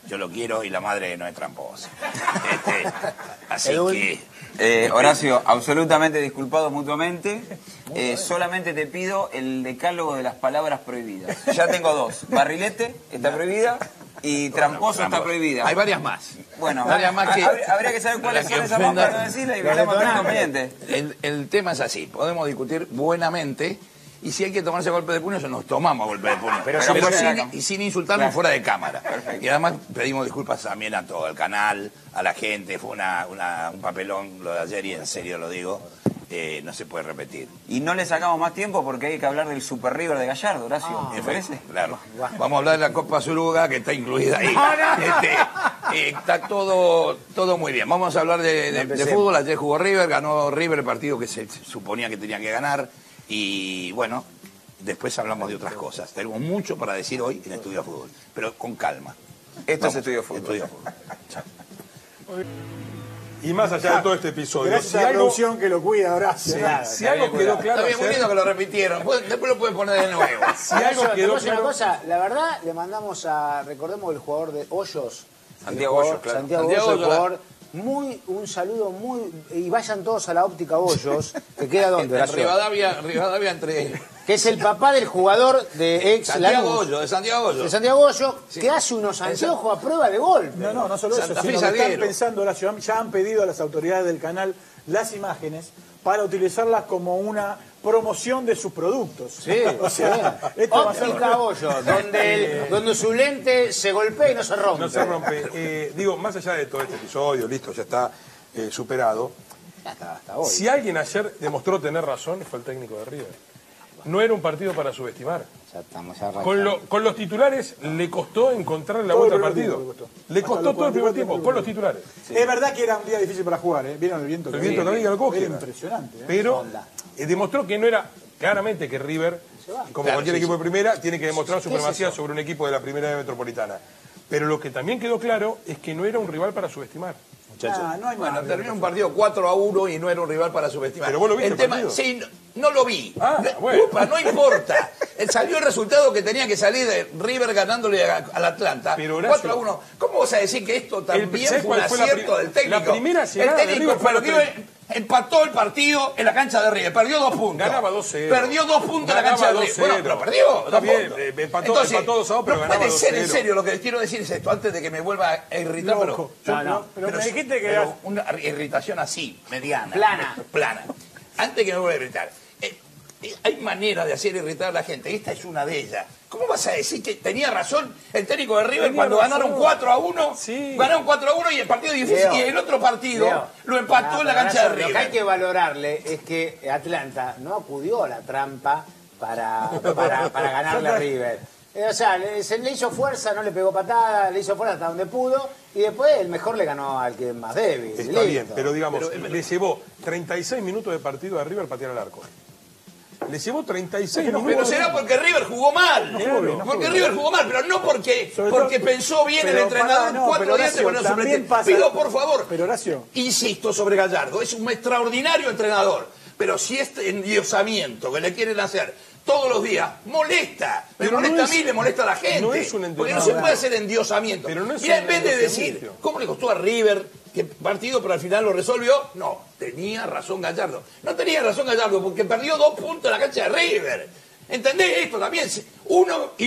yo lo quiero y la madre no es tramposa. Así que... Horacio, absolutamente disculpados mutuamente. Solamente te pido el decálogo de las palabras prohibidas. Ya tengo 2. Barrilete está prohibida y tramposo está prohibida. Hay varias más. Bueno, varias más que... habría que saber cuáles son esas más para no decirlas y veremos qué inconveniente. El tema es así. Podemos discutir buenamente y si hay que tomarse golpe de puño, nos tomamos golpe de puño. Pero sin insultarnos fuera de cámara. Perfecto. Y además pedimos disculpas también a todo, al canal, a la gente. Fue un papelón lo de ayer y en serio lo digo. No se puede repetir. Y no le sacamos más tiempo porque hay que hablar del Super River de Gallardo, Horacio. ¿Te parece? Claro. Vamos a hablar de la Copa Suruga, que está incluida ahí. Está todo muy bien. Vamos a hablar de fútbol. Ayer jugó River, ganó River el partido que se suponía que tenía que ganar. Y bueno, después hablamos de otras cosas. Tenemos mucho para decir hoy en Estudio de Fútbol, pero con calma. Esto es Estudio de Fútbol. Estudio de Fútbol. Chao. Y más allá de todo este episodio, gracias a la producción que lo cuida, Horacio. Si algo quedó claro, está bien, muy lindo que lo repitieron. Después lo pueden poner de nuevo. Si algo quedó claro, una cosa, la verdad, le mandamos recordemos el jugador de Hoyos. Santiago Hoyos, claro. Santiago Hoyos, el jugador. Un saludo y vayan todos a la óptica Hoyos, que queda donde, Horacio. Rivadavia entre... Que es el papá del jugador de ex Santiago Hoyos, de Santiago Hoyos. De Santiago Hoyos, sí. Que hace unos anteojos a prueba de golpe. No solo eso, sino que están pensando, Horacio, ya han pedido a las autoridades del canal las imágenes para utilizarlas como una promoción de sus productos. Sí, o sea, óptica Hoyos, donde su lente se golpea y no se rompe. No se rompe. Digo, más allá de todo este episodio, listo, ya está superado. Hasta hoy. Si alguien ayer demostró tener razón, fue el técnico de River. No era un partido para subestimar. Con los titulares le costó encontrar la vuelta al partido. Le costó todo el primer tiempo, con los titulares. Sí. Es verdad que era un día difícil para jugar, ¿eh? ¿Vieron el viento? El viento también lo coge. Era impresionante. Pero demostró que no era, claramente que River, como cualquier equipo de primera, tiene que demostrar supremacía sobre un equipo de la primera metropolitana. Pero lo que también quedó claro es que no era un rival para subestimar. No hay bueno, terminó un partido 4-1 y no era un rival para subestimar. Pero vos lo viste el tema, sí, no lo vi. Bueno. Upa, no importa. Salió el resultado que tenía que salir de River ganándole al Atlanta. 4-1. ¿Cómo vas a decir que esto también fue un acierto del técnico? La primera el técnico perdió, empató el partido en la cancha de River. Perdió 2 puntos. Ganaba 2-0. Perdió 2 puntos en la cancha de River. Bueno, pero perdió. Está bien, empató 2-2, pero ganaba 2-0. No puede ser, en serio, lo que les quiero decir es esto, antes de que me vuelva a irritar. Pero me dijiste que... Una irritación así, mediana. Plana. Antes que me vuelva a irritar. Hay maneras de hacer irritar a la gente. Esta es una de ellas. ¿Cómo vas a decir que tenía razón el técnico de River cuando ganaron 4-1? Sí. Ganaron 4-1 y el partido difícil. Y el otro partido lo empató en la cancha de River. Lo que hay que valorarle es que Atlanta no acudió a la trampa para ganarle a River. O sea, se le hizo fuerza, no le pegó patada, le hizo fuerza hasta donde pudo, y después el mejor le ganó al que es más débil. Está bien, pero digamos, le llevó 36 minutos de partido a River patear al arco. Le llevó 36 minutos. Pero será porque River jugó mal. Porque River jugó mal, pero no porque pensó bien el entrenador 4 días de poner suplente. Pido, por favor, insisto sobre Gallardo, es un extraordinario entrenador. Pero si este endiosamiento que le quieren hacer todos los días molesta, me molesta a mí, le molesta a la gente. No es un porque no se puede hacer endiosamiento. Mira, en vez de decir, ¿cómo le costó a River que partido, pero al final lo resolvió? No, tenía razón Gallardo. No tenía razón Gallardo porque perdió 2 puntos en la cancha de River. ¿Entendés esto también? Una y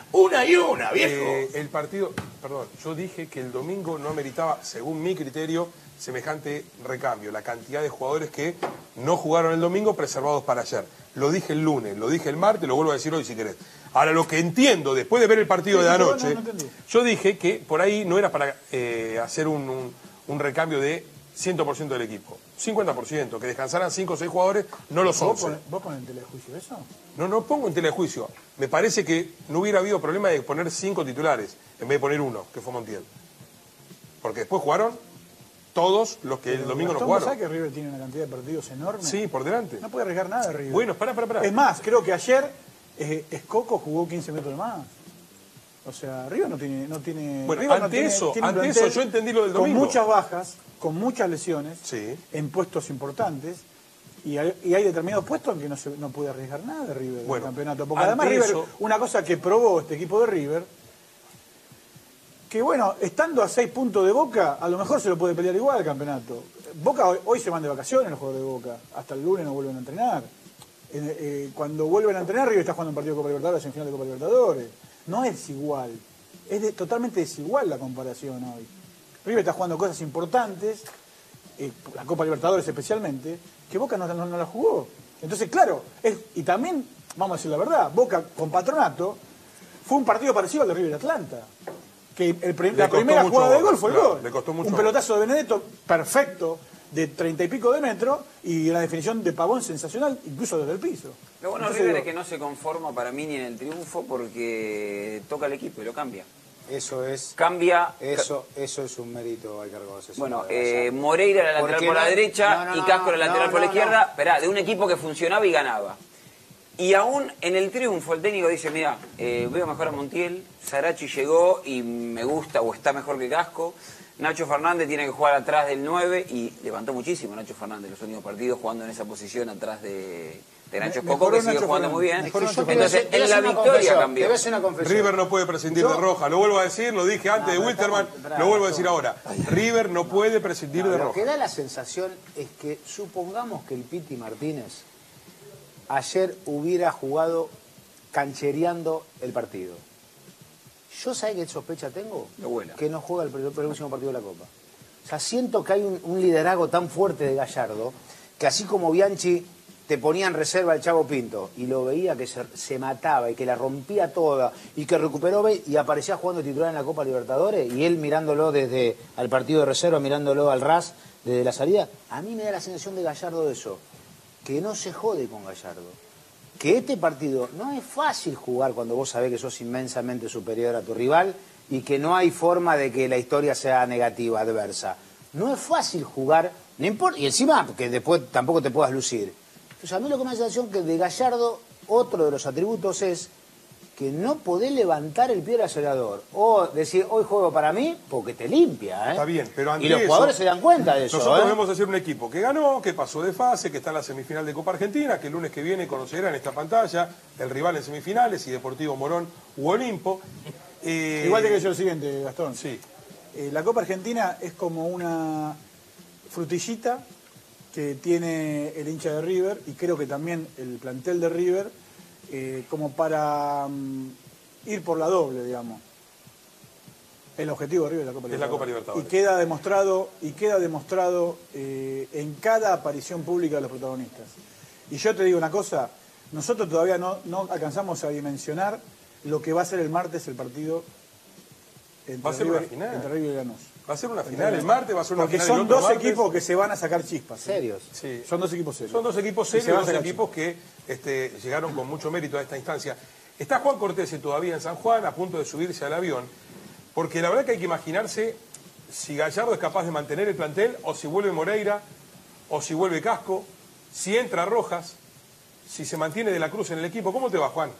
una, viejo. El partido, perdón, yo dije que el domingo no meritaba, según mi criterio, semejante recambio. La cantidad de jugadores que no jugaron el domingo preservados para ayer. Lo dije el lunes, lo dije el martes, lo vuelvo a decir hoy si querés. Ahora, lo que entiendo, después de ver el partido de anoche, yo dije que por ahí no era para hacer un recambio de 100% del equipo. 50%, que descansaran 5 o 6 jugadores, no los 11. ¿Vos pones en tela de juicio eso? No pongo en tela de juicio. Me parece que no hubiera habido problema de poner 5 titulares en vez de poner 1, que fue Montiel. Porque después jugaron todos los que el domingo no jugaron. ¿Sabes que River tiene una cantidad de partidos enorme? Sí, por delante. No puede arriesgar nada River. Bueno, pará. Es más, creo que ayer Escoco jugó 15 minutos más. O sea, River no tiene... Bueno, River ante eso yo entendí lo del domingo. Con muchas bajas, con muchas lesiones, en puestos importantes, y hay determinados puestos en que no puede arriesgar nada de River en el campeonato. Porque además River, una cosa que probó este equipo de River, que bueno, estando a 6 puntos de Boca, a lo mejor se lo puede pelear igual el campeonato. Boca hoy se van de vacaciones los jugadores de Boca, hasta el lunes no vuelven a entrenar. Cuando vuelven a entrenar, River está jugando un partido de Copa Libertadores, en final de Copa Libertadores. No es igual, es totalmente desigual la comparación hoy. River está jugando cosas importantes, la Copa Libertadores especialmente, que Boca no la jugó. Entonces, claro, y también, vamos a decir la verdad, Boca con Patronato fue un partido parecido al de River Atlanta. Que la primera jugada de gol fue el gol. Le costó mucho. Un pelotazo de Benedetto perfecto, de 30 y pico de metros, y la definición de Pavón sensacional, incluso desde el piso. Lo bueno de River es que no se conforma para mí ni en el triunfo porque toca el equipo y lo cambia. Eso es. Cambia. Eso es un mérito, hay que reconocer. Bueno, Moreira era lateral por la derecha y Casco era lateral por la izquierda. Esperá, de un equipo que funcionaba y ganaba. Y aún en el triunfo el técnico dice, mira, veo mejor a Montiel, Sarachi llegó y me gusta o está mejor que Casco. Nacho Fernández tiene que jugar atrás del 9 y levantó muchísimo Nacho Fernández los últimos partidos jugando en esa posición atrás de Nacho Escoco, que sigue jugando muy bien. Entonces, en la victoria cambió. River no puede prescindir de Roja. Lo vuelvo a decir, lo dije antes de Wilterman, lo vuelvo a decir ahora. River no puede prescindir de Roja. Lo que da la sensación es que supongamos que el Piti Martínez ayer hubiera jugado canchereando el partido. ¿Yo sabe qué sospecha tengo? Que no juega el próximo partido de la Copa. O sea, siento que hay un liderazgo tan fuerte de Gallardo que así como Bianchi te ponía en reserva el Chavo Pinto y lo veía que se mataba y que la rompía toda y que recuperó y aparecía jugando titular en la Copa Libertadores y él mirándolo desde al partido de reserva, mirándolo al RAS desde la salida, a mí me da la sensación de Gallardo de eso, que no se jode con Gallardo. Que este partido no es fácil jugar cuando vos sabés que sos inmensamente superior a tu rival y que no hay forma de que la historia sea negativa, adversa. No es fácil jugar, no importa, y encima que después tampoco te puedas lucir. Entonces a mí lo que me da la sensación que de Gallardo, otro de los atributos es que no podés levantar el pie del acelerador o decir, hoy juego para mí, porque te limpia. Está bien, pero ante y los jugadores se dan cuenta de eso. Nosotros debemos hacer un equipo que ganó, que pasó de fase, que está en la semifinal de Copa Argentina, que el lunes que viene conocerá en esta pantalla el rival en semifinales, y Deportivo Morón u Olimpo. Igual te que decir lo siguiente, Gastón. Sí. La Copa Argentina es como una frutillita que tiene el hincha de River, y creo que también el plantel de River, como para ir por la doble, digamos. El objetivo de River es la Copa Libertadores. Es la Copa Libertadores. Y queda demostrado en cada aparición pública de los protagonistas. Y yo te digo una cosa, nosotros todavía no alcanzamos a dimensionar lo que va a ser el martes el partido entre River y Lanús. Va a ser una final el martes, va a ser una final. Porque son dos equipos que se van a sacar chispas. ¿Serios? Sí. Son dos equipos serios. Son dos equipos serios, dos equipos que llegaron con mucho mérito a esta instancia. Está Juan Cortés todavía en San Juan, a punto de subirse al avión, porque la verdad que hay que imaginarse si Gallardo es capaz de mantener el plantel, o si vuelve Moreira, o si vuelve Casco, si entra Rojas, si se mantiene De la Cruz en el equipo. ¿Cómo te va, Juan?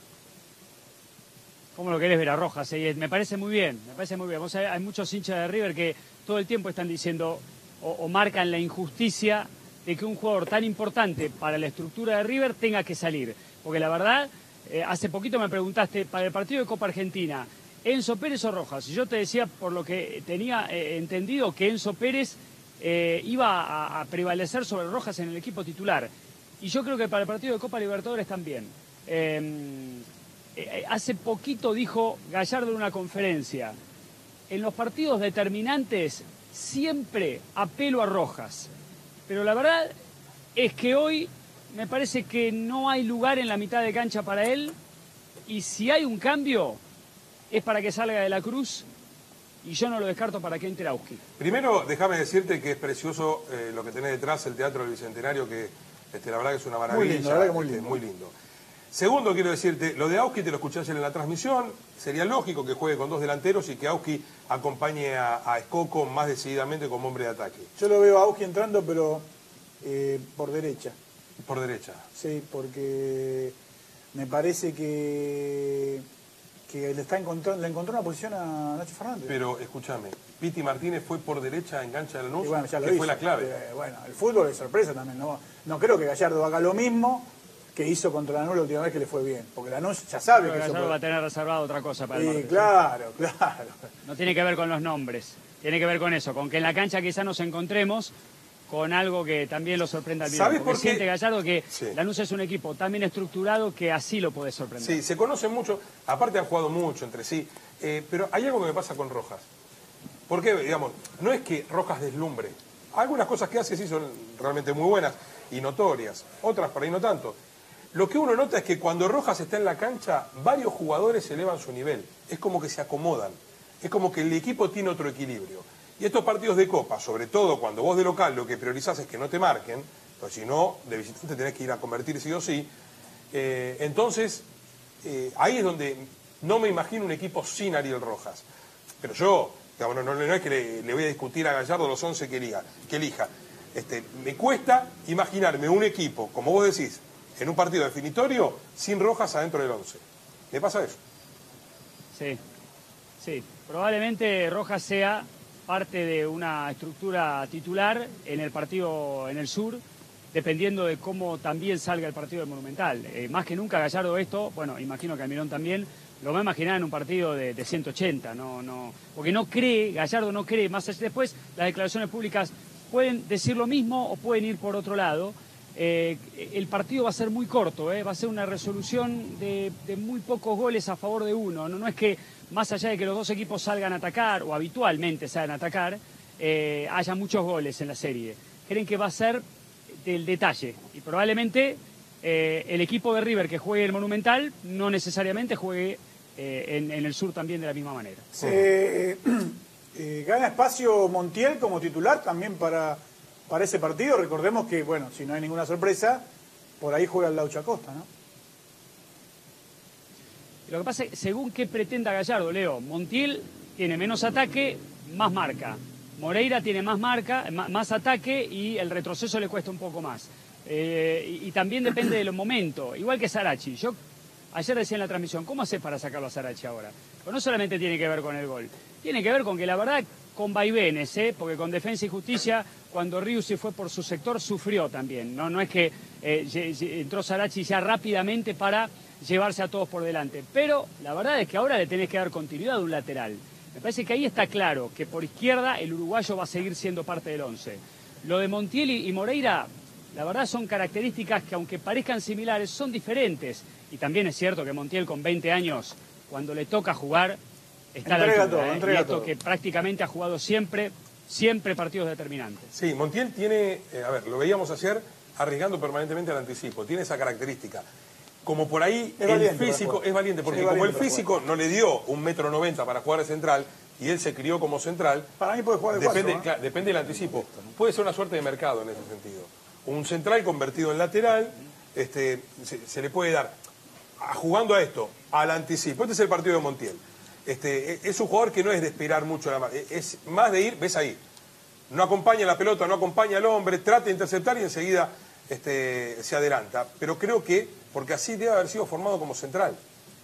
¿Cómo lo querés ver a Rojas? Me parece muy bien, me parece muy bien. Vos sabés, hay muchos hinchas de River que todo el tiempo están diciendo o marcan la injusticia de que un jugador tan importante para la estructura de River tenga que salir. Porque la verdad, hace poquito me preguntaste, para el partido de Copa Argentina, ¿Enzo Pérez o Rojas? Y yo te decía, por lo que tenía entendido, que Enzo Pérez iba a prevalecer sobre Rojas en el equipo titular. Y yo creo que para el partido de Copa Libertadores también. Hace poquito dijo Gallardo en una conferencia, en los partidos determinantes siempre apelo a Rojas, pero la verdad es que hoy me parece que no hay lugar en la mitad de cancha para él, y si hay un cambio es para que salga De la Cruz, y yo no lo descarto para que entre Auski. Primero, déjame decirte que es precioso lo que tenés detrás, el Teatro del Bicentenario, que la verdad que es una maravilla. Muy lindo, la verdad que muy lindo. Muy lindo. Segundo, quiero decirte, lo de Auski te lo escuché ayer en la transmisión, sería lógico que juegue con dos delanteros y que Auski acompañe a Escoco más decididamente como hombre de ataque. Yo lo veo a Auski entrando, pero por derecha. Por derecha. Sí, porque me parece que le encontró una posición a Nacho Fernández. Pero escúchame, Piti Martínez fue por derecha en cancha de Lanús, bueno, ya lo que hizo. Fue la clave. Bueno, el fútbol es sorpresa también, no creo que Gallardo haga lo mismo que hizo contra Lanús la última vez que le fue bien. Porque Lanús ya sabe que Gallardo va a tener reservado otra cosa para el martes. Claro. No tiene que ver con los nombres, tiene que ver con eso, con que en la cancha quizá nos encontremos con algo que también lo sorprenda al Mirón. ¿Sabes porque por qué? siente Gallardo que Sí. Lanús es un equipo tan bien estructurado que así lo puede sorprender. Sí, se conocen mucho, aparte han jugado mucho entre sí, pero hay algo que me pasa con Rojas. Porque, digamos, no es que Rojas deslumbre. Algunas cosas que hace sí son realmente muy buenas y notorias, otras por ahí no tanto. Lo que uno nota es que cuando Rojas está en la cancha, varios jugadores elevan su nivel. Es como que se acomodan. Es como que el equipo tiene otro equilibrio. Y estos partidos de Copa, sobre todo cuando vos de local lo que priorizás es que no te marquen, pues si no, de visitante tenés que ir a convertir sí o sí, entonces ahí es donde no me imagino un equipo sin Ariel Rojas. Pero yo, digamos, no es que le voy a discutir a Gallardo los 11 que elija. Me cuesta imaginarme un equipo, como vos decís, en un partido definitorio, sin Rojas adentro del 11. ¿Me pasa eso? Sí. Probablemente Rojas sea parte de una estructura titular en el partido en el sur, dependiendo de cómo también salga el partido del Monumental. Más que nunca Gallardo esto, bueno, imagino que Almirón también, lo va a imaginar en un partido de 180, porque no cree, Gallardo no cree, más allá, después las declaraciones públicas pueden decir lo mismo o pueden ir por otro lado. El partido va a ser muy corto, va a ser una resolución de muy pocos goles a favor de uno. No es que más allá de que los dos equipos salgan a atacar, o habitualmente salgan a atacar, haya muchos goles en la serie. Creen que va a ser del detalle y probablemente el equipo de River que juegue el Monumental no necesariamente juegue en el sur también de la misma manera. Gana espacio Montiel como titular también para ese partido. Recordemos que, bueno, si no hay ninguna sorpresa, por ahí juega el Laucha Costa, ¿no? Lo que pasa es que según qué pretenda Gallardo, Leo, Montiel tiene menos ataque, más marca. Moreira tiene más marca, más ataque y el retroceso le cuesta un poco más. Y también depende de los momentos, igual que Sarachi. Yo ayer decía en la transmisión, ¿cómo haces para sacarlo a Sarachi ahora? Pues no solamente tiene que ver con el gol, tiene que ver con que la verdad con vaivenes, porque con Defensa y Justicia, cuando Rius se fue por su sector, sufrió también. No es que entró Sarachi ya rápidamente para llevarse a todos por delante. Pero la verdad es que ahora le tenés que dar continuidad a un lateral. Me parece que ahí está claro que por izquierda el uruguayo va a seguir siendo parte del 11. Lo de Montiel y Moreira, la verdad son características que aunque parezcan similares, son diferentes. Y también es cierto que Montiel con 20 años, cuando le toca jugar, está a la altura. Y esto que prácticamente ha jugado siempre partidos determinantes. Sí, Montiel tiene, lo veíamos ayer, arriesgando permanentemente al anticipo. Tiene esa característica. Como por ahí el físico es valiente, porque como el físico no le dio 1,90 m para jugar de central y él se crió como central, para mí puede jugar de depende, claro, depende del anticipo. Puede ser una suerte de mercado en ese sentido. Un central convertido en lateral se le puede dar, jugando a esto, al anticipo. Este es el partido de Montiel. Es un jugador que no es de esperar mucho, es más de ir, ves ahí. No acompaña la pelota, no acompaña al hombre, trata de interceptar y enseguida se adelanta. Pero creo que porque así debe haber sido formado como central.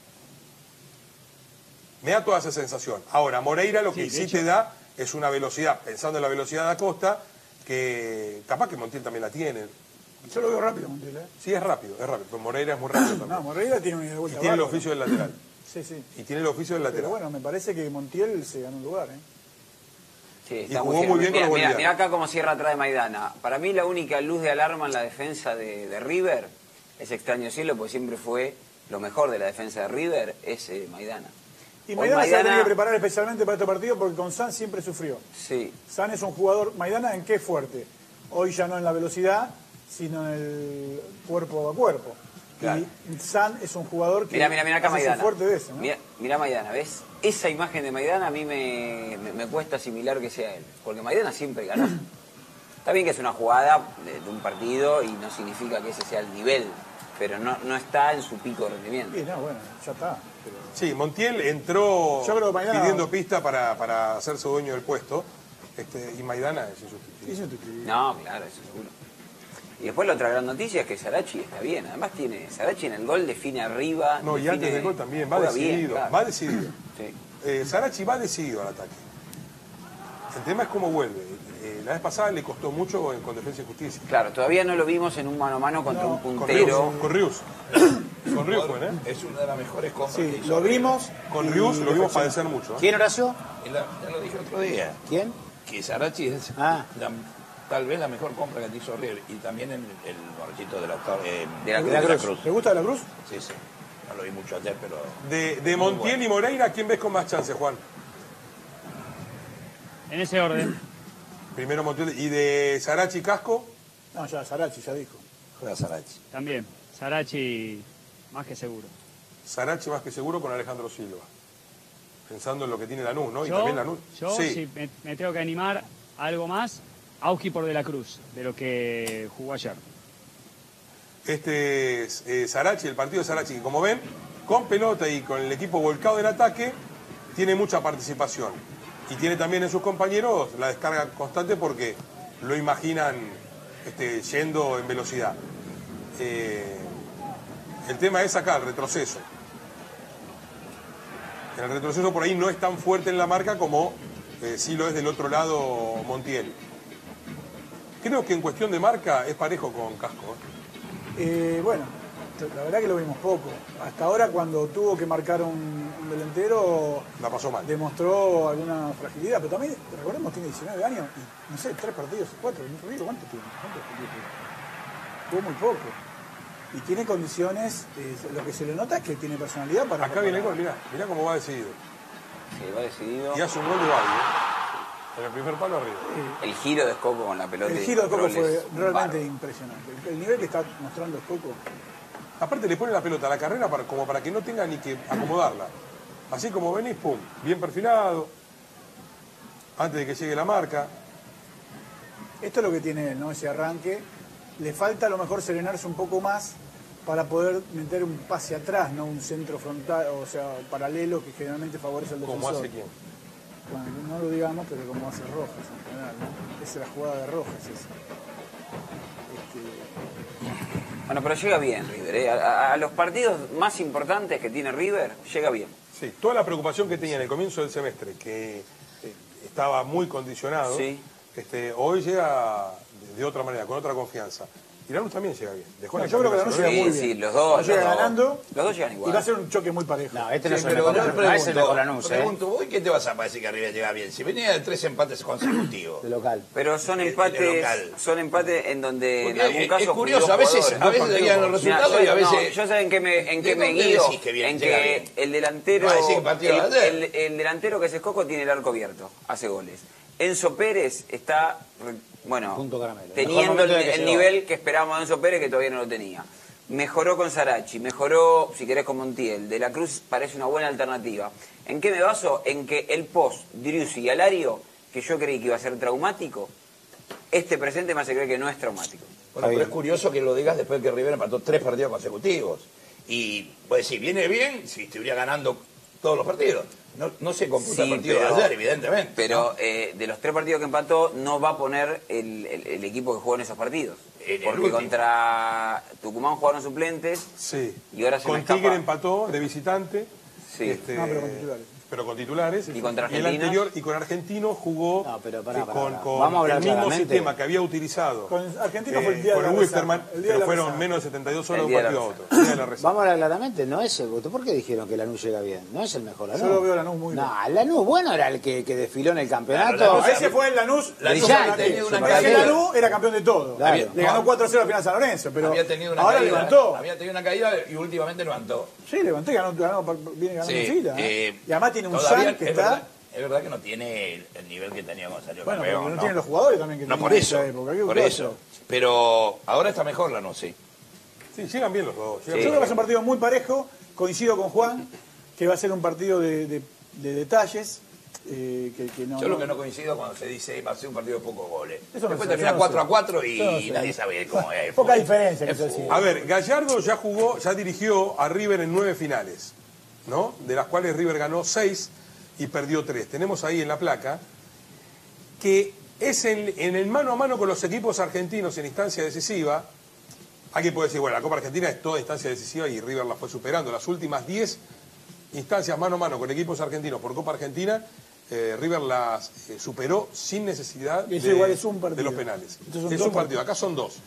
Me da toda esa sensación. Ahora, Moreira lo que sí te da es una velocidad, pensando en la velocidad de Acosta, que capaz que Montiel también la tiene. Yo lo veo rápido, Montiel, ¿eh? Sí, es rápido, pero Moreira es muy rápido también. No, Moreira tiene una ida de vuelta. Y tiene el oficio del lateral. Sí. Y tiene el oficio del lateral. Pero bueno, me parece que Montiel se ganó un lugar, ¿eh? Sí, y jugó muy bien con los bolivianos. Mirá acá cómo cierra atrás de Maidana. Para mí la única luz de alarma en la defensa de River, es extraño decirlo porque siempre fue lo mejor de la defensa de River, es Maidana. Y Maidana se tiene que preparar especialmente para este partido porque con San siempre sufrió. Sí. San es un jugador, Maidana ¿en qué es fuerte? Hoy ya no en la velocidad, sino en el cuerpo a cuerpo. Claro. Y San es un jugador que mira acá Maidana. Fuerte de eso, ¿no? Mira Maidana, ¿ves? Esa imagen de Maidana a mí me cuesta asimilar que sea él, porque Maidana siempre ganó. Está bien que es una jugada de un partido y no significa que ese sea el nivel, pero no está en su pico de rendimiento. Sí, no, bueno, ya está. Pero... Sí, Montiel entró pidiendo pista para hacerse dueño del puesto, y Maidana es insustituible. No, claro, eso seguro. Y después la otra gran noticia es que Sarachi está bien. Además Sarachi en el gol define arriba. No, y antes del gol también, va decidido. Bien, claro. Va decidido. Sí. Sarachi va decidido al ataque. El tema es cómo vuelve. La vez pasada le costó mucho con Defensa y Justicia. Claro, todavía no lo vimos en un mano a mano contra un puntero. Con Rius. Con Rius fue, ¿eh? Es una de las mejores compras. Sí, lo vimos. Con Rius lo vimos padecer mucho. ¿Quién, Horacio? Ya lo dije otro día. ¿Quién? Que Sarachi es tal vez la mejor compra que te hizo River. Y también el borrachito de la Cruz. ¿Te gusta de la Cruz? Sí. No lo vi mucho ayer, pero... De Montiel y Moreira, ¿quién ves con más chance, Juan? En ese orden. Primero Montiel. ¿Y de Sarachi y Casco? No, ya Sarachi ya dijo. Juega Sarachi. También. Sarachi, más que seguro. Sarachi más que seguro con Alejandro Silva. Pensando en lo que tiene Lanús, ¿no? Y Yo, también Lanús. si me tengo que animar a algo más, Auski por De la Cruz, de lo que jugó ayer. Este es Sarachi, el partido de Sarachi, que como ven, con pelota y con el equipo volcado en ataque, tiene mucha participación. Y tiene también en sus compañeros la descarga constante porque lo imaginan yendo en velocidad. El tema es acá, el retroceso. El retroceso por ahí no es tan fuerte en la marca como sí lo es del otro lado Montiel. Creo que en cuestión de marca es parejo con Casco. Bueno, la verdad que lo vimos poco. Hasta ahora cuando tuvo que marcar un delantero La pasó mal. demostró alguna fragilidad, pero también, recordemos, tiene 19 años y no sé, 3 partidos, 4, ¿cuánto tiene? ¿Cuántos partidos tiene? Jugó muy poco. Y tiene condiciones, lo que se le nota es que tiene personalidad para... Acá viene el gol, mirá cómo va decidido. Sí, va decidido. Y hace un gol de Bali, en el primer palo arriba. El giro de Escoco con la pelota. El giro de Coco fue Robles, realmente bárbaro. impresionante. El nivel que está mostrando Coco. Aparte le pone la pelota a la carrera como para que no tenga ni que acomodarla. Así como venís, pum, bien perfilado, antes de que llegue la marca. Esto es lo que tiene él, ¿no? Ese arranque. Le falta a lo mejor serenarse un poco más para poder meter un pase atrás, no un centro frontal, o sea, paralelo que generalmente favorece al defensor. ¿Cómo hace quién? Bueno, no lo digamos, pero como hace Rojas en general, ¿no? Esa es la jugada de Rojas esa. Bueno, pero llega bien River, ¿eh? A los partidos más importantes que tiene River, llega bien. Sí, toda la preocupación que tenía en el comienzo del semestre, que estaba muy condicionado, Sí. Hoy llega de otra manera, con otra confianza. Y Lanús también llega bien. Dejó No, la yo creo que carrera, Lanús llega muy Sí, bien. sí, los dos. Llega los dos. ganando. Los dos llegan igual. Y va a ser un choque muy parejo. No, este no es el pero mejor. yo No es el mejor Lanús, pregunto, ¿vos qué te vas a decir que arriba llega bien? Si venía de 3 empates consecutivos. De local. Pero son de empates en donde Porque en algún caso es curioso, a jugó veces jugadores. llegan los resultados y a veces... yo sé en qué ¿De me dónde guío, decís que bien, en llega que bien? el delantero, No, decís que partido de ayer. el delantero que es Escoco tiene el arco abierto, hace goles. Enzo Pérez está, bueno, Punto caramelo. Mejor teniendo momento de que el llegó. nivel que esperábamos de Enzo Pérez, que todavía no lo tenía. Mejoró con Sarachi, mejoró, si querés, con Montiel. De la Cruz parece una buena alternativa. ¿En qué me baso? En que el post, Driussi y Alario, que yo creí que iba a ser traumático, este presente me hace creer que no es traumático. Bueno, pero es curioso que lo digas después de que River empató 3 partidos consecutivos. Y, pues si viene bien, si estuviera ganando todos los partidos. No se computa el partido de ayer, evidentemente. Pero de los 3 partidos que empató, no va a poner el equipo que jugó en esos partidos. El Porque último. contra Tucumán jugaron suplentes. Sí. Y ahora se me con escapa. Tigre empató de visitante. Sí. No, pero con titulares. Pero con titulares. Y contra el Argentinos. anterior, y con Argentino jugó No, pero pará. con Vamos a hablar el mismo claramente. sistema que había utilizado. Con Argentino fue el día con de la el Wisterman, resaca, el día de pero la fueron resaca. menos de 72 horas El de un día de la partido a otro. El día de la resaca. Vamos a hablar claramente, no es el gusto. ¿Por qué dijeron que Lanús llega bien? No es el mejor Lanús. Yo lo veo a Lanús muy bien. No, Lanús bueno era el que desfiló en el campeonato. Claro, Lanús- Ese fue el Lanús. Brillante, Ese superlativo. Lanús era campeón de todo. Claro. Le ganó 4-0 al final a San Lorenzo, pero había tenido una ahora caída, levantó. Había tenido una caída y últimamente levantó. Sí, levantó y viene ganando en fila. Y además tiene un todavía San que es está... es verdad que no tiene el nivel que tenía cuando salió Bueno, campeón. pero no tienen los jugadores también que No, tenían por en eso. esa época. ¿Qué Por cosa? eso. Pero ahora está mejor la no, sí. Sí, llegan bien los dos. Yo creo que va a ser un partido muy parejo. Coincido con Juan, que va a ser un partido de detalles. Que no, Yo lo que no coincido cuando se dice va a ser un partido de pocos goles. Eso no Después sé, termina yo no sé. 4-4 y Yo no sé. nadie sabe cómo es. Poca Fútbol. diferencia, Es quiso decir. fútbol. A ver, Gallardo ya dirigió a River en 9 finales, ¿no? De las cuales River ganó 6 y perdió 3. Tenemos ahí en la placa que es en el mano a mano con los equipos argentinos en instancia decisiva. Alguien puede decir, bueno, la Copa Argentina es toda instancia decisiva y River la fue superando. Las últimas 10 instancias mano a mano con equipos argentinos por Copa Argentina, River las superó sin necesidad y eso igual es un de los penales. Es un partido, acá son 2.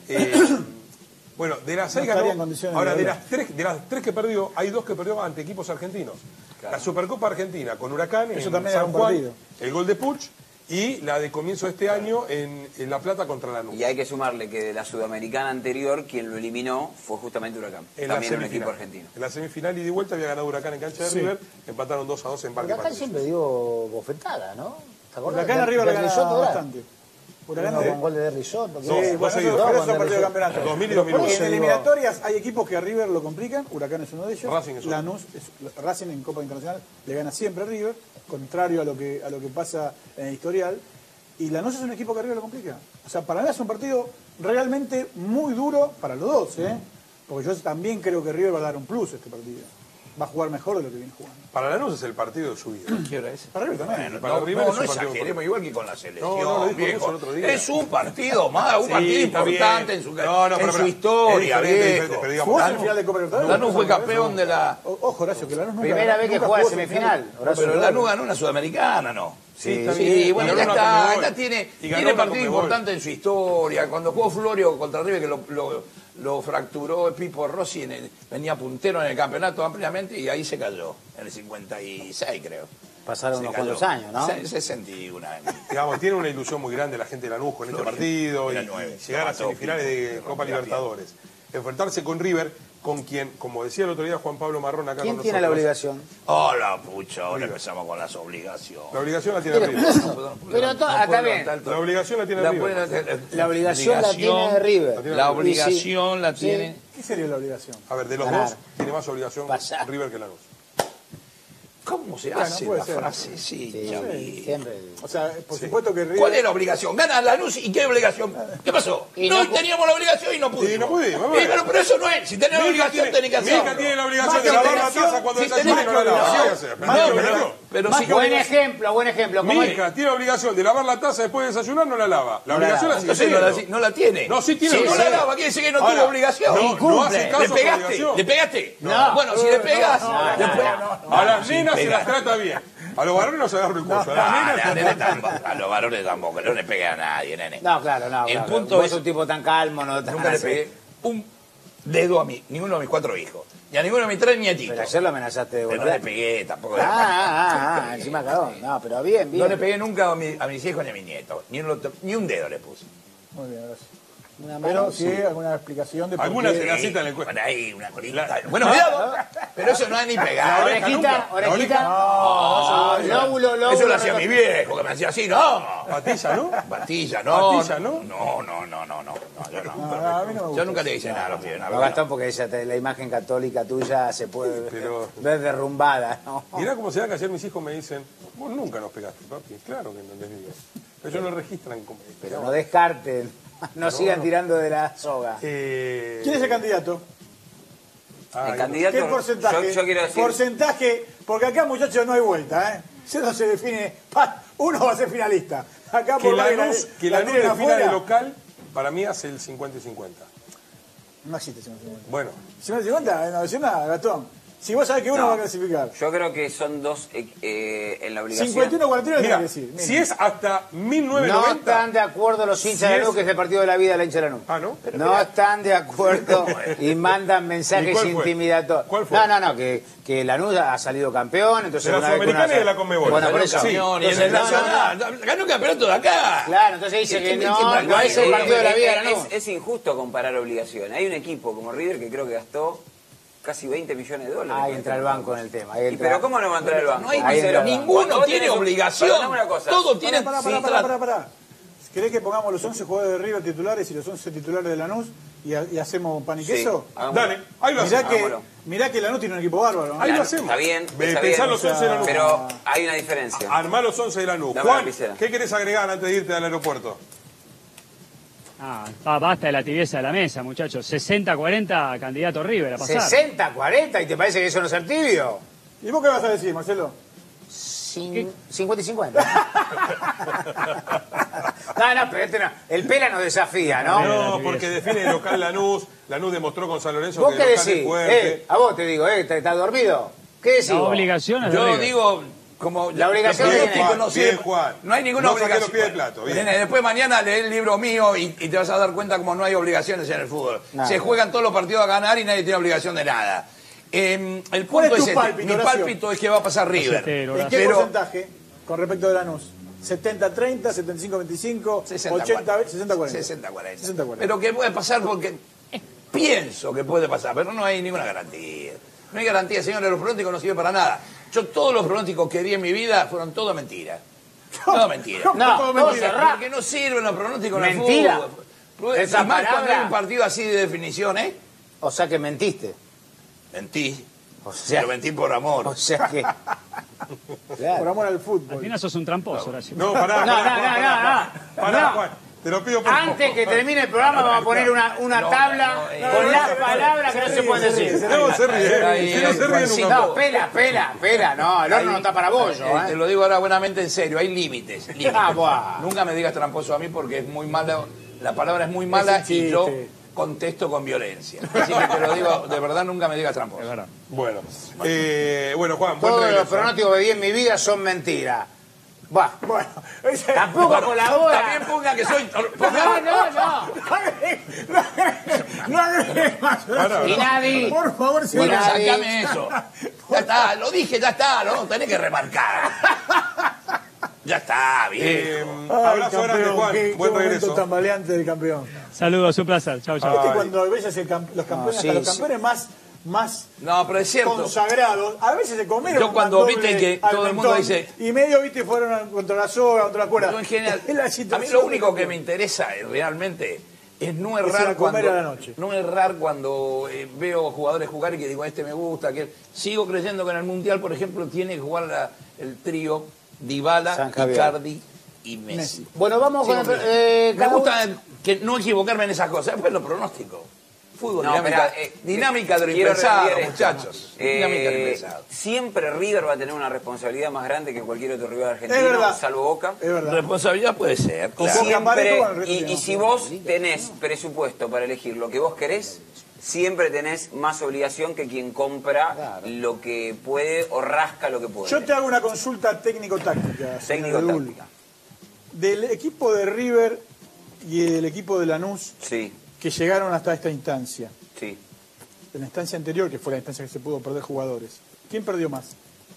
Bueno, de las 6 ganó. Ahora, de las tres que perdió, hay 2 que perdió ante equipos argentinos. Claro. La Supercopa Argentina con Huracán eso en también San era un Juan, partido. el gol de Puch, y la de comienzo de este año en La Plata contra Lanús. Y hay que sumarle que de la Sudamericana anterior, quien lo eliminó fue justamente Huracán. También un equipo argentino. En la semifinal y de vuelta había ganado Huracán en cancha de River, empataron 2-2 en Parque Huracán siempre dio bofetada, ¿no? ¿Te acordás? Huracán arriba le ganaba bastante. Huracán con gol de Risotto. Sí, bueno, pero esos partidos de campeonato. 2000 y 2001. Porque en eliminatorias hay equipos que a River lo complican, Huracán es uno de ellos. Racing en Copa Internacional le gana siempre a River, contrario a lo que pasa en el historial. Y Lanús es un equipo que a River lo complica. O sea, para mí es un partido realmente muy duro para los dos, ¿eh? Porque yo también creo que River va a dar un plus este partido. Va a jugar mejor de lo que viene jugando. Para Lanús es el partido de su vida. ¿Qué hora es? Para River también. No exageremos, igual que con la selección. No, lo dijo el otro día. Es un partido más, un partido importante en su historia, viejo. ¿Jugó en final de Copa Libertadores? Lanús fue campeón de la... Ojo, Horacio, que Lanús nunca... Primera vez que juega semifinal. Pero Lanús ganó una Sudamericana, ¿no? Sí, bueno, ya tiene partido importante en su historia. Cuando jugó Florio contra River, que lo fracturó Pipo Rossi, venía puntero en el campeonato ampliamente y ahí se cayó, en el 56 creo. Pasaron unos cuantos años, ¿no? 61 años. Digamos, tiene una ilusión muy grande la gente de Lanús con este partido y llegar a semifinales de Copa Libertadores. Enfrentarse con River, con quien, como decía el otro día Juan Pablo Marrón acá ¿Quién con tiene la obligación? Hola, pucha, ahora empezamos con las obligaciones. La obligación la tiene River. Pero acá bien. La obligación la tiene River. La obligación la tiene River. La obligación la tiene... ¿Qué sería la obligación? A ver, de los dos, tiene más obligación River que Lanús. ¿Cómo se hace la frase? Siempre. O sea, por supuesto que River... ¿Cuál es la obligación? Gana Lanús y ¿qué obligación? ¿Qué pasó? No teníamos la obligación y no pudimos. Y no pudimos. Pero eso no es. Si tenés la obligación, tenés que hacerlo. Mica tiene la obligación de lavar la taza cuando desayuna y no la lava. Buen ejemplo. Mica tiene la obligación de lavar la taza después de desayunar, no la lava. La obligación la sigue teniendo. teniendo. No la tiene. No, sí tiene. Si no la lava, quiere decir que no tuvo obligación. No hace caso a su obligación. ¿Le pegaste? No. Bueno, si le pegas... A las nenas se las trata bien. A los varones no se agarra el cuello. A los varones tampoco, no le pegué a nadie, nene. No, claro. El punto es un tipo tan calmo, no nunca le pegué un dedo a mí, ninguno de mis 4 hijos. Ni a ninguno de mis 3 nietitos. Pero ayer lo amenazaste de Pero golpear. no le pegué tampoco. Encima cagó. No, pero bien. No le pegué nunca a mis hijos ni a mis nietos. Ni un dedo le puse. Muy bien, gracias. Una Pero mano, sí, alguna explicación de por Alguna qué... se la cita en el cuello. Bueno, ahí, una colita. Bueno, cuidado. Pero eso no es ni pegar. Orejita. Lóbulo. Eso lo hacía mi viejo, que me hacía así, no. Patilla, ¿no? Patilla, no. Patilla, ¿no? No, yo no. a mí no me gusta. Yo nunca le hice nada a los pibes. No, Gastón, porque la imagen católica tuya se puede ver derrumbada, ¿no? Mirá cómo se da que ayer mis hijos me dicen, vos nunca nos pegaste, papi. Claro que no les digo. Ellos no registran como... Pero no descarten. No sigan tirando de la soga. ¿Quién es el candidato? El candidato... ¿Qué porcentaje? Yo quiero decir... Porcentaje, porque acá, muchachos, no hay vuelta, ¿eh? Eso no se define... Uno va a ser finalista. Acá que por Lanús tiren defina afuera. de local, para mí hace el 50 y 50. No existe 50-50. Bueno. 50-50, no decir nada, Gastón. Si vos sabés que uno va a clasificar. Yo creo que son dos en la obligación. 51-49 tiene Mira, que decir. si es hasta 1990... No están de acuerdo los hinchas de Lanús, que es el partido de la vida la hincha de Lanús. Ah, ¿no? No están de acuerdo y mandan mensajes intimidatorios. ¿Cuál fue? No, que Lanús ha salido campeón, entonces... De la Sudamericana y de la Conmebol. Bueno, por eso. Y en el Nacional. Ganó el campeonato de acá. Claro, entonces dice que no es el partido de la vida de Lanús. Es injusto comparar obligaciones. Hay un equipo como River que creo que gastó casi 20 millones de dólares. Ahí entra el banco en el tema. Pero ¿cómo no va a entrar el banco? No hay ninguno tiene obligación. Todos tienen... Pará. ¿Querés que pongamos los 11 jugadores de River titulares y los 11 titulares de Lanús y hacemos pan y queso? Dale, ahí lo hacemos. Mirá que Lanús tiene un equipo bárbaro. Ahí lo hacemos. Está bien. Pensá los 11 de Lanús. Pero hay una diferencia. Armá los 11 de Lanús. Dame Juan, la lapicera. ¿qué querés agregar antes de irte al aeropuerto? Basta de la tibieza de la mesa, muchachos. 60-40 candidato River a pasar. 60-40, ¿y te parece que eso no es ser tibio? ¿Y vos qué vas a decir, Marcelo? 50 y 50. No, pero el Pela nos desafía, ¿no? No, porque define el local Lanús. Lanús demostró con San Lorenzo ¿Vos que qué el local decís? es fuerte. A vos te digo, ¿estás dormido? ¿Qué decís? La obligación es de Yo River. digo como la obligación los de pronósticos no sirven. Juan. No hay ninguna No saqué obligación. los pies del plato, bien. Nene, después mañana lee el libro mío y te vas a dar cuenta como no hay obligaciones en el fútbol. Se juegan todos los partidos a ganar y nadie tiene obligación de nada. El ¿Cuál punto es tu este. pálpito, Mi Horacio? pálpito es que va a pasar River. ¿En qué porcentaje con respecto de Lanús? ¿70-30, 75-25, 80-60-40? 60-40. Pero que puede pasar porque pienso que puede pasar, pero no hay ninguna garantía. No hay garantía, señores, los pronósticos no sirven para nada. Yo todos los pronósticos que di en mi vida fueron todas mentiras. Todo mentira. No, todo todo mentira. cerrado. Porque no sirven los pronósticos en el Mentira. fútbol. Esa Y más cuando palabra. hay un partido así de definición, ¿eh? O sea que mentiste. Mentí. O sea, Pero mentí por amor. o sea que... Claro. Por amor al Al fútbol. final sos un tramposo, Horacio. No, pará, No. Juan. Te lo pido por Antes que termine el programa vamos a poner una tabla con las palabras que no se pueden decir. No, se ríe. Si no se ríe nunca. No, pela. No, el horno no está para bollo, Te lo digo ahora buenamente en serio, hay límites. Ah, buah. Nunca me digas tramposo a mí porque es muy mala, la palabra es muy mala Es un y yo chiste. contesto con violencia. Así que te lo digo, de verdad nunca me digas tramposo. Bueno, Juan, buen Todos los regreso. pronósticos que vi en mi vida son mentiras. Buah. Bueno, Tampoco colabora. También ponga que soy... No. no agregues más. Y nadie. Por favor, Bueno, Mira, sacame eso. Ya está, lo dije, ya está, no tenés que remarcar. Ya está, bien. Abrazo grande, Juan. Qué Buen momento regreso. tambaleante del campeón. Saludos, un placer. Chau, chau. ¿Viste cuando ves los campeones, sí, hasta los campeones más No, pero es cierto. consagrados, a veces se comieron Yo cuando una viste doble que al todo el mundo mentón, dice- y medio viste fueron contra la soga, contra la cuerda. Yo en general, Es la a mí situación lo único del que me campeón. interesa realmente es no ir a errar comer a la cuando noche. no errar cuando veo jugadores jugar y que digo este me gusta, que sigo creyendo que en el mundial, por ejemplo, tiene que jugar el trío Dybala, San Javier. Icardi y Messi. Bueno, vamos con Sí, el... me cada gusta que no equivocarme en esas cosas. Después lo pronóstico. Fútbol, No, dinámica, espera, dinámica de lo quiero impensado, reenviar esto. muchachos. Dinámica de lo impensado. Siempre River va a tener una responsabilidad más grande que cualquier otro rival Es argentino, verdad. salvo Boca. Es verdad. Responsabilidad puede ser. Con claro. Boca Parejo, Siempre, bueno, el resto y tiene si más. vos tenés presupuesto para elegir lo que vos querés, siempre tenés más obligación que quien compra lo que puede o rasca lo que puede. Yo te hago una consulta técnico-táctica. señor Abdul. Técnico-táctica. Del equipo de River y el equipo de Lanús Sí, que llegaron hasta esta instancia, sí. en la instancia anterior, que fue la instancia que se pudo perder jugadores, ¿quién perdió más?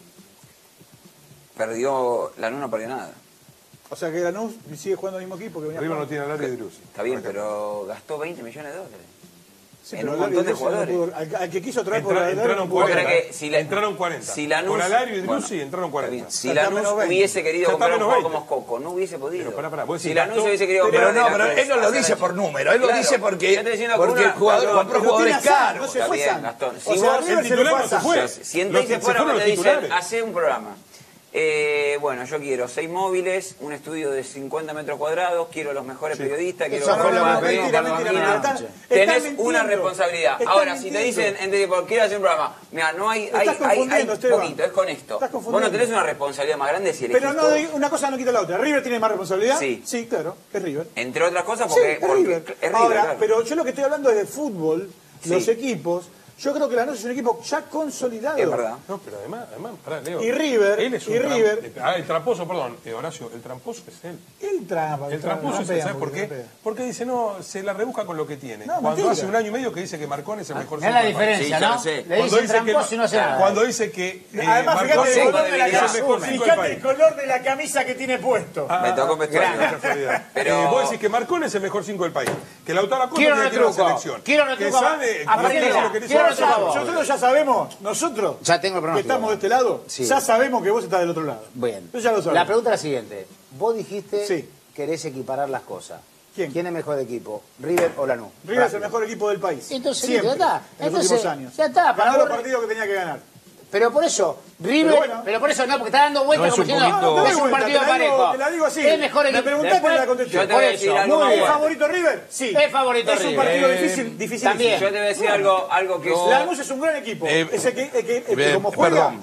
Lanús no perdió nada. O sea que Lanús sigue jugando el mismo equipo que venía River no jugando. tiene a Larry de Luz. Está bien, pero gastó 20 millones de dólares. Sí, en pero un Larry montón de Drussi no jugadores. pudo- al que quiso traer por la Entraron ¿Vos crees 40. que si la- Entraron 40. si Lanús- Con Alario y bueno, Drussi entraron Está 40. bien. Si Está Lanús menos 20. hubiese querido Está comprar un menos jugador 20. como Coco, no hubiese podido. Pero pará, vos si decís, Lanús gastó- hubiese querido Pero comprar no, de la pero él no lo Cruz, dice hacer por número, él lo Claro. dice Yo porque, estoy diciendo porque con el una- jugador perdón, compró pero jugadores tiene azar, caros. no se Está fue bien, San. Gastón. O Si sea, vos- River el se le titular fue no a se San. fue. Si entré y se Se fueron, fueron te los dicen, titulares. hace un programa. Bueno, yo quiero 6 móviles, un estudio de 50 metros cuadrados, quiero los mejores periodistas, quiero Eso los fue lo mejores que Mentira, periodistas, mentira, no, mentira. no. Están Tenés mintiendo. una responsabilidad. Están Ahora, si te mintiendo. dicen, quiero hacer un programa, mira, no hay Estás confundiendo, Esteban. poquito, es con esto. Estás Vos confundiendo. no tenés una responsabilidad más grande si elegís Pero no, todo. una cosa no quita la otra. ¿River tiene más responsabilidad? Sí. Sí, claro, es River. Entre otras cosas, Sí, porque, es River. es River, Ahora, claro. pero yo lo que estoy hablando es de fútbol, Sí. los equipos. Yo creo que Lanús es un equipo ya consolidado. Es verdad. No, pero además, pará, Leo. Y River, Él es un y River. el tramposo, perdón, Horacio, el tramposo es él. El trampa. El tramposo es él, ¿sabes por qué? Porque dice, no, se la rebusca con lo que tiene. No, Cuando mentira. hace un año y medio que dice que Marcón es el mejor Es la cinco del país. diferencia, Sí, ya ¿no? lo sé. Le Cuando dicen dice que tramposo y no hace nada. Cuando dice que Además, Marcón fíjate es el el color de la mejor camisa. cinco del Fíjate país. el color de la camisa que tiene puesto. Me tocó vestuario. Qué casualidad. Pero- Vos decís que Marcón es el mejor 5 del país. Que Lautaro Acosta Quiero tiene que ir a la retruco. selección. Quiero Que retruco. sale, Aprendela. Marcelo, que Quiero dice- retruco. Nosotros ya sabemos, nosotros Ya tengo el que pronóstico. estamos de este lado, Sí. ya sabemos que vos estás del otro lado. Bien. Yo ya lo sabemos. La pregunta es la siguiente. Vos dijiste Sí. querés equiparar las cosas. ¿Quién? ¿Quién es mejor equipo? ¿River o Lanús? River es el mejor equipo del país. Entonces, siempre, ya está. en los Entonces, últimos años. ya está, para Ganó los vos- partidos que tenía que ganar. Pero por eso, River, Pero bueno. por eso no, porque está dando vueltas No, es como un diciendo, poquito- No, te es doy un vuelta, partido te la digo- parejo. Te la digo así. Es mejor Me equipo. preguntaste y Después- te la contesté. Yo te Por voy a decir eso, algo muy más bien. ¿Es bueno. favorito River? Sí. Es favorito Es un River. partido difícil. También. Yo te voy a decir algo que es... Lanús es un gran equipo. Es el que como juega. Perdón.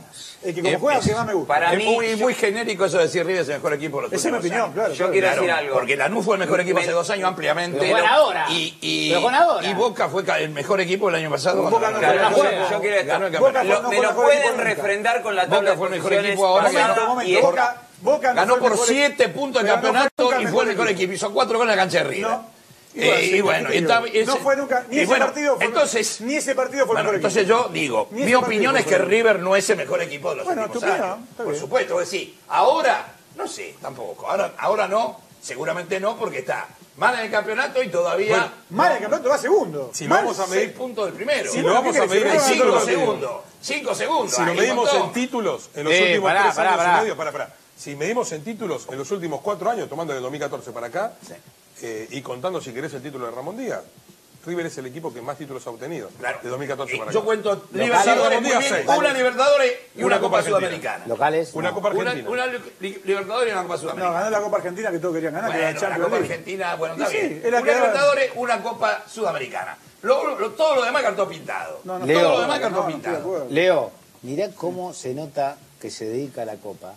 El que como juega es el que más me gusta. Para es mí, muy genérico eso de decir River es el mejor equipo de los Esa es mi últimos opinión, años. claro. Yo quiero decir algo. Porque Lanús fue el mejor equipo hace 2 años ampliamente. Pero juegan ahora. Y Pero juegan ahora. Boca fue el mejor equipo el año pasado. Boca no Claro, juega. yo quiero Ganó el esto. campeonato. Me lo pueden refrendar con la tabla Boca de fue el mejor posiciones equipo ahora. pasada y Boca Ganó no fue por el mejor 7 puntos el pero no fue campeonato nunca y el fue el mejor mejor equipo. Hizo 4 goles en la cancha de River. No. Y bueno, no fue nunca, ni ese partido fue ni ese partido fue el mejor entonces equipo. yo digo, Ni ese mi opinión partido es fue que el mejor. River no es el mejor equipo de los Bueno, últimos tu opinión, años. está Por bien. supuesto, es decir, ahora, no sé, tampoco. Ahora no, seguramente no, porque está mal en el campeonato y todavía... Mal el campeonato va segundo. Si lo Mal, vamos a 6 medir, puntos del primero. Si lo vamos a medir en 5 títulos, segundos. 5 segundos. si lo hay medimos un montón. en títulos en los Sí, últimos pará, 3 años pará. y medio, si medimos en títulos en los últimos 4 años, tomando de 2014 para acá, y contando si querés el título de Ramón Díaz, River es el equipo que más títulos ha obtenido Claro. de 2014 para acá. Yo cuento Locales, Libertadores muy Ramón bien, Díaz, 6. una Libertadores y una Copa Argentina. Sudamericana. Locales. Una no. Copa Argentina. Una Libertadores y una Copa No, Sudamericana. ganó la Copa Argentina que todos querían ganar, que era Bueno, la la Champions Copa League. Argentina, bueno, está Sí, bien. es la Una que daba- Libertadores, una Copa Sudamericana. Todo lo demás cartón pintado. No, no, Leo. Todo lo demás cartón no, estoy de pintado. acuerdo. Leo, mirá cómo se nota que se dedica a la Copa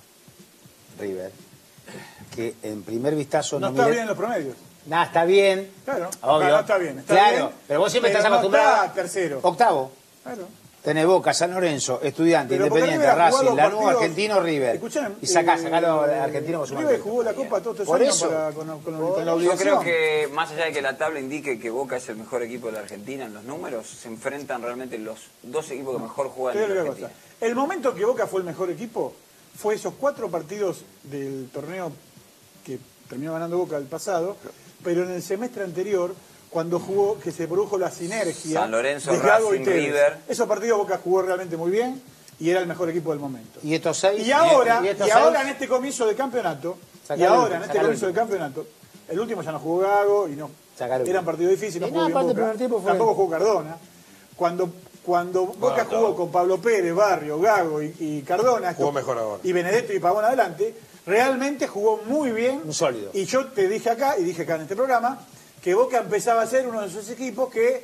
River. Que en primer vistazo No no está mira- bien en los promedios. Nah, está bien. Claro, Obvio. no está bien. Está claro, bien, pero vos siempre pero estás no acostumbrado. está tercero. Octavo. Claro. Tenés Boca, San Lorenzo, Estudiante, Pero porque Independiente, River ha jugado Racing, Lanús, partidos- Argentino, River. Escuchame, Y sacalo al Argentino con su River maldito. jugó la Copa todos estos Por años eso. con la Yo obligación. creo que, más allá de que la tabla indique que Boca es el mejor equipo de la Argentina en los números, se enfrentan realmente los dos equipos que mejor juegan Te en digo la una Argentina. cosa. El momento que Boca fue el mejor equipo fue esos 4 partidos del torneo que terminó ganando Boca el pasado, pero en el semestre anterior, cuando jugó, que se produjo la sinergia San Lorenzo, de Gago y Racing, Tevez. River. Esos partidos Boca jugó realmente muy bien y era el mejor equipo del momento. Y estos 6. Y ahora, estos y ahora seis? en este comienzo de campeonato, Sacalo, sacalo. el último ya no jugó Gago y no. Sacalo. Era un partido difícil, no Y jugó no, bien aparte, el Boca. primer tiempo fue- Tampoco jugó Cardona. Cuando Boca jugó con Pablo Pérez, Barrio, Gago y Cardona, Jugó mejor ahora. y Benedetto y Pavón adelante, realmente jugó muy bien. Un sólido. Y yo te dije acá, y dije acá en este programa, que Boca empezaba a ser uno de esos equipos que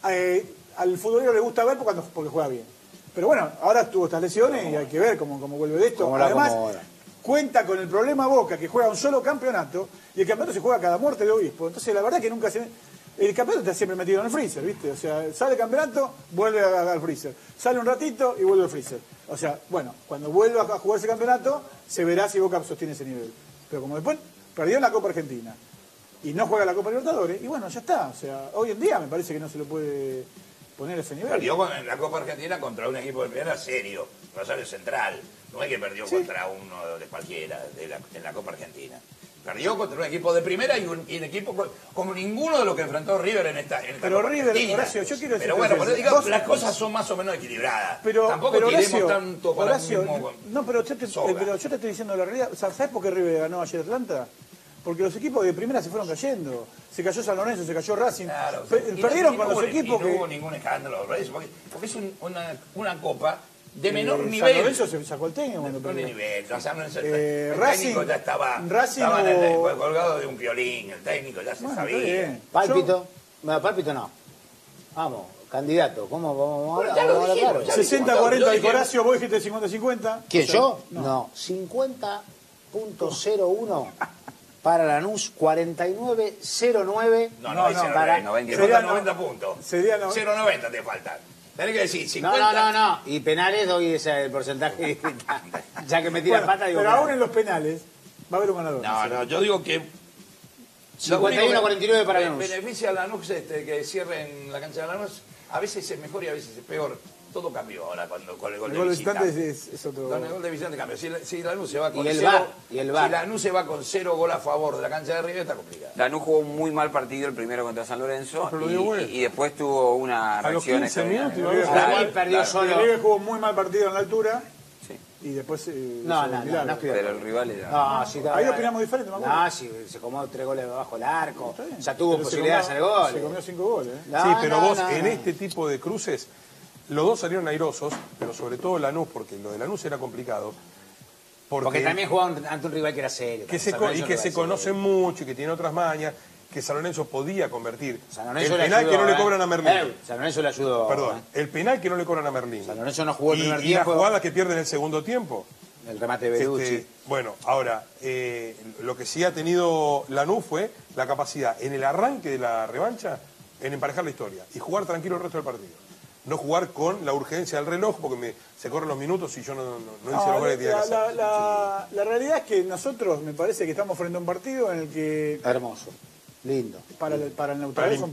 al futbolero le gusta ver porque juega bien. Pero bueno, ahora tuvo estas lesiones y hay que ver cómo vuelve de esto. Cómo la Además, acomoda. cuenta con el problema Boca, que juega un solo campeonato, y el campeonato se juega a cada muerte de obispo. Entonces, la verdad que nunca se... El campeonato está siempre metido en el freezer, ¿viste? O sea, sale el campeonato, vuelve al freezer. Sale un ratito y vuelve al freezer. O sea, bueno, cuando vuelva a jugar ese campeonato, se verá si Boca sostiene ese nivel. Pero como después perdió en la Copa Argentina y no juega la Copa Libertadores, y bueno, ya está. O sea, hoy en día me parece que no se lo puede poner a ese nivel. Perdió en la Copa Argentina contra un equipo de primera serio, Rosario Central. No es que perdió contra uno de cualquiera en la Copa Argentina. Perdió contra un equipo de primera y un equipo como ninguno de los que enfrentó River en esta Pero Copa River, Argentina. Horacio, yo quiero decir Pero bueno, que por eso digamos, vos- las cosas son más o menos equilibradas. Pero, Tampoco pero tiremos Horacio, tanto para Horacio, el mismo... no, pero yo te estoy diciendo la realidad. O sea, ¿sabes por qué River ganó ayer Atlanta? Porque los equipos de primera se fueron cayendo. Se cayó San Lorenzo, se cayó Racing. Claro, Perdieron y con no los hubo- equipos y no que... hubo ningún escándalo, porque es una copa de menor San nivel. Lorenzo se sacó el técnico cuando No de perdió. nivel, no, San Lorenzo, el Racing- técnico ya estaba Racing estaba o- colgado de un violín, el técnico ya se Bueno, está sabía. bien. Pálpito. No, Pálpito no. Vamos, candidato. ¿Cómo vamos Bueno, a ya lo hablar dijimos, claro? ya 60-40 Yo dijo dije- Horacio, vos dijiste 50-50. ¿Quién, O sea, yo? No. 50.01 para Lanús, 49.09 No, No, no, no, para- te faltan sería 90 puntos. sería no- 0,90 te faltan. Tenés que decir No, 50. no. Y penales doy ese el porcentaje. Ya que metí la Bueno, pata, digo. pero aún en los penales va a haber un ganador. No, yo digo que... 51-49 para Lanús. Beneficia a Lanús que cierren la cancha de Lanús. A veces es mejor y a veces es peor. Todo cambió ahora con el gol El de gol de visita. visitante es otro... Con el gol de visitante cambió. Si Lanús se va con Y el cero, VAR, y el VAR. si Lanús se va con 0 gol a favor de la cancha de River, está complicado. Lanús jugó un muy mal partido el primero contra San Lorenzo Pero lo dio vuelta. y después tuvo una A los reacción 15 minutos iba a extraordinaria. ver. Para mí perdió solo. River jugó muy mal partido en la altura Sí, y después... No, hizo no, un milagro. no estoy de pero acuerdo. el rival era... No, sí, Ahí opinamos diferente, me acuerdo. No, sí, se comió 3 goles bajo el arco. Está bien. Ya tuvo Pero posibilidad de hacer goles. Se comió 5 goles. No, Sí, pero no, vos no, en no. este tipo de cruces, los dos salieron airosos, pero sobre todo Lanús, porque lo de Lanús era complicado. Porque también jugaban ante un rival que era serio. que San y Lorenzo que era se serio. conocen mucho y que tiene otras mañas. que San Lorenzo podía convertir. El penal que no le cobran a Merlín. San Lorenzo le ayudó. Perdón, el penal que no le cobran a Merlín. San Lorenzo no jugó el primer y tiempo. las jugadas que pierde en el segundo tiempo. El remate de Beducci. Bueno, ahora, lo que sí ha tenido Lanús fue la capacidad en el arranque de la revancha en emparejar la historia y jugar tranquilo el resto del partido. No jugar con la urgencia del reloj porque se corren los minutos y yo no hice los goles que tenía que hacer. La realidad es que nosotros me parece que estamos frente a un partido en el que... Hermoso, lindo. Para el neutral es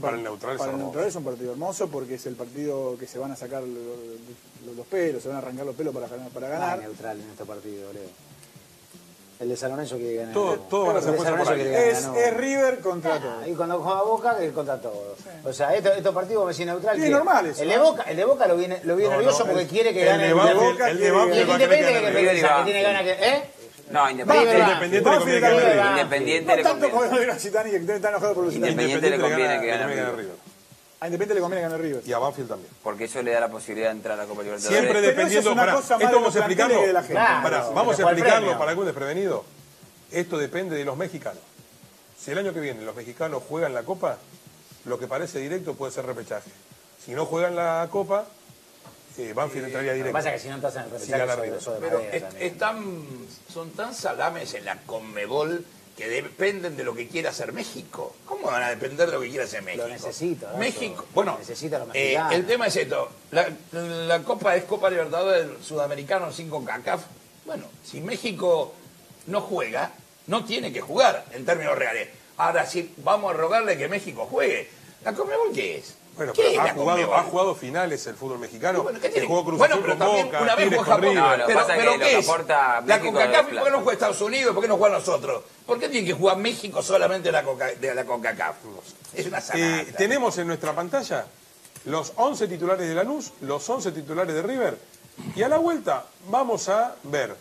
un partido hermoso porque es el partido que se van a sacar los pelos, se van a arrancar los pelos para ganar. No hay neutral en este partido, Leo. El de San Lorenzo quiere ganar. Todo van a ser fuerza por ahí. Es River contra todo. Y cuando juega Boca, es contra todo. Sí. O sea, estos partidos me decís neutral. Es normal eso. El de Boca lo vi nervioso porque quiere que gane el de Boca. El de Independiente que tiene ganas que... No, Independiente le conviene. Independiente le No tanto como conviene. el Lusitani, que está enojado por Lusitani. Independiente le conviene que gane River. A Independiente le conviene ganar River. Y a Banfield también. Porque eso le da la posibilidad de entrar a la Copa Libertadores. Siempre dependiendo... Esto vamos a explicarlo. Vamos a explicarlo para algún desprevenido. Esto depende de los mexicanos. Si el año que viene los mexicanos juegan la Copa, lo que parece directo puede ser repechaje. Si no juegan la Copa, Banfield entraría directo. Lo que pasa es que si no estás en el repechaje, pero son tan salames en la Conmebol que dependen de lo que quiera hacer México. ¿Cómo van a depender de lo que quiera hacer México? Lo necesita. México, bueno, necesita los mexicanos. El tema es esto. La Copa es Copa Libertadores Sudamericano sin CONCACAF. Bueno, si México no juega, no tiene que jugar en términos reales. Ahora, si vamos a rogarle que México juegue, ¿la Conmebol qué es? Bueno, ¿Qué pero es ha jugado finales el fútbol mexicano. Bueno, ¿qué tiene? Jugó Cruz Bueno, Azul pero con también Boca, una vez Tigres jugó con Japón. River. Pero ¿qué es? La La CONCACAF, ¿por qué no juega Estados Unidos? ¿Por qué no juega nosotros? ¿Por qué tiene que jugar México solamente de la CONCACAF? Es una salada. Tenemos en nuestra pantalla los 11 titulares de Lanús, los 11 titulares de River. Y a la vuelta vamos a ver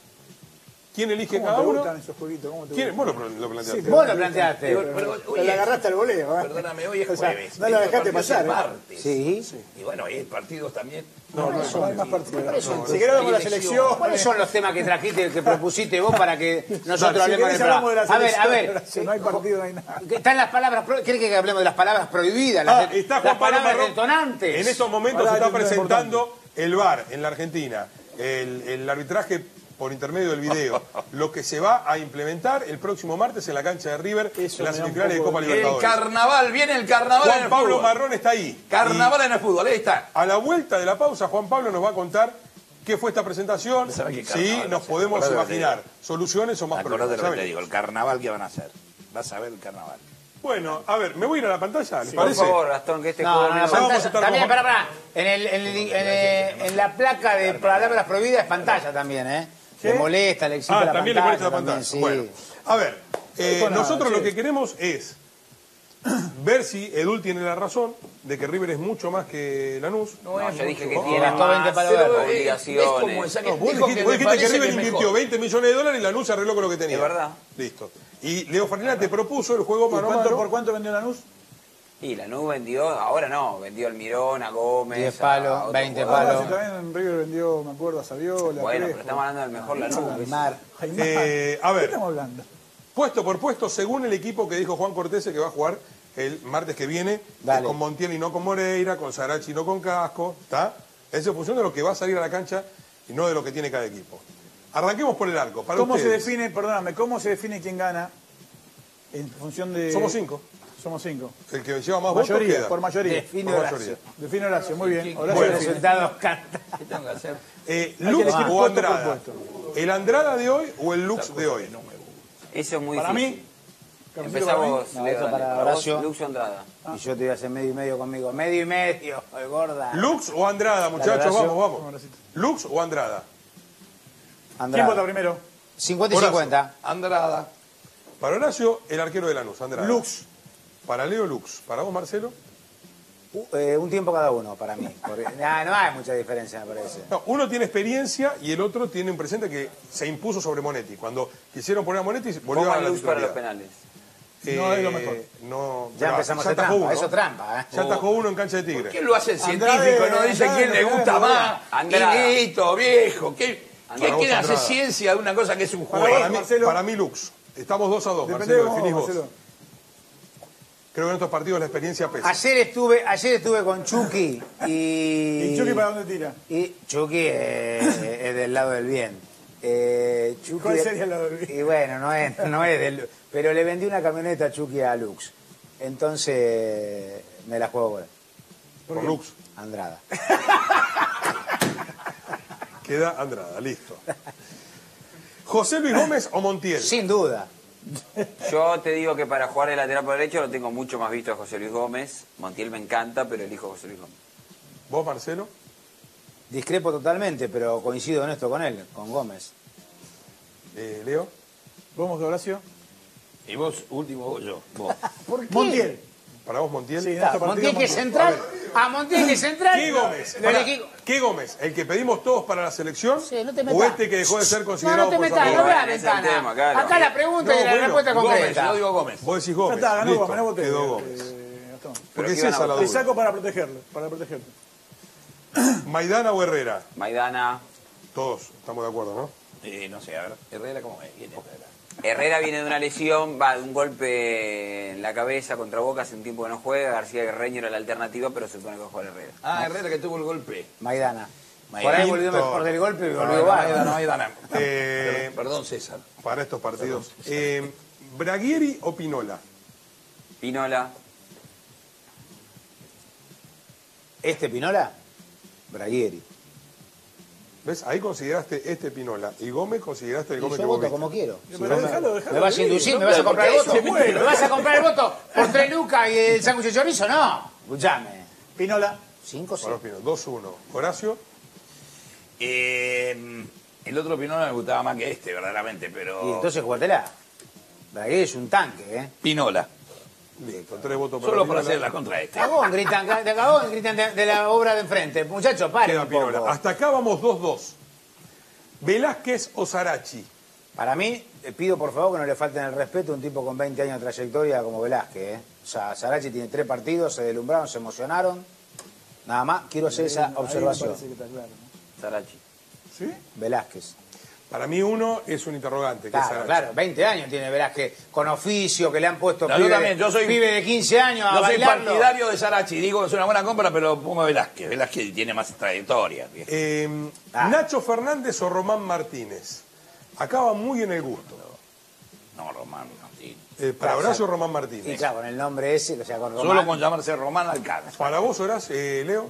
quién elige cada uno. ¿Cómo te gustan esos jueguitos? ¿Cómo te gustan? Vos lo planteaste. Sí, Vos lo planteaste. Pero le agarraste al voleo. Perdóname, hoy es jueves. No lo dejaste pasar. Martes. Sí. Y bueno, hay partidos también. No hay más partidos. Si querés vamos a la selección. ¿Cuáles son los temas que trajiste, que propusiste vos para que nosotros hablemos del programa? A ver. No hay partido, no hay nada. Están las palabras, ¿querés que hablemos de las palabras prohibidas? Está Las Juan Pablo palabras Marrón. detonantes. En estos momentos se está presentando el VAR en la Argentina. El arbitraje por intermedio del video, lo que se va a implementar el próximo martes en la cancha de River, en las semifinales de Copa Libertadores. El carnaval, viene el carnaval en Juan el Pablo fútbol. Marrón está ahí. Carnaval en el fútbol, ahí está. A la vuelta de la pausa, Juan Pablo nos va a contar qué fue esta presentación, si nos podemos imaginar soluciones o más Acordate problemas. lo que te digo, el carnaval que van a hacer. Vas a ver el carnaval. Bueno, a ver, me voy a ir a la pantalla, ¿les Por parece? favor, Gastón, que este No, juego la vamos a pantalla, estar también, con- pará. En la placa de palabras prohibidas es pantalla también, ¿eh? Le molesta, le excita la también pantalla. le parece la pantalla. Sí. Bueno, a ver, nosotros lo que queremos es ver si Edul tiene la razón de que River es mucho más que Lanús. No, yo dije que mucho. tiene Gastó 20 más para ver. obligaciones. No, vos dijiste que River invirtió 20 millones de dólares y Lanús se arregló con lo que tenía. Es verdad. Listo. Y Leo Farina te propuso el juego mano a mano. ¿Por cuánto vendió Lanús? Y Lanús vendió, ahora no, vendió al Mirón, a Gómez. 10 a palos, otro 20 jugador. palos. Sí, también River vendió, me acuerdo, a Saviola. Bueno, Crespo. pero estamos hablando del mejor Lanús. Aymar. Aymar. A ¿Qué ver, estamos hablando? puesto por puesto, según el equipo que dijo Juan Cortese que va a jugar el martes que viene, Dale. con Montiel y no con Moreira, con Sarachi y no con Casco, ¿está? Es en función de lo que va a salir a la cancha y no de lo que tiene cada equipo. Arranquemos por el arco. Para ¿Cómo se ustedes. define, perdóname, cómo se define quién gana en función de... Somos 5. Somos 5. El que lleva más votos Mayoría, queda. por mayoría. Define Por Horacio. mayoría. Define Horacio, muy bien. Los Horacio define. resultados cantan. ¿Qué tengo que hacer? Lux elegir o puesto por Andrada. puesto. ¿El Andrada de hoy o el Lux de hoy? Eso es muy Para difícil. mí, Cafecito para mí. Empezamos, No, Leo, esto dale. para Para vos, Horacio. Lux o Andrada. Y yo te voy a hacer medio y medio conmigo. Medio y medio, gorda. ¿Lux o Andrada, muchachos? Horacio. Vamos. ¿Lux o Andrada? ¿Quién Andrada. vota primero? 50 y Horacio. 50. Andrada. Para Horacio, el arquero de Lanús, Andrada. Lux. Para Leo, Lux. Para vos, Marcelo. Un tiempo cada uno para mí. Porque, no hay mucha diferencia, me parece. No, uno tiene experiencia y el otro tiene un presente que se impuso sobre Monetti. Cuando quisieron poner a Monetti, volvió a Pongan la Lux para los titularidad. penales. No es lo mejor. No, Ya pero empezamos a hacer atajó trampa. uno. Eso trampa, ¿eh? Ya atajó uno en cancha de Tigre. ¿Quién lo hace el científico? Andrade, No dice Andrade, quién le gusta Andrade. más. Andrada. Guinito, viejo. ¿Qué Para vos, quiere hacer Andrada. ciencia de una cosa que es un Para juego? Para mí, Marcelo. para mí Lux. Estamos 2-2, Depende Marcelo, de vos, definís vos. Marcelo. Creo que en estos partidos la experiencia pesa. Ayer estuve con Chucky y... ¿Y Chucky para dónde tira? Y Chucky es del lado del bien. Chucky, ¿Cuál sería el lado del bien? Y bueno, no es del... Pero le vendí una camioneta a Chucky a Lux. Entonces me la juego Por Lux. Andrada. Queda Andrada, listo. ¿José Luis Gómez o Montiel? Sin duda. Yo te digo que para jugar de lateral por derecho lo tengo mucho más visto a José Luis Gómez. Montiel me encanta, pero elijo a José Luis Gómez. ¿Vos, Marcelo? Discrepo totalmente, pero coincido en esto con él, con Gómez. Leo. ¿Vamos, Horacio? Y vos, último, vos yo. Vos. ¿Por qué? Montiel. ¿Para vos, Montiel? Sí, en este partido Montiel que es Montiel. central. Montiel que es central. ¿Qué Gómez? Le Pará, elegí- ¿Qué Gómez? ¿El que pedimos todos para la selección? Sí, no te ¿O metas. este que dejó de ser No, considerado no te por metas, San no Juan? veas Ese es el ventana. tema, claro. Acá la pregunta No, y la bueno, respuesta Gómez, concreta. yo digo Gómez. Vos decís Ya Gómez. está, ganó Listo. Gómez, no voté. Quedó Gómez. Gastón. Porque es ¿qué van a esa la votar? Te duda. saco para protegerlo, ¿Maidana o Herrera? Maidana. Todos estamos de acuerdo, ¿no? No sé, a ver, Herrera, ¿cómo es? ¿Quién es Herrera? Herrera viene de una lesión, va de un golpe en la cabeza contra Boca, hace un tiempo que no juega. García Guerreño era la alternativa, pero se supone que va a jugar Herrera. Ah, Herrera que tuvo el golpe. Maidana. Maidana. Por ahí volvió mejor del golpe y volvió Maidana. Perdón, César. Para estos partidos. ¿Braguieri o Pinola? Pinola. ¿Este Pinola? Braguieri. ¿Ves? Ahí consideraste este Pinola. Y Gómez consideraste el Y Gómez yo que vos voto viste. como quiero. Pero déjalo. ¿Me vas a inducir? ¿Me vas a comprar el voto? ¿Me vas a comprar el voto por 3 lucas y el sándwich de chorizo? No. Escuchame. Pinola. 5 sí. Para los Pinola. 2-1. Horacio. El otro Pinola me gustaba más que este, verdaderamente, pero... Y entonces jugátela. Braguieri es un tanque, ¿eh? Pinola. Listo. 3 votos para Solo para Pinola. hacerla contra este. Cagón, gritan de la obra de enfrente. Muchachos, paren Queda un poco. Pinola. Hasta acá vamos 2-2. ¿Velázquez o Sarachi? Para mí, pido por favor que no le falten el respeto a un tipo con 20 años de trayectoria como Velázquez, ¿eh? O sea, Sarachi tiene 3 partidos, se deslumbraron, se emocionaron. Nada más, quiero hacer esa Ahí observación. me parece que está claro, ¿no? Sarachi. ¿Sí? Velázquez. Para mí uno es un interrogante. Que es Claro, Sarachi. claro, 20 años tiene Velázquez, con oficio, que le han puesto No, yo pibe, también, yo soy- pibe de 15 años a No soy bailarlo. partidario de Sarachi, digo que es una buena compra, pero pongo a Velázquez. Velázquez tiene más trayectoria. ¿Nacho Fernández o Román Martínez? Acá va muy en el gusto. No, Román, no, sí. Para Claro, Horacio, Román Y Martínez. claro, con el nombre ese, o sea, con Román. Solo con llamarse Román alcanza. Para vos, Horacio, Leo,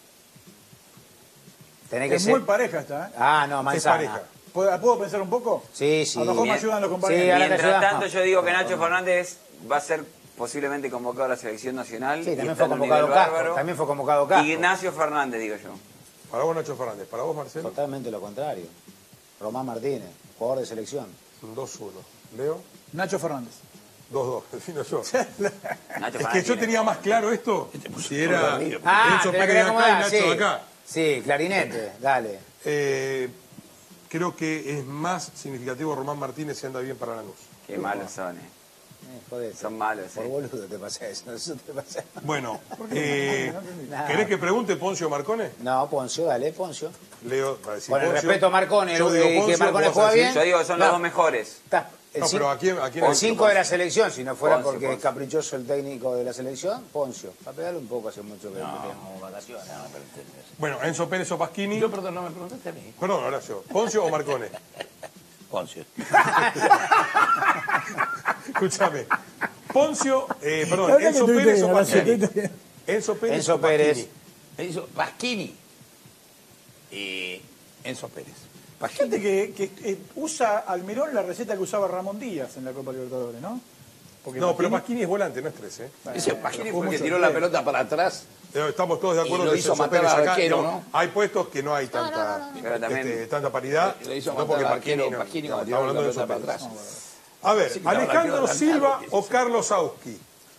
Tenés que Es ser... muy pareja esta, ¿eh? Ah, no, es Manzana. pareja. ¿Puedo pensar un poco? Sí, sí. A lo mejor me ayudan los compañeros. Sí, ahora te Mientras ayudamos. tanto, yo digo que Nacho Fernández va a ser posiblemente convocado a la selección nacional. Sí, y también está fue en un convocado nivel Casco. bárbaro. También fue convocado Casco. Ignacio Fernández, digo yo. Para vos, Nacho Fernández. Para vos, Marcelo, Totalmente lo contrario. Román Martínez, jugador de selección. 2-1. Leo, Nacho Fernández. 2-2. Defino yo. Nacho Es Fernández que yo tiene- tenía más claro esto. Si era Enzo te la Pérez de quería acá y acomodar, Nacho sí. de acá. Sí, clarinete, dale. Creo que es más significativo Román Martínez si anda bien para Lanús. Qué malos son, Jodete. Son malos, Por boludo te pasa eso, eso te pasa. Bueno, Nada. ¿querés que pregunte Poncio Marcone? No, Poncio, dale, Poncio. Leo va a decir Con el Poncio. respeto a Marcone, Yo digo que Poncio, Marcone vos juega vas a decir- bien. Yo digo que son los dos mejores. Está el No, cinco- pero ¿a quién el es? 5 de la selección, si no fuera Poncio, porque es Poncio. caprichoso el técnico de la selección, Poncio. Va a pegarle un poco, hace mucho que tenemos vacaciones. Bueno, Enzo Pérez o Pasquini. Yo, perdón, no me preguntaste a mí. Perdón, Horacio. ¿Poncio o Marcone? Poncio. Escúchame. Poncio, La perdón, verdad que Enzo estuviste Pérez bien, o Horacio, Pasquini. estuviste bien. Enzo Pérez Enzo o Pasquini. Pérez. Me hizo Pasquini. Enzo Pérez. Gente que usa Almirón la receta que usaba Ramón Díaz en la Copa Libertadores, ¿no? Porque No, pero Pasquini- Pasquini es volante, no es 3, ¿eh? Ese Pasquini jugó fue el que mucho tiró en la River. pelota para atrás. Estamos todos de acuerdo Y lo que hizo Enzo matar Pérez al acá, arquero, no, ¿no? hay puestos que no hay tanta, Pero también- tanta paridad. Le hizo no matar porque al Pasquini arquero, no. Pasquini No, cuando tiró estamos la hablando de pelota Enzo para Pérez. atrás. A ver, Sí, claro, Alejandro la pelota Silva tan o Carlos Auski.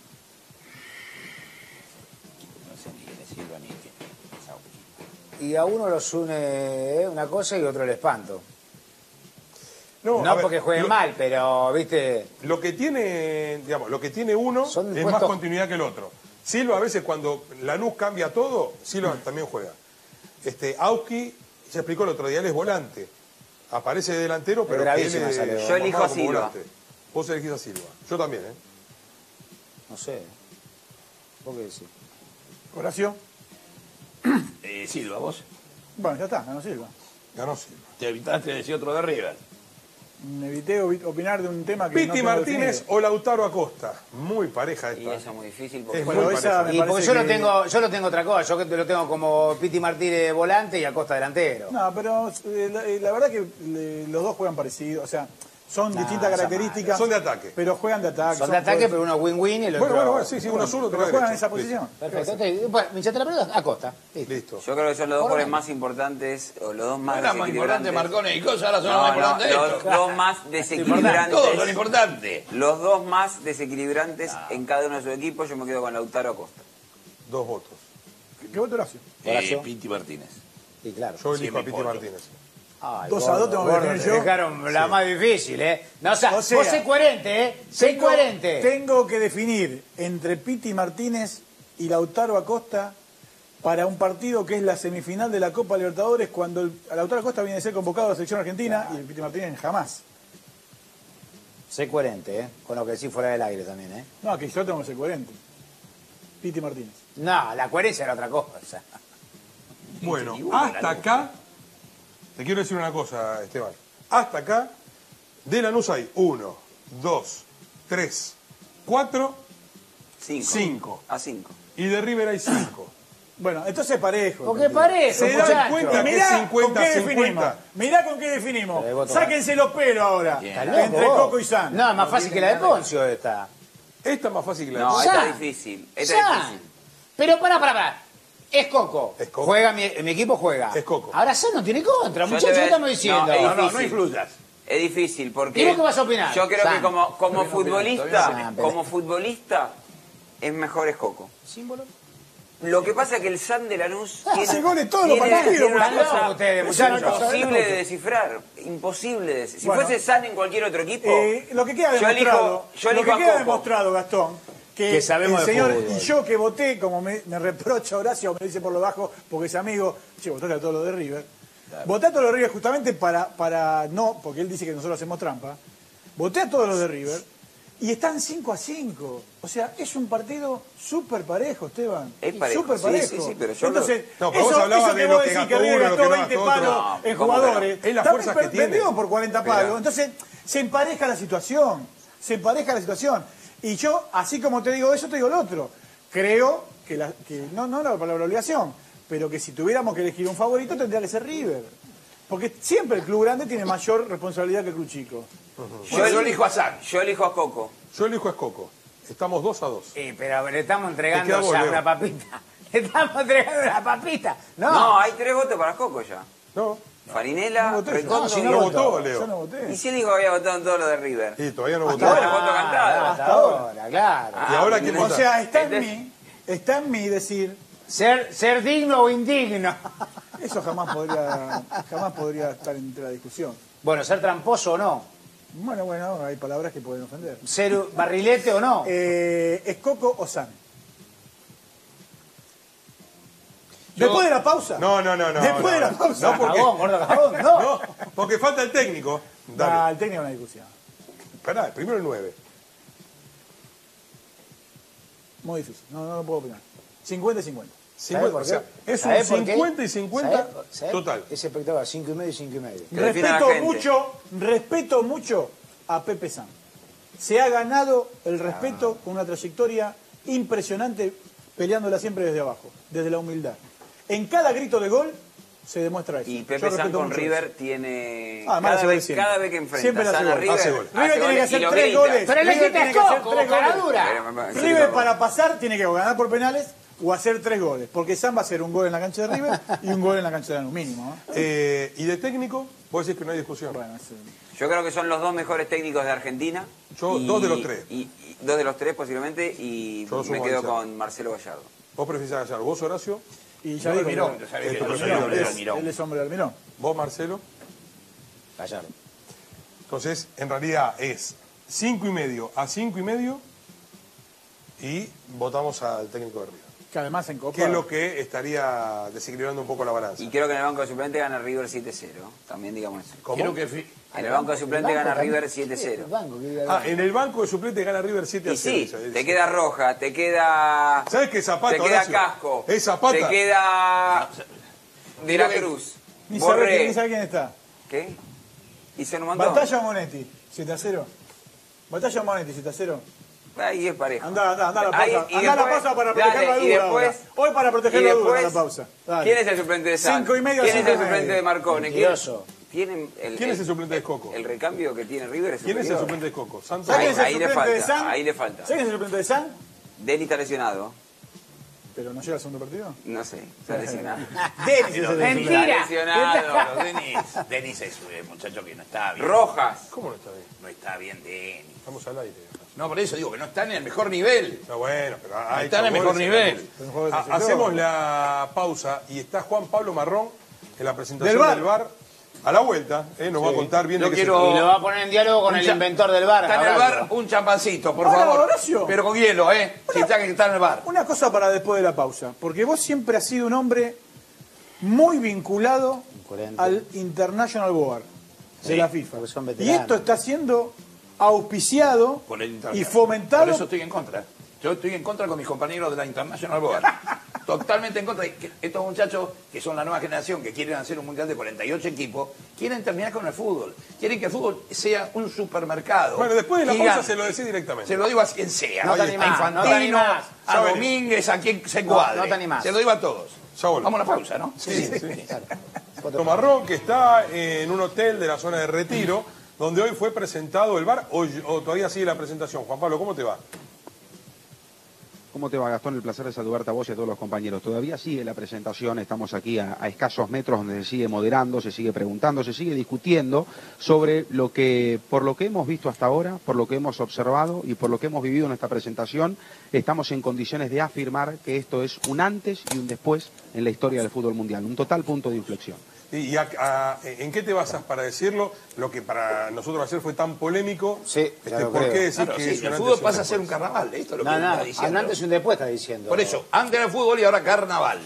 No sé ni quién es Silva ni quién es Sauki. Y a uno los une una cosa y otro el espanto. a No ver, porque jueguen mal, pero, viste, Lo que tiene, digamos, lo que tiene uno Son es más puestos- continuidad que el otro. Silva a veces cuando Lanús cambia todo, Silva también juega. Auski, se explicó el otro día, él es volante. Aparece de delantero, pero que él bravísima salió. Yo elijo a como Silva. volante. Vos elegís a Silva. Yo también, ¿eh? no sé. ¿Por qué sí? Horacio. Silva, vos. Bueno, ya está, ganó Silva. Ganó Silva. Te evitaste decir otro de River. Me evité opinar de un tema que no Piti tengo Martínez definido. o Lautaro Acosta. Muy pareja Y esta. eso es muy difícil porque Es Bueno, muy esa pareja. me Y porque parece yo lo tengo otra cosa, yo lo tengo como Piti Martínez volante y Acosta delantero. No, pero la verdad que los dos juegan parecido, o sea, son distintas características. Son de ataque. Pero juegan de ataque. Son de ataque, pero uno win-win y el otro... Bueno, sí, uno solo, otro pero juegan en derecho. esa posición. Perfecto. Bueno, me hinchaste la pelota, Acosta. Listo. yo creo que son los dos Por jugadores ahí. más importantes, o los dos más Era más importante desequilibrantes. Marcone y Cosa, ahora son No, más no, importantes los estos. dos más desequilibrantes. Todos son importantes. Los dos más desequilibrantes en cada uno de sus equipos, yo me quedo con Lautaro Acosta. 2 votos. ¿Qué voto Horacio? Horacio. Piti Martínez. Sí, claro. Yo elijo Sí, a me Piti importa. Martínez. Ay, 2 a 2 tengo que gordo, definir te yo. dejaron la más difícil, ¿eh? No, o sea, O sea, vos sé coherente, ¿eh? Sé coherente. Tengo que definir entre Piti Martínez y Lautaro Acosta para un partido que es la semifinal de la Copa Libertadores, cuando Lautaro Acosta viene a ser convocado a la selección argentina y el Piti Martínez jamás. Sé coherente, ¿eh? Con lo que decís fuera del aire también, ¿eh? No, aquí yo tengo que ser coherente. Piti Martínez. No, la coherencia era otra cosa. Bueno, hasta acá, te quiero decir una cosa, Esteban. Hasta acá, de Lanús hay 1, 2, 3, 4 Cinco. 5. A 5. Y de River hay 5. Bueno, entonces parejo. Porque parejo, Se dan muchacho. cuenta que Mirá 50, con qué 50. definimos. Mirá con qué definimos. Pero voto Sáquense los pelos ahora. ¿Estás loco, Entre vos? Coco y San. No, es más fácil que la de Poncio esta. Esta es más fácil que la de No, Costa. esta Ya. es difícil. Esta Ya. es difícil. Pero pará. Es Coco. Es Coco. Juega mi equipo juega. Es Coco. Ahora San no tiene contra, Yo muchachos, te ¿qué voy a- estamos diciendo? No, es No, no difícil. influyas. Es difícil porque... ¿Y vos qué vas a opinar? Yo creo Sam. que como futbolista, pero- como futbolista, es mejor es Coco. ¿Símbolo? Lo que pasa es que el San de Lanús hace goles todos los tiene partidos, una están locos cosa ustedes, muchachos. imposible de descifrar. Imposible de descifrar. Si Bueno. fuese San en cualquier otro equipo, Lo que queda Yo demostrado, elijo lo que a queda Coco. demostrado, Gastón, Que sabemos el de señor fútbol. y yo que voté, como me reprocha Horacio, me dice por lo bajo, porque es amigo, che, votaste a todo lo de River. Voté a todo lo de River justamente para no, porque él dice que nosotros hacemos trampa. Voté a todos los de River y están 5-5. O sea, es un partido súper parejo, Esteban. Es parejo, Súper sí, parejo. sí, pero yo Entonces, No, pero vos hablabas de vos lo que decís gastó River uno, lo gastó que no 20 gastó palos otro. No, en ¿cómo que no? jugadores. Es la También fuerza que tiene. perdió por 40 palos. Mirá. Entonces, se empareja la situación. Se empareja la situación. Y yo, así como te digo eso, te digo lo otro. Creo que no la palabra obligación, pero que si tuviéramos que elegir un favorito tendría que ser River. Porque siempre el club grande tiene mayor responsabilidad que el club chico. Yo elijo a San. yo elijo a Coco. Yo elijo a Coco. Estamos 2 a 2. Pero le estamos Te entregando queda vos, ya Leo. una papita. Le estamos entregando una papita. No, No. hay 3 votos para Coco ya. No, Farinela, No voté yo. Redondo No, si y no no Otto. votó, Yo no Leo. voté. Y si él dijo que había votado en todo lo de River. Sí, todavía no Hasta votó. Bueno, voto cantado. Hasta ahora, claro. ¿Y ahora quién O vota? sea, está Este- en mí decir, Ser digno o indigno. eso jamás podría estar entre la discusión. Bueno, ser tramposo o no. Bueno, hay palabras que pueden ofender. Ser barrilete o no. ¿Es Coco o San? Después de la pausa. No. Después de la pausa. No, porque, Cagón, gordo cagón. No. no, porque falta el técnico. Dale. Dale. El técnico es una discusión. Esperá, primero el 9. Muy difícil. No lo puedo opinar. 50 y 50. ¿Sabe por O sea, qué? es un ¿Sabe por qué? 50 y 50 ¿Sabe? total. Es espectacular, 5,5 y 5,5. Que defina la gente. Respeto mucho a Pepe San. Se ha ganado el respeto con una trayectoria impresionante, peleándola siempre desde abajo, desde la humildad. En cada grito de gol se demuestra eso. Y Yo Pepe San respeto con mucho River eso. tiene... Además, cada, hace vez, siempre. cada vez que enfrenta Siempre le San hace a gol. River, Hace gol. River tiene que goles y hacer lo 3 grita. goles. Pero le River dijiste tiene que hacer Coco, 3 goles. caradura. River para pasar tiene que ganar por penales o hacer 3 goles. Porque San va a hacer un gol en la cancha de River y un gol en la cancha de Lanús, mínimo. Y de técnico, vos decís que no hay discusión. Bueno, Yo creo que son los 2 mejores técnicos de Argentina. Yo, 2 de los 3. Y 2 de los 3 posiblemente y Yo lo sumo me a quedo Gallardo. con Marcelo Gallardo. Vos preferís a Gallardo. Vos, Horacio. y ya Yo dijo, Almirón, pero- sabés que tu yo soy preferido. hombre de es- Almirón. él es hombre de Almirón. Vos, Marcelo. Gallardo. Entonces, en realidad es 5,5 a 5,5 y votamos al técnico de River. Que además en Copa. Que es lo que estaría desequilibrando un poco la balanza. Y creo que en el banco de suplente gana River 7-0. También digamos eso. ¿Cómo? Quiero que En el banco de suplente gana River 7-0. En el banco de suplente gana River 7-0. Y sí, te queda Roja, te queda... ¿Sabes qué Zapata? Te queda Horacio? Casco. Es Zapata. Te queda... De la Cruz. Ni Borré. sabe quién está. ¿Qué? ¿Y se nos mandó? Batalla Monetti, 7-0. Batalla Monetti, 7-0. Ahí es parejo. Anda a la pausa. Ahí, y Anda a la después- pausa para dale, proteger la y duda. después- ahora. Hoy para proteger Y la duda, después, a la pausa. Dale. ¿quién es el suplente de San? 5:30, ¿Quién es el 5:30? suplente de Marcone? Mentiroso. ¿Quién ¿Quién es el suplente de Coco? El recambio que tiene River es ¿Quién es el superior. suplente de Coco? ¿Santos? ¿Sabes quién es el Ahí le suplente de falta, San? ahí le falta. ¿Sabes quién es el suplente de San? Denis está lesionado. Pero no llega al segundo partido. No sé, está lesionado. Denis Pero es el Mentira. Está lesionado. Pero Denis es un muchacho que no está bien. Rojas. ¿Cómo no está bien? No está bien Denis. Estamos al aire. No, por eso digo que no está en el mejor nivel. Está bueno, pero hay Está en el mejor nivel. Hacemos la pausa y está Juan Pablo Marrón en la presentación Del VAR. del VAR. A la vuelta, nos va a contar bien Yo de qué quiero- Y lo va a poner en diálogo con Un el cha- inventor del bar. Está en el Horacio. bar un champancito, por Hola, favor. Horacio. Pero con hielo, Si está que está en el bar. Una cosa para después de la pausa, porque vos siempre has sido un hombre muy vinculado Incoherente. al International Board de la FIFA. porque son Y veteranos. esto está siendo auspiciado Por el y International. fomentado. Por eso estoy en contra. Yo estoy en contra con mis compañeros de la International Board. Totalmente en contra. Y que estos muchachos, que son la nueva generación, que quieren hacer un mundial de 48 equipos, quieren terminar con el fútbol. Quieren que el fútbol sea un supermercado. Bueno, después de la pausa gigante. se lo decís directamente. Se lo digo a quien sea. No te a animás, Infantino, no te animás. a Ya Domínguez, a quien se cuadre. no te animás. Se lo digo a todos. Ya volvemos. Vamos a la pausa, ¿no? Sí. Marrón, que está en un hotel de la zona de Retiro, donde hoy fue presentado el VAR, o todavía sigue la presentación. Juan Pablo, ¿cómo te va? ¿Cómo te va, Gastón? El placer de saludarte a vos y a todos los compañeros. Todavía sigue la presentación, estamos aquí a escasos metros donde se sigue moderando, se sigue preguntando, se sigue discutiendo sobre por lo que hemos visto hasta ahora, por lo que hemos observado y por lo que hemos vivido en esta presentación, estamos en condiciones de afirmar que esto es un antes y un después en la historia del fútbol mundial, un total punto de inflexión. ¿Y en qué te basas para decirlo? Lo que para nosotros ayer fue tan polémico. Sí, ya lo ¿Por creo. qué decir Claro, que sí, es un el antes fútbol y pasa a ser un después? carnaval. Esto es lo que No, está no, diciendo. antes y un después está diciendo. Por eso, antes era fútbol y ahora carnaval.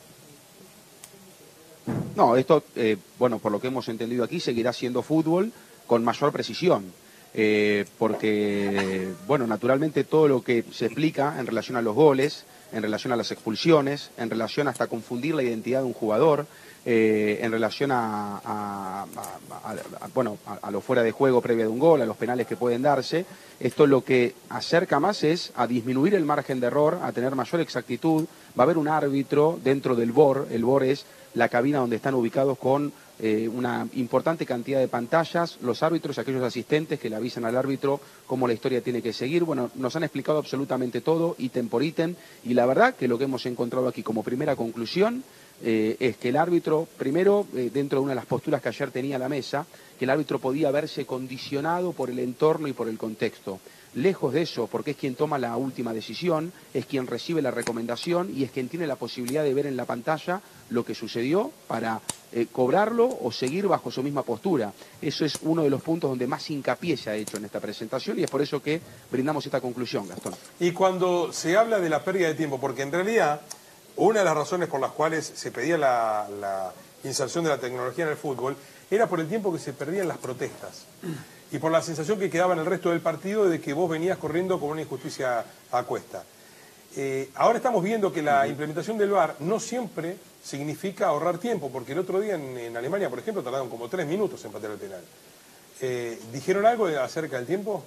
No, esto, bueno, por lo que hemos entendido aquí, seguirá siendo fútbol con mayor precisión. Porque, bueno, naturalmente todo lo que se explica en relación a los goles, en relación a las expulsiones, en relación hasta confundir la identidad de un jugador, en relación a lo fuera de juego previa de un gol, a los penales que pueden darse, esto lo que acerca más es a disminuir el margen de error, a tener mayor exactitud. Va a haber un árbitro dentro del BOR. El BOR es la cabina donde están ubicados con una importante cantidad de pantallas, los árbitros, aquellos asistentes que le avisan al árbitro cómo la historia tiene que seguir. Bueno, nos han explicado absolutamente todo, ítem por ítem, y la verdad que lo que hemos encontrado aquí como primera conclusión es que el árbitro, primero, dentro de una de las posturas que ayer tenía a la mesa, que el árbitro podía verse condicionado por el entorno y por el contexto. Lejos de eso, porque es quien toma la última decisión, es quien recibe la recomendación y es quien tiene la posibilidad de ver en la pantalla lo que sucedió para cobrarlo o seguir bajo su misma postura. Eso es uno de los puntos donde más hincapié se ha hecho en esta presentación y es por eso que brindamos esta conclusión, Gastón. Y cuando se habla de la pérdida de tiempo, porque en realidad una de las razones por las cuales se pedía la inserción de la tecnología en el fútbol era por el tiempo que se perdía en las protestas y por la sensación que quedaba en el resto del partido de que vos venías corriendo con una injusticia a cuesta. Ahora estamos viendo que la implementación del VAR no siempre significa ahorrar tiempo, porque el otro día en Alemania, por ejemplo, tardaron como 3 minutos en patear el penal. ¿Dijeron algo acerca del tiempo?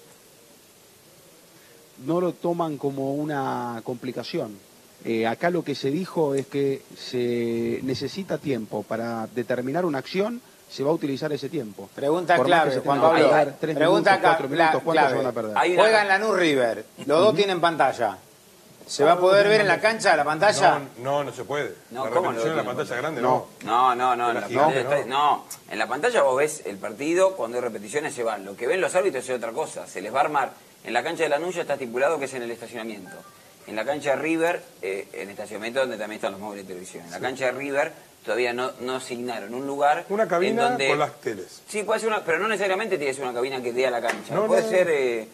No lo toman como una complicación. Acá lo que se dijo es que se necesita tiempo para determinar una acción, se va a utilizar ese tiempo. Pregunta Por más que clave, se Juan tenga que Pablo. dar 3 Pregunta minutos, 4 minutos, ¿cuántos clave. se van a perder? Hay una- Juega en Lanús River. Los dos tienen pantalla. ¿Se va a poder ver en la cancha la pantalla? No se puede. No, la ¿cómo repetición no en la tiene pantalla grande No. no. No, en la pantalla no. En la pantalla vos ves el partido, cuando hay repeticiones se van. Lo que ven los árbitros es otra cosa, se les va a armar. En la cancha de Lanús ya está estipulado que es en el estacionamiento. En la cancha de River, en el estacionamiento donde también están los móviles de televisión. En la cancha de River todavía no asignaron un lugar. Una cabina en donde, con las teles. Sí, puede ser una, pero no necesariamente tiene que ser una cabina que dé a la cancha. No, puede no. ser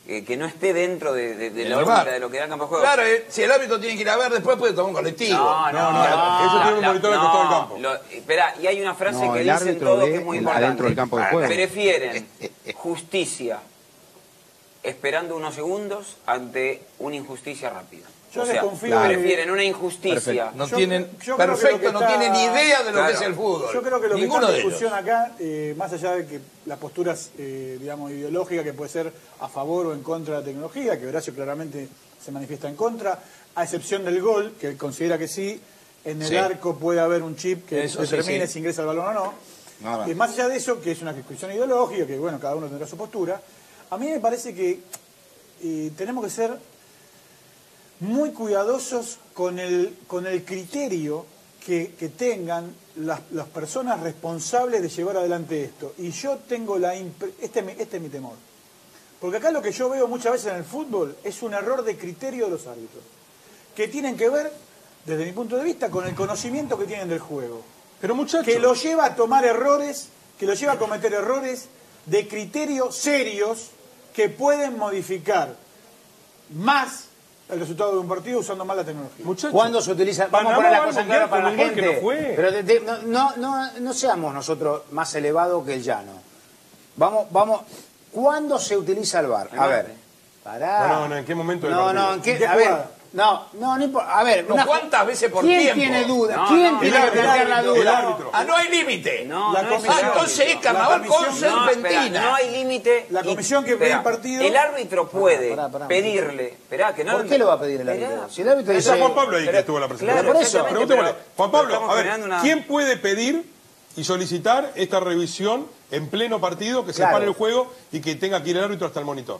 que no esté dentro de la órbita de lo que da el campo de juego. Claro, si el árbitro tiene que ir a ver, después puede tomar un colectivo. Eso tiene un monitor de todo el campo. Espera, y hay una frase que dicen todos que es muy importante. Adentro del campo de juego. Prefieren justicia esperando unos segundos ante una injusticia rápida. Yo o sea, desconfío prefieren una injusticia. No tienen, yo perfecto, no tienen idea de lo que es el fútbol. Yo creo que lo Ninguno que está de en discusión ellos. acá, más allá de que las posturas, digamos, ideológicas, que puede ser a favor o en contra de la tecnología, que Horacio claramente se manifiesta en contra, a excepción del gol, que él considera que sí, en el arco puede haber un chip que determine si ingresa el balón o no. Más allá de eso, que es una discusión ideológica, que bueno, cada uno tendrá su postura, a mí me parece que tenemos que ser muy cuidadosos con el criterio que tengan las personas responsables de llevar adelante esto. Y yo tengo este es mi temor. Porque acá lo que yo veo muchas veces en el fútbol es un error de criterio de los árbitros, que tienen que ver, desde mi punto de vista, con el conocimiento que tienen del juego. Pero muchachos, Que los lleva a tomar errores, que los lleva a cometer errores de criterios serios que pueden modificar más el resultado de un partido usando mal la tecnología. muchachos. ¿Cuándo se utiliza? Vamos a poner la cosa clara para la gente. Que no fue. Pero no seamos nosotros más elevados que el llano. Vamos. ¿Cuándo se utiliza el VAR? A ver. Pará. No, ¿en qué momento del partido? A ver. No importa. A ver. ¿Cuántas veces por ¿Quién tiempo? tiene duda? ¿Quién tiene que plantear la El duda? árbitro. No hay límite. Entonces es La carnaval con comisión- serpentina. No hay límite. La comisión que ve el partido... El árbitro puede Pará. pedirle. Esperá, que no ¿Por qué lo va a pedir el árbitro? Si el árbitro Esa dice... Juan Pablo ahí que estuvo en la presentación. Claro, por eso. exactamente, Preguntémosle. Juan Pablo, estamos a ver, generando una- ¿quién puede pedir y solicitar esta revisión en pleno partido, que se Claro. pare el juego y que tenga que ir el árbitro hasta el monitor?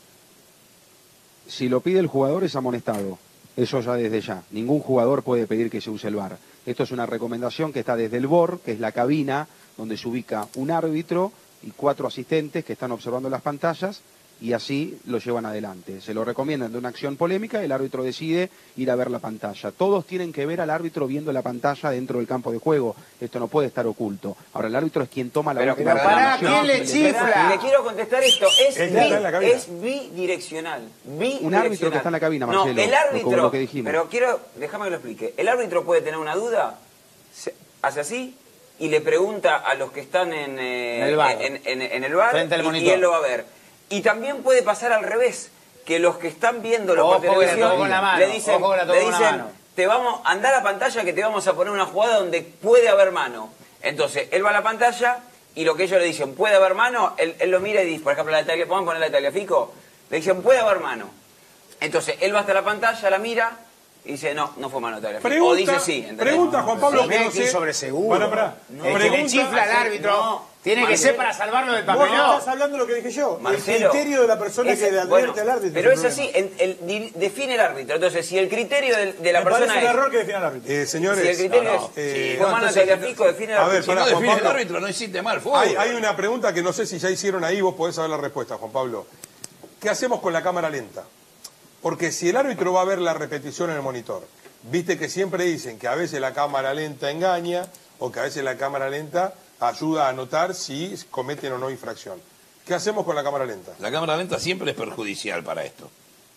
Si lo pide el jugador es amonestado. Eso ya desde ya. Ningún jugador puede pedir que se use el VAR. Esto es una recomendación que está desde el BOR, que es la cabina donde se ubica un árbitro y 4 asistentes que están observando las pantallas y así lo llevan adelante. Se lo recomiendan de una acción polémica y el árbitro decide ir a ver la pantalla. Todos tienen que ver al árbitro viendo la pantalla dentro del campo de juego. Esto no puede estar oculto. Ahora, el árbitro es quien toma la última pero pará, determinación. ¿quién le chifla? Le quiero contestar esto. está en la cabina. Es bidireccional. Un árbitro que está en la cabina, Marcelo, No, el árbitro. como lo que dijimos. Pero déjame que lo explique. El árbitro puede tener una duda, hace así y le pregunta a los que están en el bar. en el bar Frente al y monitor. él lo va a ver. Y también puede pasar al revés, que los que están viéndolo Ojo por que la televisión tocó con la mano, le dicen, ojo que la tocó con la mano. te vamos a andar a la pantalla que te vamos a poner una jugada donde puede haber mano. Entonces, él va a la pantalla y lo que ellos le dicen, ¿puede haber mano? Él lo mira y dice, por ejemplo, ¿podemos poner la de Tagliafico? Le dicen, ¿puede haber mano? Entonces, él va hasta la pantalla, la mira y dice, no fue mano de Tagliafico. O dice sí. ¿entendés? Pregunta Juan Pablo, Sí, que no hay que ir sé. sobre seguro. Pará. El que le chifla al árbitro tiene que ser para salvarlo del Vos no papelón. estás hablando de lo que dije yo. Marcelo, el criterio de la persona que le advierte al árbitro. Pero es es el así, problema. define el árbitro. Entonces, si el criterio de la Me parece persona un es... error que defina al árbitro. Señores, Si el criterio es fue mano de Tagliafico, define el A ver, árbitro. Si no Juan define el Pablo. árbitro, no existe mal fútbol. hay una pregunta que no sé si ya hicieron ahí, vos podés saber la respuesta, Juan Pablo. ¿Qué hacemos con la cámara lenta? Porque si el árbitro va a ver la repetición en el monitor, viste que siempre dicen que a veces la cámara lenta engaña o que a veces la cámara lenta ayuda a notar si cometen o no infracción. ¿Qué hacemos con la cámara lenta? La cámara lenta siempre es perjudicial para esto.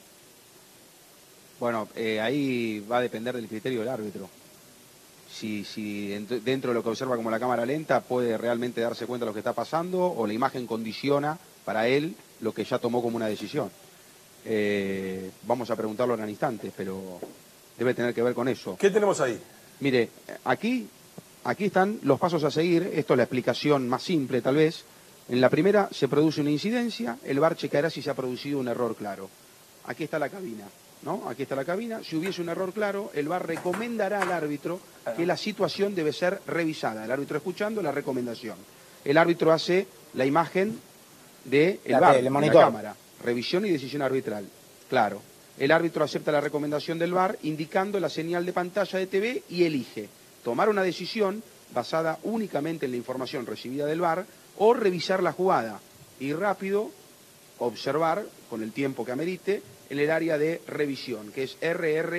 Bueno, ahí va a depender del criterio del árbitro. Si dentro de lo que observa como la cámara lenta puede realmente darse cuenta de lo que está pasando o la imagen condiciona para él lo que ya tomó como una decisión. Vamos a preguntarlo en un instante, pero debe tener que ver con eso. ¿Qué tenemos ahí? Mire, aquí están los pasos a seguir. Esto es la explicación más simple, tal vez. En la primera se produce una incidencia, el VAR checará si se ha producido un error claro. Aquí está la cabina, ¿no? Aquí está la cabina. Si hubiese un error claro, el VAR recomendará al árbitro que la situación debe ser revisada. El árbitro escuchando la recomendación. El árbitro hace la imagen del VAR, el de la monitor. cámara. Revisión y decisión arbitral. Claro. El árbitro acepta la recomendación del VAR indicando la señal de pantalla de TV y elige tomar una decisión basada únicamente en la información recibida del VAR o revisar la jugada y rápido observar con el tiempo que amerite en el área de revisión, que es RRA,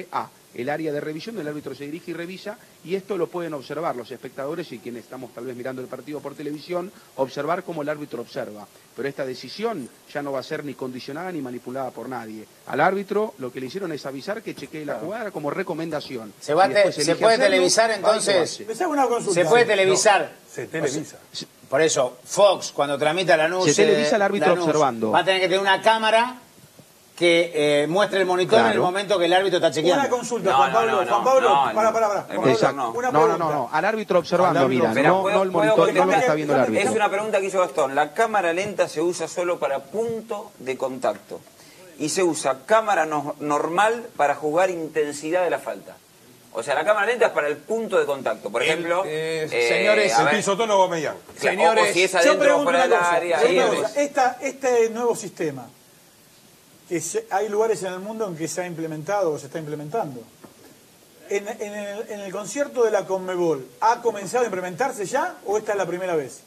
el área de revisión, el árbitro se dirige y revisa, y esto lo pueden observar los espectadores y quienes estamos tal vez mirando el partido por televisión, observar cómo el árbitro observa. Pero esta decisión ya no va a ser ni condicionada ni manipulada por nadie. Al árbitro lo que le hicieron es avisar que chequee la jugada como recomendación. ¿Se puede televisar entonces? ¿Se puede televisar? Se televisa. Por eso, Fox, cuando tramita la Lanús... Se televisa el árbitro observando. Va a tener que tener una cámara que muestre el monitor en el momento que el árbitro está chequeando. Una consulta, Juan Pablo. Para. Exacto. No. Al árbitro observando, mira, no el monitor, no lo que está viendo el árbitro. Es una pregunta que hizo Gastón. La cámara lenta se usa solo para punto de contacto. Y se usa cámara normal para jugar intensidad de la falta. O sea, la cámara lenta es para el punto de contacto. Por ejemplo, señores, el pisotono Gomellán. Señores, si es adentro o fuera del área. Este nuevo sistema, hay lugares en el mundo en que se ha implementado o se está implementando. En el concierto de la Conmebol, ¿ha comenzado a implementarse ya o esta es la primera vez?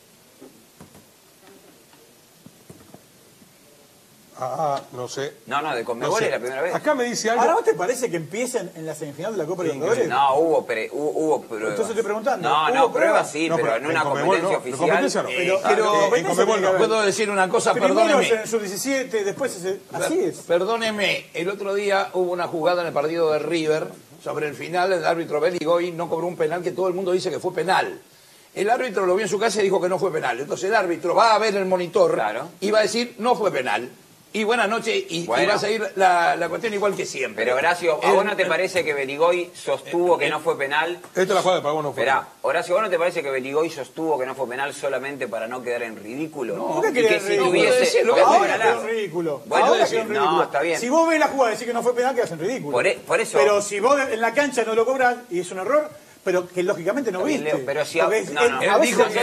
No sé. No, de Conmebol es la primera vez. Acá me dice algo. ¿Ahora vos te parece que empiecen en la semifinal de la Copa Libertadores? No, hubo pruebas. Entonces estoy preguntando. No, pruebas sí, pero en una competencia oficial. Pero en Conmebol no. Puedo decir una cosa, perdóneme. Primero en el sub-17, después así es. Perdóneme, el otro día hubo una jugada en el partido de River, sobre el final el árbitro Beligoy no cobró un penal que todo el mundo dice que fue penal. El árbitro lo vio en su casa y dijo que no fue penal. Entonces el árbitro va a ver el monitor y va a decir no fue penal. Y buenas noches, y va a seguir la cuestión igual que siempre. Pero Horacio, ¿a vos no te parece que Beligoy sostuvo que no fue penal? Esta es la jugada de Pagón, no fue. Esperá, Horacio, ¿vos no te parece que Beligoy sostuvo que no fue penal solamente para no quedar en ridículo? No, y que si tuviese... Ahora quedó en ridículo. Bueno, Ahora quedó en ridículo. No, está bien. Si vos ves la jugada y decís que no fue penal, quedás en ridículo. Por eso... Pero si vos en la cancha no lo cobrás y es un error... Pero que lógicamente no viste. Pero si él dijo que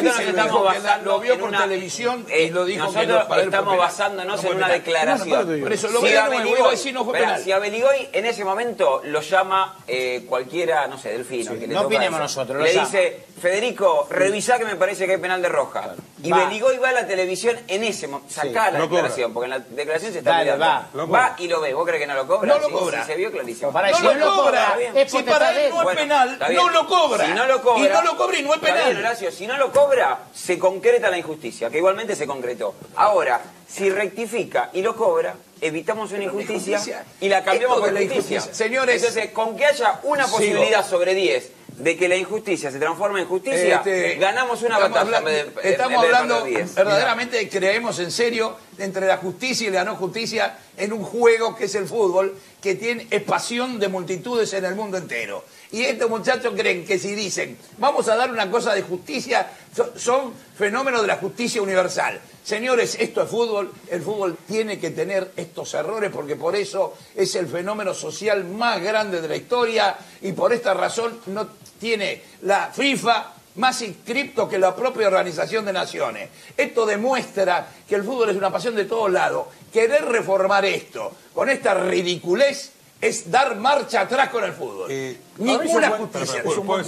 lo vio por televisión y lo dijo que nosotros estamos basándonos en una declaración. Por eso lo veo nuevo, decir no fue penal. Si a Beligoy en ese momento lo llama cualquiera, no sé, Delfino, que le no toca opinemos eso, nosotros. le dice, Federico, revisá que me parece que hay penal de Roja. Y Beligoy va a la televisión en ese momento, sacá la declaración, porque en la declaración se está mirando. Va y lo ve. ¿Vos crees que no lo cobra? No lo cobra. Se vio clarísimo. No lo cobra. Si para él no es penal, no lo cobra. Si no lo cobra, y no lo cobra y no es penal. Bien, Horacio, si no lo cobra, se concreta la injusticia, que igualmente se concretó. Ahora, si rectifica y lo cobra, evitamos una injusticia y la cambiamos por la injusticia. Señores, entonces, con que haya una posibilidad sobre 10 de que la injusticia se transforme en justicia, ganamos una batalla. Estamos hablando, verdaderamente creemos en serio, entre la justicia y la no justicia, en un juego que es el fútbol, que es pasión de multitudes en el mundo entero. Y estos muchachos creen que si dicen, vamos a dar una cosa de justicia, son fenómenos de la justicia universal. Señores, esto es fútbol, el fútbol tiene que tener estos errores porque por eso es el fenómeno social más grande de la historia y por esta razón no tiene la FIFA más inscripto que la propia Organización de Naciones. Esto demuestra que el fútbol es una pasión de todos lados. Querer reformar esto con esta ridiculez es dar marcha atrás con el fútbol. Ninguna justicia.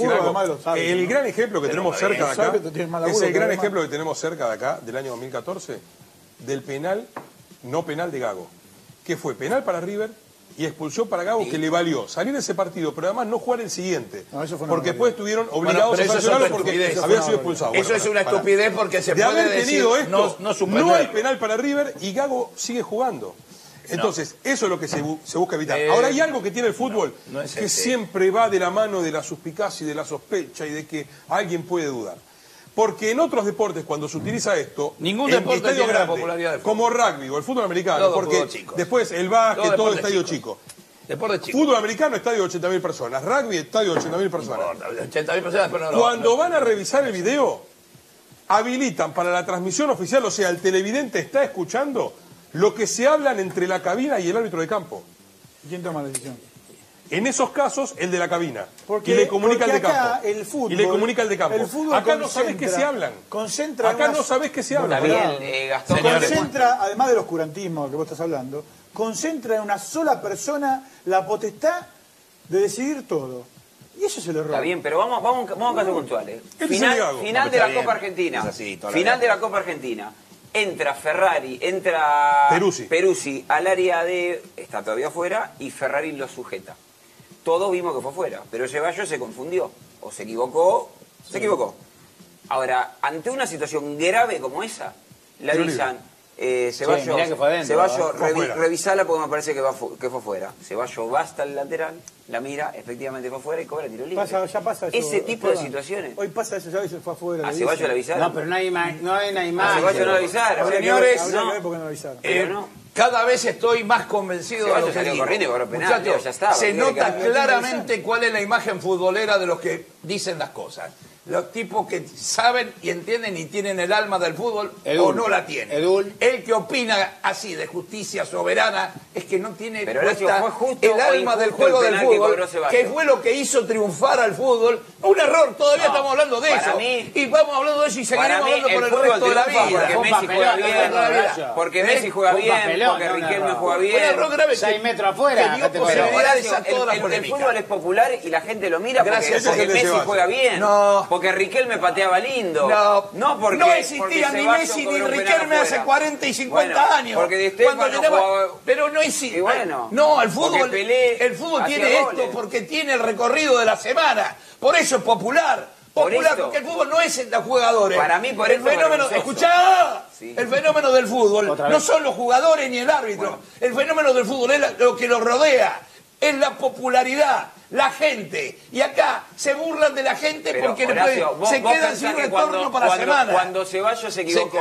El gran ejemplo que tenemos cerca de acá es el gran ejemplo que tenemos cerca de acá, del año 2014, del penal, no penal de Gago. Que fue penal para River y expulsión para Gago, que le valió salir de ese partido, pero además no jugar el siguiente. Porque después estuvieron obligados a sancionarlo porque había sido expulsado. Eso es una estupidez porque se puede decir no hay penal para River y Gago sigue jugando. Entonces, eso es lo que se busca evitar. Ahora, hay algo que tiene el fútbol que siempre va de la mano de la suspicacia y de la sospecha y de que alguien puede dudar. Porque en otros deportes, cuando se utiliza esto, ningún deporte tiene la popularidad del fútbol. Como rugby o el fútbol americano, porque después el básquet, todo estadio chico. Fútbol americano, estadio de 80.000 personas. Rugby, estadio de 80.000 personas. 80.000 personas, pero no. Cuando van a revisar el video, habilitan para la transmisión oficial, o sea, el televidente está escuchando lo que se hablan entre la cabina y el árbitro de campo. ¿Quién toma la decisión? En esos casos, el de la cabina. Y le comunica al de campo. El fútbol, y le comunica al de campo. Acá no sabés qué se hablan. Acá no sabés qué se hablan. Gastón. Concentra, además del oscurantismo que vos estás hablando, concentra en una sola persona la potestad de decidir todo. Y eso es el error. Está bien, pero vamos a casos puntuales. Final de la Copa Argentina. Final de la Copa Argentina. Entra Ferrari, entra Peruzzi al área de... Está todavía afuera y Ferrari lo sujeta. todos vimos que fue fuera. Pero Ceballos se confundió, o se equivocó, se equivocó. Ahora, ante una situación grave como esa, le avisan, Ceballos, revisala porque me parece que fue fuera. Ceballos va hasta el lateral, la mira, efectivamente fue fuera y cobra tiro libre. Ya pasa eso. Ese tipo de situaciones. Hoy pasa eso, ya se fue afuera. ¿A Ceballos le avisaron? No, pero no hay una imagen. A Ceballos no le avisaron. Señores, cada vez estoy más convencido de lo que digo. Muchachos, ya estaba, se nota claramente cuál es la imagen futbolera de los que dicen las cosas. Los tipos que saben y entienden y tienen el alma del fútbol o no la tienen. El que opina así de justicia soberana es que no tiene puesta el alma del juego del fútbol, que fue lo que hizo triunfar al fútbol. Un error, todavía estamos hablando de eso. Y vamos hablando de eso y seguiremos hablando por el resto de la vida. Porque Messi juega bien, porque Messi juega bien, porque Riquelme juega bien. 6 metros afuera. El fútbol es popular y la gente lo mira porque Messi juega bien. Porque Riquelme pateaba lindo. No porque no existían ni Messi ni Riquelme hace 40 y 50 años. Porque Di Stéfano jugaba... Pero no existe. No, el fútbol tiene esto porque tiene el recorrido de la semana. Por eso es popular. Porque el fútbol no es los jugadores. Para mí, por el fenómeno, escuchá, el fenómeno del fútbol no son los jugadores ni el árbitro. El fenómeno del fútbol es lo que lo rodea. Es la popularidad, la gente. Y acá se burlan de la gente porque Horacio, se quedan sin retorno para la semana. Cuando Ceballos se equivocó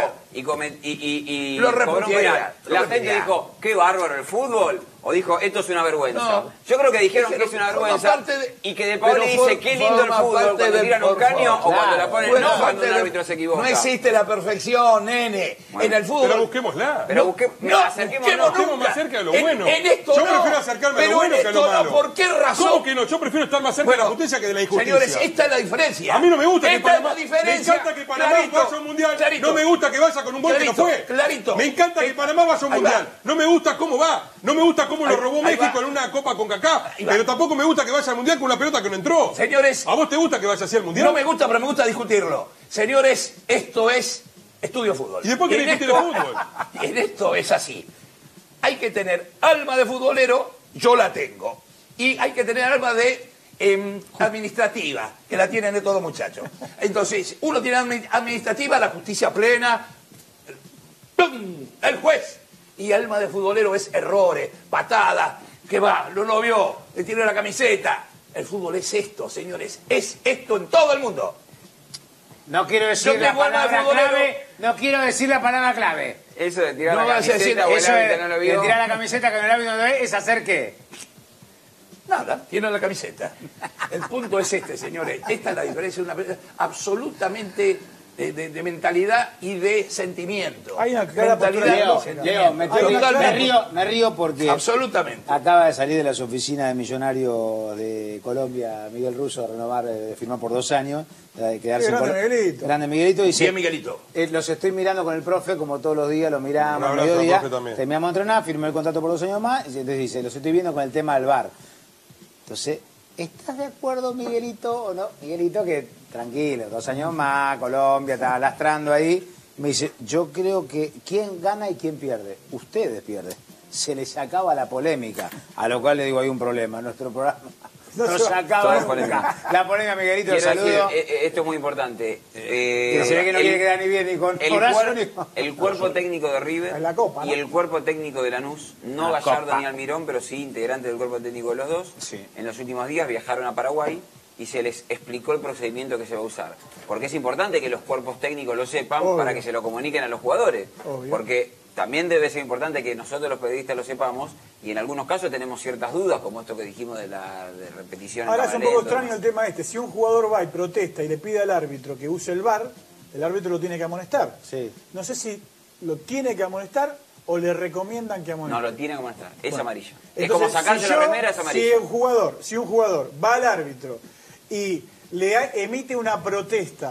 y lo cobró un penal, la gente dijo, qué bárbaro el fútbol. O dijo, esto es una vergüenza. No, yo creo que dijeron que es una vergüenza y que De Paoli dice, qué lindo el fútbol cuando tiran un caño o cuando la ponen, no cuando un árbitro se equivoca. No existe la perfección, nene. En el fútbol. Pero busquémosla. Acerquémonos más cerca de lo bueno. Yo prefiero acercarme a lo bueno que a lo malo. ¿Por qué razón? ¿Cómo que no? Yo prefiero estar más cerca de la justicia que de la injusticia. Señores, esta es la diferencia. A mí no me gusta que Panamá... Me encanta que Panamá vaya a un mundial. No me gusta que vaya con un gol que no fue. Me encanta que Panamá vaya a un mundial. No me gusta cómo va. No me gusta cómo lo robó México en una Copa CONCACAF. Pero tampoco me gusta que vaya al mundial con una pelota que no entró. Señores, ¿a vos te gusta que vaya así al mundial? No me gusta, pero me gusta discutirlo. Señores, esto es Estudio Fútbol. ¿Y después querés discutir el fútbol? En esto es así. Hay que tener alma de futbolero, yo la tengo. Y hay que tener alma de administrativa, que la tienen de todo muchachos. Entonces, uno tiene administrativa, la justicia plena, ¡pum!, el juez. Y alma de futbolero es errores, patadas, que va, lo vio, le tiene la camiseta. El fútbol es esto, señores, es esto en todo el mundo. No quiero decir la palabra clave, no quiero decir la palabra clave. Eso de tirar la camiseta, de tirar la camiseta que el árbitro no ve, ¿es hacer qué? Nada, tiene la camiseta. El punto es este, señores. Esta es la diferencia de una absolutamente de mentalidad y de sentimiento. Hay una clara Leo, me río porque absolutamente acaba de salir de las oficinas de Millonario de Colombia Miguel Russo a renovar, de firmar por 2 años, de quedarse grande Miguelito. Y bien, Miguelito. Los estoy mirando con el profe, como todos los días, lo miramos, mediodía, terminamos de entrenar, firmé el contrato por 2 años más, y entonces dice, los estoy viendo con el tema del VAR. Entonces, ¿estás de acuerdo, Miguelito, o no? Miguelito, que tranquilo, 2 años más, Colombia, está lastrando ahí. Me dice, yo creo que ¿quién gana y quién pierde? Ustedes pierden. Se les acaba la polémica. A lo cual le digo, hay un problema en nuestro programa. No se acaba la polémica, Miguelito, saludo. Esto es muy importante. Que se ve que no quiere quedar ni bien ni con el cuerpo técnico de River y el cuerpo técnico de Lanús, no Gallardo ni Almirón, pero sí integrantes del cuerpo técnico de los dos, en los últimos días viajaron a Paraguay y se les explicó el procedimiento que se va a usar. Porque es importante que los cuerpos técnicos lo sepan para que se lo comuniquen a los jugadores. Porque también debe ser importante que nosotros los periodistas lo sepamos y en algunos casos tenemos ciertas dudas, como esto que dijimos de repetición. Ahora es un poco extraño el tema este. Si un jugador va y protesta y le pide al árbitro que use el VAR, el árbitro lo tiene que amonestar. Sí. No sé si lo tiene que amonestar o le recomiendan que amoneste. No, lo tiene que amonestar. Es amarillo. Es como sacarse la remera, es amarillo. Si un jugador va al árbitro y le emite una protesta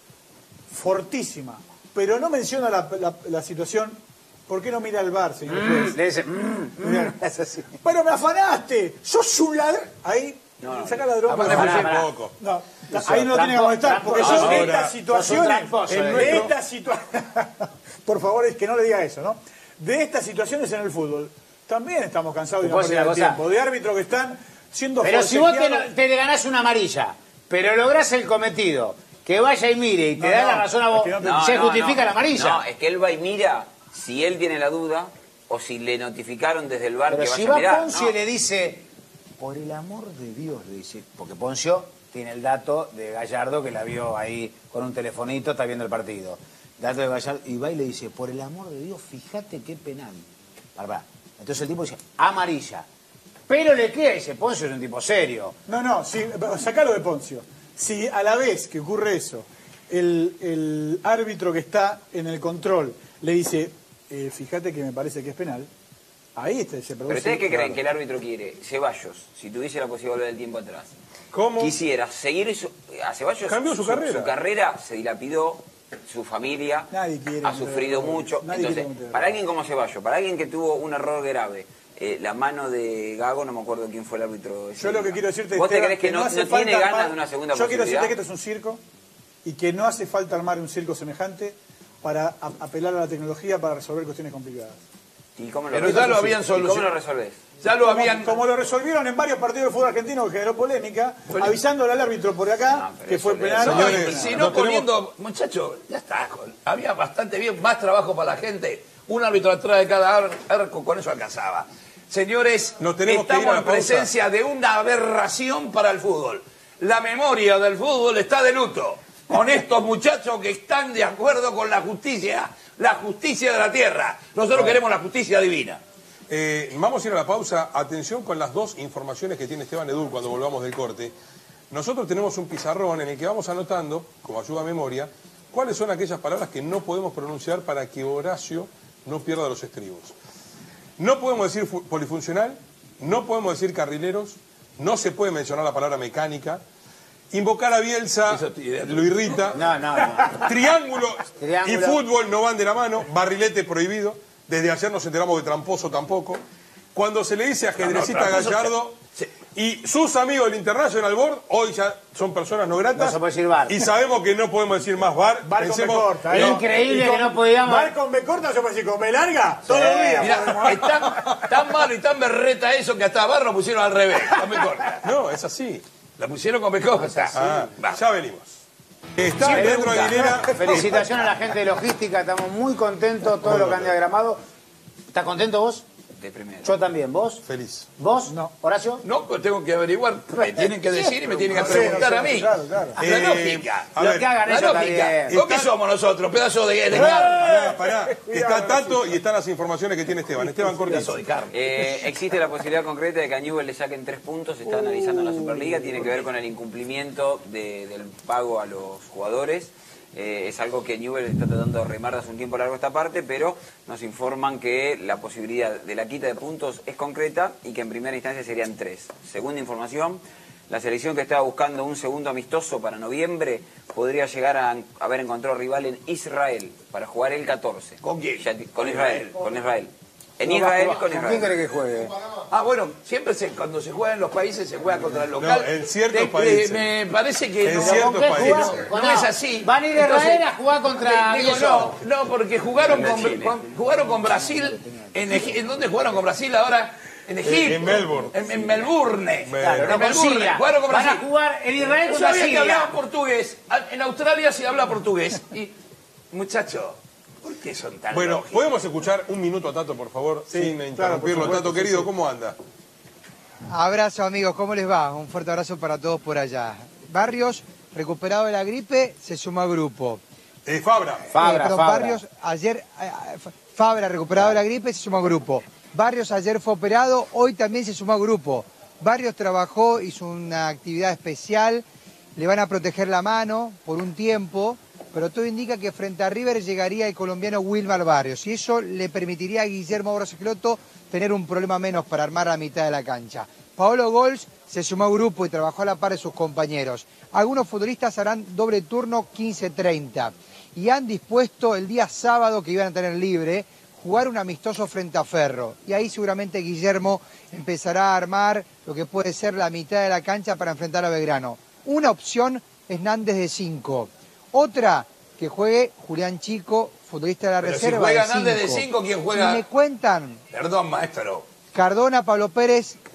fortísima, pero no menciona la situación, ¿por qué no mira el VAR, señor juez? Le dice, es así. Pero me afanaste, sos un ladrón. Ahí, saca la droga. No, ahí no lo tiene que molestar, porque yo en estas situaciones, por favor, es que no le diga eso, ¿no? De estas situaciones en el fútbol, también estamos cansados de no perder el tiempo. De árbitros que están siendo Pero si vos forcejeado. te le ganás una amarilla, pero lográs el cometido, que vaya y mire y te da la razón a vos, se justifica la amarilla. No, es que él va y mira si él tiene la duda o si le notificaron desde el bar Pero que si vaya a va mirar. Poncio y le dice, por el amor de Dios, le dice, porque Poncio tiene el dato de Gallardo que la vio ahí con un telefonito, está viendo el partido. Dato de Gallardo, y va y le dice, por el amor de Dios, fíjate qué penal. Pará. Entonces el tipo dice, amarilla. Pero le queda, dice, Poncio es un tipo serio. No, si, sacalo de Poncio. Si a la vez que ocurre eso, el árbitro que está en el control le dice, fíjate que me parece que es penal, ahí se produce... ¿Pero ustedes qué creen que el árbitro quiere? Ceballos, si tuviese la posibilidad de volver el tiempo atrás. ¿Cómo? Quisiera seguir eso. A Ceballos Cambió su carrera. Su carrera se dilapidó, su familia Nadie quiere ha sufrido mucho. Entonces, para alguien como Ceballos, para alguien que tuvo un error grave, la mano de Gago, no me acuerdo quién fue el árbitro. Yo lo que quiero decirte, ¿Vos te Esteban, crees que no hace tiene falta ganas de una segunda Yo quiero posibilidad? decirte que esto es un circo y que no hace falta armar un circo semejante para apelar a la tecnología para resolver cuestiones complicadas. ¿Y cómo Pero ya lo habían ¿Y cómo solucionado. lo resolvés? Ya lo habían... Como lo resolvieron en varios partidos de fútbol argentino que generó polémica, avisándole al árbitro por acá pero que fue eso penal. No, Señores, y si no no tenemos- poniendo... Muchachos, ya está. Había bastante bien, más trabajo para la gente. Un árbitro atrás de cada arco, con eso alcanzaba. Señores, Nos tenemos que ir a estamos la en pausa. presencia de una aberración para el fútbol. La memoria del fútbol está de luto. Con estos muchachos que están de acuerdo con la justicia de la tierra. Nosotros queremos la justicia divina. Vamos a ir a la pausa. Atención con las dos informaciones que tiene Esteban Edul cuando volvamos del corte. Nosotros tenemos un pizarrón en el que vamos anotando, como ayuda a memoria, cuáles son aquellas palabras que no podemos pronunciar para que Horacio no pierda los estribos. No podemos decir polifuncional, no podemos decir carrileros, no se puede mencionar la palabra mecánica. Invocar a Bielsa lo irrita. No. Triángulo y Triángulo. fútbol no van de la mano. Barrilete prohibido. Desde ayer nos enteramos de tramposo tampoco. Cuando se le dice ajedrecista a tramposo, Gallardo sí. y sus amigos del International Board, hoy ya son personas no gratas. No se puede decir VAR. Y sabemos que no podemos decir más VAR. Bar con B Pensemos- corta, no, Increíble que no podíamos... Bar con B corta, yo puedo decir con B larga, todos los días. Mirá, es tan malo y tan berreta eso que hasta Bar lo pusieron al revés. No me corta. no, es así. La pusieron con Becosta. Ya venimos. Está Pedro Aguilera. Felicitaciones a la gente de logística, estamos muy contentos, todo lo que han diagramado. ¿Estás contento vos? De primero. Yo también, ¿vos? Feliz. ¿Vos? No. ¿Horacio? No, pues tengo que averiguar. Me tienen que decir y me tienen que No sé, preguntar a mí. claro. La lógica. A Lo ver, que hagan La eso está lógica. bien. ¿Vos qué somos nosotros? Pedazo de Pará. Está Tato y están las informaciones que tiene Esteban. Esteban Cortés. pedazo de carne. Existe la posibilidad concreta de que a Newell le saquen 3 puntos, se está analizando en la Superliga, tiene que ver con el incumplimiento del pago a los jugadores. Es algo que Newell está tratando de remar de hace un tiempo largo esta parte, pero nos informan que la posibilidad de la quita de puntos es concreta y que en primera instancia serían 3. Segunda información, la selección que estaba buscando un segundo amistoso para noviembre podría llegar a haber encontrado rival en Israel para jugar el 14. ¿Con quién? Con Israel. En Israel, con ¿Con quién Israel. cree que juegue? Bueno, siempre cuando se juega en los países se juega contra el local. No, en ciertos países. Me parece que En no, ciertos ¿Con qué países. jugás? no es así. Van a ir a Israel a jugar contra Digo, Bielsa. no, porque jugaron Chile. jugaron con Brasil. ¿En dónde jugaron con Brasil ahora? En Egipto. En Melbourne. En Melbourne. Claro, En no con Melbourne. Siria. Jugaron con Van Brasil. a jugar en Israel Yo contra sabía que Siria. hablaban portugués. En Australia se habla portugués. Y, muchacho, ¿por qué son tan Bueno, lógicos? ¿podemos escuchar un minuto a Tato, por favor? Sí, sin claro, interrumpirlo. por supuesto, Tato, sí, querido, sí. ¿cómo anda? Abrazo amigos, ¿cómo les va? Un fuerte abrazo para todos por allá. Barrios, recuperado de la gripe, se suma a grupo. Fabra. Perdón, Barrios, ayer, Fabra, recuperado de la gripe, se suma a grupo. Barrios ayer fue operado, hoy también se sumó a grupo. Barrios trabajó, hizo una actividad especial, le van a proteger la mano por un tiempo, pero todo indica que frente a River llegaría el colombiano Wilmar Barrios, y eso le permitiría a Guillermo Borges Schelotto tener un problema menos para armar la mitad de la cancha. Paolo Gols se sumó a grupo y trabajó a la par de sus compañeros. Algunos futbolistas harán doble turno 15-30 y han dispuesto el día sábado, que iban a tener libre, jugar un amistoso frente a Ferro. Y ahí seguramente Guillermo empezará a armar lo que puede ser la mitad de la cancha para enfrentar a Belgrano. Una opción es Nández de 5. Otra, que juegue Julián Chico, futbolista de la Pero reserva. si juega de Nández de 5. 5, ¿quién Y juega? me cuentan Perdón, maestro. Cardona, Pablo Pérez,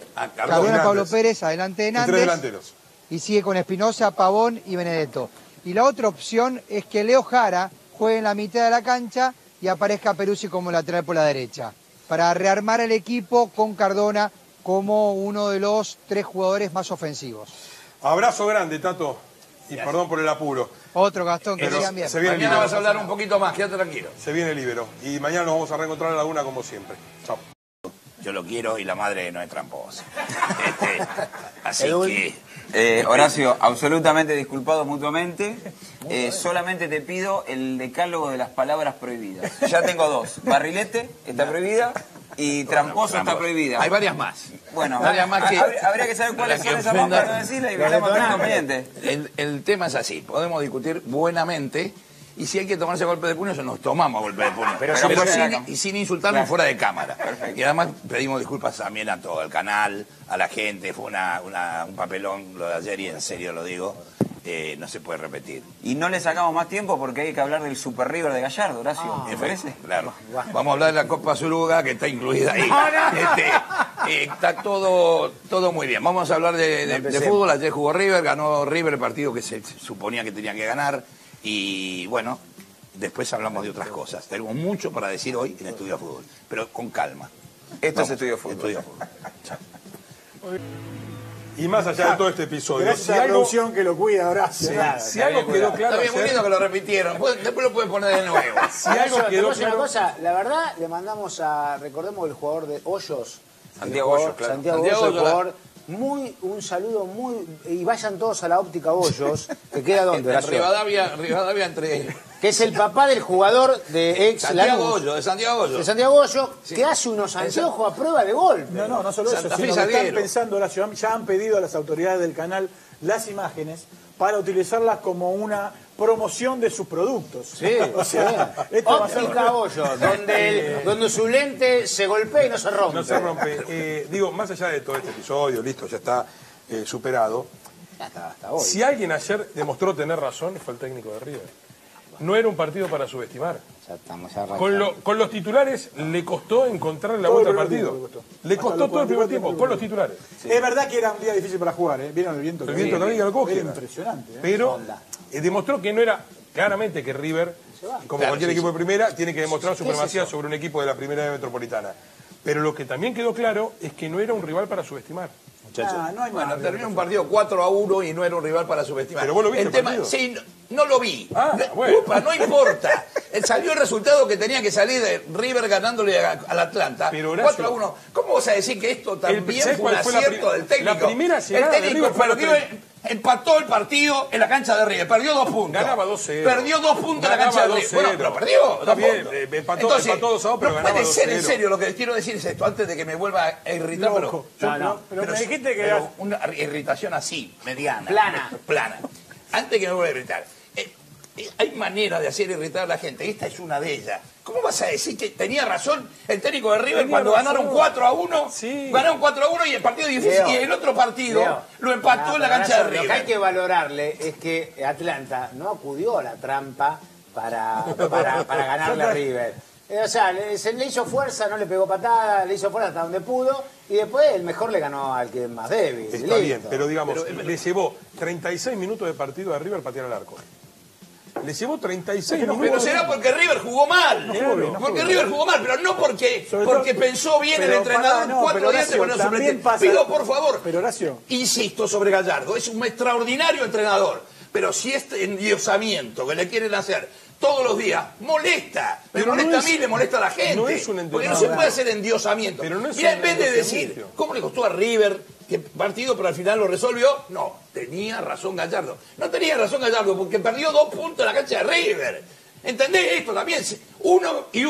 Cardona, Pablo Pérez, adelante de Nández. Tres delanteros. Y sigue con Espinosa, Pavón y Benedetto. Y la otra opción es que Leo Jara juegue en la mitad de la cancha y aparezca Peruzzi como lateral por la derecha, para rearmar el equipo con Cardona como uno de los 3 jugadores más ofensivos. Abrazo grande, Tato. Y perdón por el apuro. Otro Gastón, que sigan bien. Mañana vas a hablar un poquito más, quédate tranquilo. Se viene Libero. Y mañana nos vamos a reencontrar en la Laguna como siempre. Chao. Yo lo quiero y la madre no es tramposa. Así que... Horacio, absolutamente disculpados mutuamente. Solamente te pido el decálogo de las palabras prohibidas. Ya tengo 2. Barrilete está prohibida y tramposo está prohibida. Hay varias más. Bueno, varias más que... habría que saber cuáles son esas más para no decirlas y veremos qué inconveniente. El tema es así. Podemos discutir buenamente. Y si hay que tomarse golpe de puño, nos tomamos golpe de puño. Pero sin insultarnos fuera de cámara. Perfecto. Y además pedimos disculpas también a todo, al canal, a la gente. Fue un papelón lo de ayer y en serio lo digo. No se puede repetir. Y no le sacamos más tiempo porque hay que hablar del Super River de Gallardo, Horacio. ¿Te parece? Claro. Vamos a hablar de la Copa Suruga, que está incluida ahí. Está todo muy bien. Vamos a hablar de fútbol. Ayer jugó River, ganó River el partido que se suponía que tenía que ganar. Y bueno, después hablamos de otras cosas. Tenemos mucho para decir hoy en Estudio Fútbol, pero con calma. Esto es Estudio Fútbol. Chao. Y más allá de todo este episodio, gracias a la producción que lo cuida, Horacio. Si algo quedó claro Está bien, muy lindo que lo repitieron. Después lo pueden poner de nuevo. Si algo quedó claro... una cosa, la verdad, le mandamos recordemos el jugador de Hoyos. Santiago Hoyos, claro. Santiago Hoyos, el jugador... un saludo y vayan todos a la óptica Hoyos, que queda donde Rivadavia entre... Que es el papá del jugador de ex Santiago Hoyos, de Santiago Hoyos, sí. Que hace unos anteojos a prueba de golpe. No solo eso, sino que están pensando, Horacio, ya han pedido a las autoridades del canal las imágenes para utilizarlas como una promoción de sus productos. Sí, o sea, óptica Hoyos, donde su lente se golpea y no se rompe. No se rompe. Digo, más allá de todo este episodio, listo, ya está superado. Hasta hoy. Si alguien ayer demostró tener razón, fue el técnico de River. No era un partido para subestimar. Con los titulares le costó encontrar la vuelta al partido. Le costó todo el primer tiempo, con los titulares. Sí. Es verdad que era un día difícil para jugar, ¿eh? Vieron el viento. El viento también lo coge. Era impresionante. Pero demostró que no era, claramente que River, como cualquier equipo de primera, tiene que demostrar supremacía sobre un equipo de la primera metropolitana. Pero lo que también quedó claro es que no era un rival para subestimar. No hay bueno, terminó un partido 4-1 y no era un rival para subestimar. Pero vos lo viste el tema, sí, no lo vi. No importa. Salió el resultado que tenía que salir de River ganándole al Atlanta. 4-1. ¿Cómo vas a decir que esto también fue un acierto del técnico? La primera el técnico perdió, empató el partido en la cancha de River. Perdió 2 puntos. Ganaba 2-0. Perdió 2 puntos en la cancha de River. Bueno, pero perdió. Está bien, empató 2-2, pero ganaba 2-0. No puede ser en serio, lo que quiero decir es esto, antes de que me vuelva a irritar. Pero me dijiste que era una irritación así, mediana. Plana. Antes que me vuelva a irritar. Hay manera de hacer irritar a la gente. Esta es una de ellas. ¿Cómo vas a decir que tenía razón el técnico de River cuando ganaron 4-1? Sí. Ganaron 4-1 y el partido difícil. Y el otro partido lo empató en la cancha de River. Lo que hay que valorarle es que Atlanta no acudió a la trampa para ganarle a River. O sea, se le hizo fuerza, no le pegó patada, le hizo fuerza hasta donde pudo, y después el mejor le ganó al que es más débil. Está bien, pero digamos, le llevó 36 minutos de partido a River patear al arco. Le llevó 36 minutos. Pero será porque River jugó mal. Porque River jugó mal, pero no porque pensó bien el entrenador 4 días de poner suplente. Pido, por favor, insisto sobre Gallardo, es un extraordinario entrenador. Pero si este endiosamiento que le quieren hacer todos los días molesta, me molesta a mí, le molesta a la gente. No es un porque no se puede hacer endiosamiento. Mira, en vez de decir, ¿cómo le costó a River que partido pero al final lo resolvió? No, tenía razón Gallardo. No tenía razón Gallardo porque perdió 2 puntos en la cancha de River. ¿Entendés esto también? Una y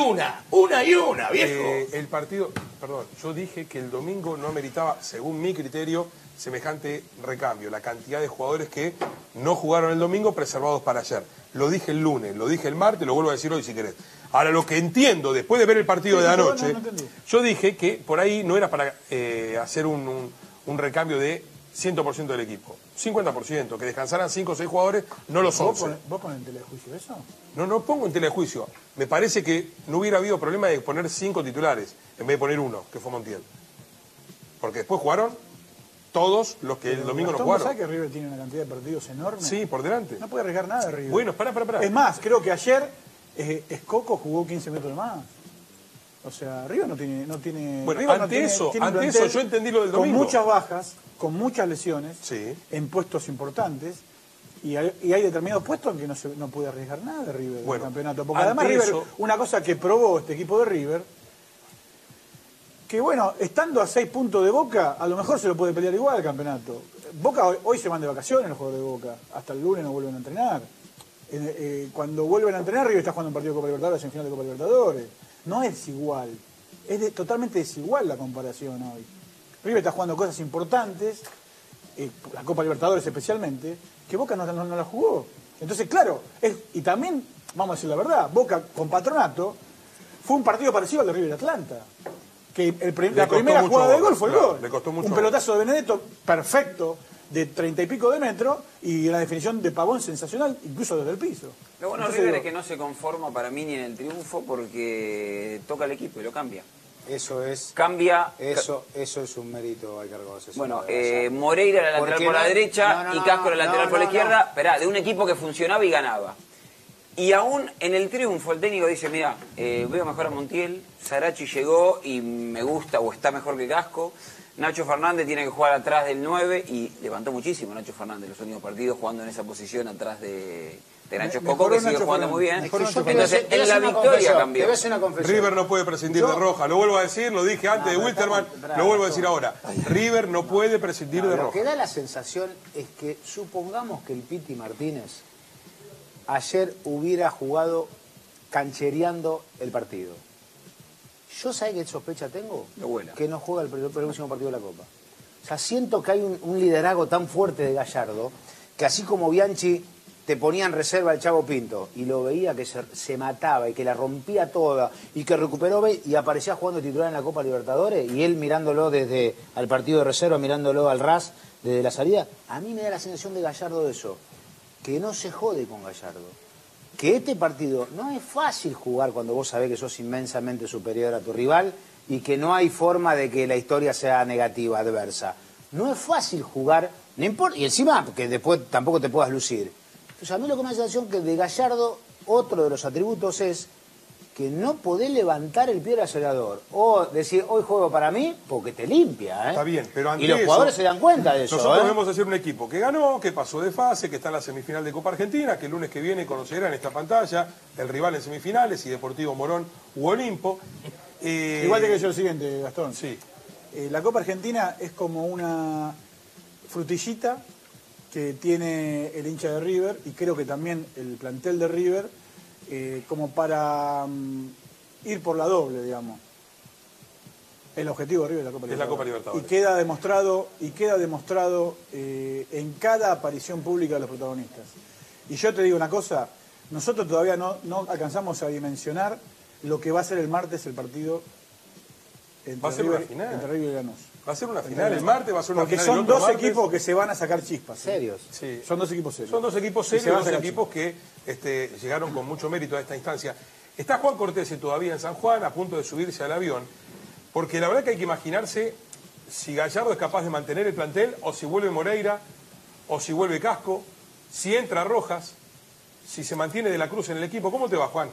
una, viejo. El partido, perdón, yo dije que el domingo no ameritaba, según mi criterio, semejante recambio. La cantidad de jugadores que no jugaron el domingo preservados para ayer. Lo dije el lunes, lo dije el martes, lo vuelvo a decir hoy si querés. Ahora, lo que entiendo, después de ver el partido de anoche, yo dije que por ahí no era para hacer un recambio de 100% del equipo. 50%, que descansaran 5 o 6 jugadores, no los 11. ¿Vos pones en telejuicio eso? No pongo en telejuicio. Me parece que no hubiera habido problema de poner 5 titulares en vez de poner 1, que fue Montiel. Porque después jugaron todos los que el domingo no jugaron. ¿Sabes que River tiene una cantidad de partidos enorme? Sí, por delante. No puede arriesgar nada River. Bueno, espera. Es más, creo que ayer Escoco jugó 15 minutos más. O sea, River no tiene... Bueno, River ante eso yo entendí lo del domingo. Con muchas bajas, con muchas lesiones, sí, en puestos importantes, y hay determinados puestos en que no puede arriesgar nada de River en el campeonato. Porque además River, una cosa que probó este equipo de River, que bueno, estando a 6 puntos de Boca, a lo mejor se lo puede pelear igual el campeonato. Boca hoy se van de vacaciones los jugadores de Boca, hasta el lunes no vuelven a entrenar. Cuando vuelven a entrenar, River está jugando un partido de Copa Libertadores, en final de Copa Libertadores. No es igual, es totalmente desigual la comparación hoy. River está jugando cosas importantes, la Copa Libertadores especialmente, que Boca no la jugó. Entonces, claro, y también, vamos a decir la verdad, Boca con Patronato fue un partido parecido al de River Atlanta. Que la primera jugada del gol fue el gol. Le costó mucho un pelotazo de Benedetto perfecto, de 30 y pico de metros, y la definición de Pavón sensacional, incluso desde el piso. Lo bueno de River es que no se conforma para mí ni en el triunfo porque toca el equipo y lo cambia. Eso es... Cambia... Eso es un mérito, hay que reconocer. Bueno, Moreira era lateral por la derecha y Casco era lateral por la izquierda. Esperá, de un equipo que funcionaba y ganaba. Y aún en el triunfo el técnico dice, mira, veo mejor a Montiel, Sarachi llegó y me gusta o está mejor que Casco. Nacho Fernández tiene que jugar atrás del 9 y levantó muchísimo Nacho Fernández los últimos partidos jugando en esa posición atrás de Nacho Escoco, que sigue jugando muy bien. Entonces, en la victoria cambió. River no puede prescindir de Roja. Lo vuelvo a decir, lo dije antes de Wilterman, lo vuelvo a decir ahora. River no puede prescindir de Roja. Lo que da la sensación es que supongamos que el Piti Martínez ayer hubiera jugado canchereando el partido. ¿Yo sabés qué sospecha tengo? Que no juega el próximo partido de la Copa. O sea, siento que hay un liderazgo tan fuerte de Gallardo que así como Bianchi te ponía en reserva el Chavo Pinto y lo veía que se mataba y que la rompía toda y que recuperó y aparecía jugando titular en la Copa Libertadores y él mirándolo desde al partido de reserva, mirándolo al RAS desde la salida, a mí me da la sensación de Gallardo de eso, que no se jode con Gallardo. Que este partido no es fácil jugar cuando vos sabés que sos inmensamente superior a tu rival y que no hay forma de que la historia sea negativa, adversa. No es fácil jugar, no importa, y encima que después tampoco te puedas lucir. Entonces a mí lo que me da la sensación que de Gallardo, otro de los atributos es que no podés levantar el pie del acelerador o decir, hoy juego para mí, porque te limpia. Está bien, pero ante y los jugadores se dan cuenta de eso. Nosotros debemos hacer un equipo que ganó, que pasó de fase, que está en la semifinal de Copa Argentina, que el lunes que viene conocerá en esta pantalla el rival en semifinales, y Deportivo Morón u Olimpo. Igual te quiero decir lo siguiente, Gastón. Sí. La Copa Argentina es como una frutillita que tiene el hincha de River, y creo que también el plantel de River, como para ir por la doble, digamos. El objetivo de River es la Copa Libertadores. Es la Copa Libertadores. Y queda demostrado en cada aparición pública de los protagonistas. Y yo te digo una cosa, nosotros todavía no alcanzamos a dimensionar lo que va a ser el martes el partido entre River y Lanús. Va a ser una final, el martes va a ser una final. Porque son dos equipos que se van a sacar chispas. ¿Serios? Sí. Son dos equipos serios. Son dos equipos serios, dos equipos que llegaron con mucho mérito a esta instancia. Está Juan Cortés todavía en San Juan, a punto de subirse al avión, porque la verdad que hay que imaginarse si Gallardo es capaz de mantener el plantel, o si vuelve Moreira, o si vuelve Casco, si entra Rojas, si se mantiene De la Cruz en el equipo. ¿Cómo te va, Juan?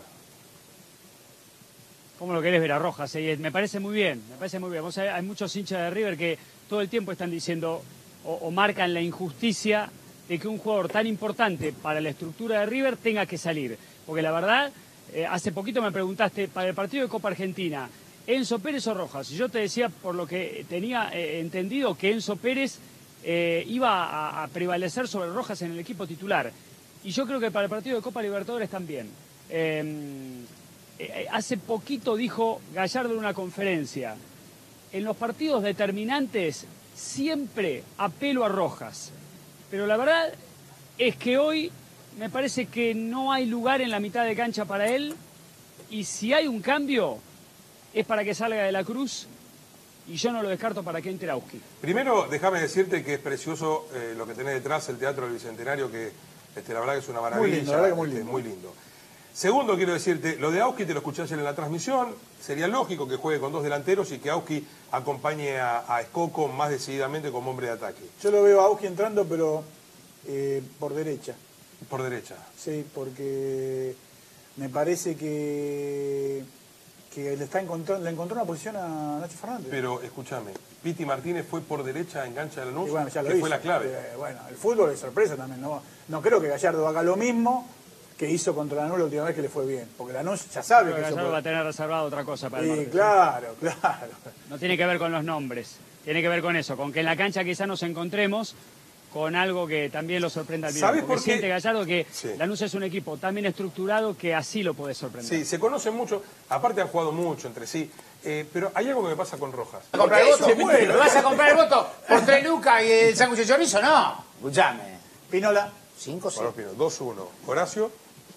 ¿Cómo lo querés ver a Rojas? Me parece muy bien, me parece muy bien. Vos sabés, hay muchos hinchas de River que todo el tiempo están diciendo o marcan la injusticia de que un jugador tan importante para la estructura de River tenga que salir. Porque la verdad, hace poquito me preguntaste, para el partido de Copa Argentina, ¿Enzo Pérez o Rojas? Y yo te decía, por lo que tenía entendido, que Enzo Pérez iba a prevalecer sobre Rojas en el equipo titular. Y yo creo que para el partido de Copa Libertadores también. Hace poquito dijo Gallardo en una conferencia, en los partidos determinantes siempre apelo a Rojas, pero la verdad es que hoy me parece que no hay lugar en la mitad de cancha para él, y si hay un cambio es para que salga De la Cruz, y yo no lo descarto para que entre Auski. Primero, déjame decirte que es precioso lo que tenés detrás, el Teatro del Bicentenario, que la verdad que es una maravilla. Muy lindo, la verdad que muy lindo. Muy lindo. Segundo, quiero decirte, lo de Auski te lo escuché ayer en la transmisión. Sería lógico que juegue con 2 delanteros y que Auski acompañe a Escoco más decididamente como hombre de ataque. Yo lo veo a Auski entrando, pero por derecha. Por derecha. Sí, porque me parece que le encontró una posición a Nacho Fernández. Pero escúchame, Piti Martínez fue por derecha en cancha de Lanús, bueno, ya lo que hizo. fue la clave. Bueno, el fútbol es sorpresa también. No creo que Gallardo haga lo mismo que hizo contra Lanús la última vez que le fue bien. Porque Lanús ya sabe que Gallardo va a tener reservado otra cosa para el martes. Claro. No tiene que ver con los nombres, tiene que ver con eso, con que en la cancha quizá nos encontremos con algo que también lo sorprenda al video. ¿Sabes Porque por qué? siente Gallardo que Sí. Lanús es un equipo tan bien estructurado que así lo puede sorprender. Sí, se conocen mucho, aparte han jugado mucho entre sí, pero hay algo que me pasa con Rojas. ¿Vas a comprar el voto? ¿Me vas a comprar el voto por 3 lucas y el sándwich de chorizo? No. Escuchame. Pinola. 5, 6. 2-1. Horacio.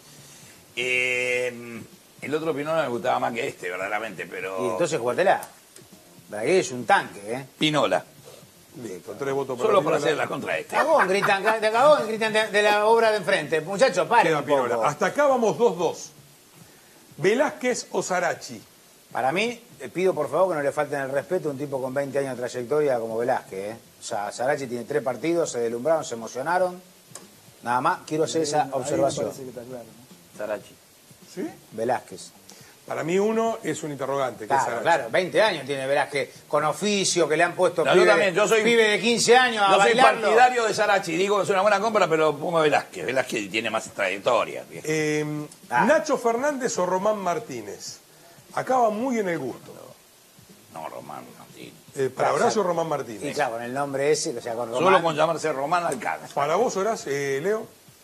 El otro Pinola me gustaba más que este, verdaderamente, pero... Y entonces jugátela. Bragué es un tanque, ¿eh? Pinola. Listo, 3 votos para Solo para Pinola. hacerla contra este. Cagón, gritan de la obra de enfrente. Muchachos, paren Queda un poco. Pinola. Hasta acá vamos 2-2. Velázquez o Sarachi. Para mí, pido por favor que no le falten el respeto a un tipo con 20 años de trayectoria como Velázquez, ¿eh? O sea, Sarachi tiene 3 partidos, se deslumbraron, se emocionaron. Nada más, quiero hacer esa observación. Ahí me parece que está claro, ¿no? Sarachi. ¿Sí? Velázquez. Para mí uno es un interrogante. Que es Claro, Sarachi. claro, 20 años tiene Velázquez, con oficio, que le han puesto No, yo pibe, también, yo soy- pibe de 15 años a Yo soy bailarlo. partidario de Sarachi, digo que es una buena compra, pero pongo a Velázquez. Velázquez tiene más trayectoria. Nacho Fernández o Román Martínez. Acá va muy en el gusto. No, Román, no, sí. Para Horacio, Román Y Martínez. claro, con el nombre ese, o sea, con Román. Solo con llamarse Román alcanza. Para vos, Horacio, Leo,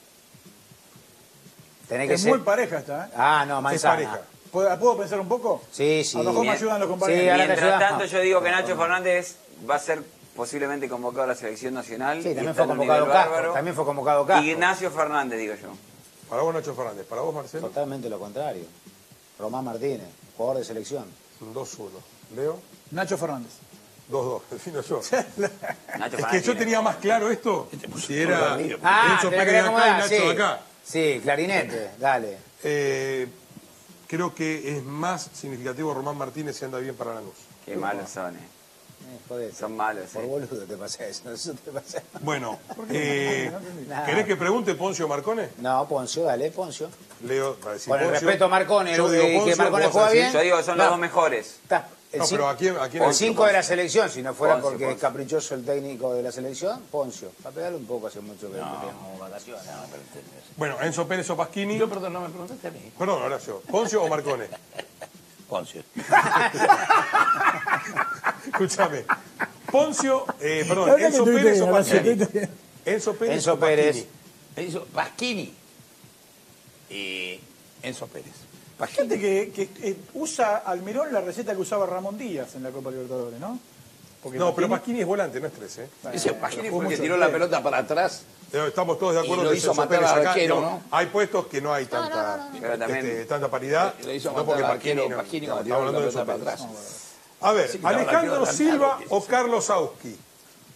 Tenés que Es ser... muy pareja esta, ¿eh? Ah, no, es manzana. pareja. ¿Puedo pensar un poco? Sí, sí. A lo mejor me Bien. ayudan los Sí, compañeros. ahora te Mientras ayuda. tanto, yo digo que Nacho Fernández va a ser posiblemente convocado a la selección nacional. Sí, y también está fue en un convocado nivel Casco. bárbaro. También fue convocado Casco. Ignacio Fernández, digo yo. Para vos, Nacho Fernández. Para vos, Marcelo, Totalmente lo contrario. Román Martínez, jugador de selección. 2-1. Leo, Nacho Fernández. 2-2. Defino yo. Nacho Es que Fernández yo tiene- tenía más claro esto. Si era arriba. Enzo te la Pérez de quería acá y acomodar, Nacho sí. de acá. Sí, clarinete, dale. Creo que es más significativo Román Martínez si anda bien para Lanús. Qué malos son, Joder, Son malos, por boludo te pasa eso, eso te pasa. Bueno, Nada. ¿querés que pregunte Poncio Marcone? No, Poncio, dale, Poncio. Leo, para decir Con el Poncio. respeto a Marcone, Yo y digo que Poncio, Marcone vos juega decís- bien. Yo digo que son los dos mejores. Está, el No, cin- pero ¿a quién el el 5 de la selección, si no fuera Poncio, porque es Poncio. caprichoso el técnico de la selección, Poncio. Para pegarle un poco hace mucho que tenemos vacaciones. Bueno, Enzo Pérez o Pasquini. Yo, perdón, no me preguntaste a mí. Perdón, Horacio. ¿Poncio o Marcone? Poncio. Escúchame. Poncio, perdón, La verdad Enzo que Pérez o tuviste Pasquini. razón. Enzo Pérez Enzo o Pasquini. Pérez. Me hizo Pasquini. Enzo Pérez. Gente que usa Almirón la receta que usaba Ramón Díaz en la Copa Libertadores, ¿no? Porque No, pero Pasquini- Pasquini es volante, no es 3, ¿eh? Ese Pasquini jugó fue el que mucho tiró el la pie. pelota para atrás. Estamos todos de acuerdo Y lo que hizo Enzo matar Pérez al acá, arquero, digamos, ¿no? hay puestos que no hay tanta, Pero también- tanta paridad. Le hizo no matar porque al Pasquini arquero, no. Pasquini Estamos cuando tiró hablando la de Enzo pelota para Pérez. atrás. A ver, Sí, que estaba el Alejandro arquero Silva adelantado, o Carlos Auski. No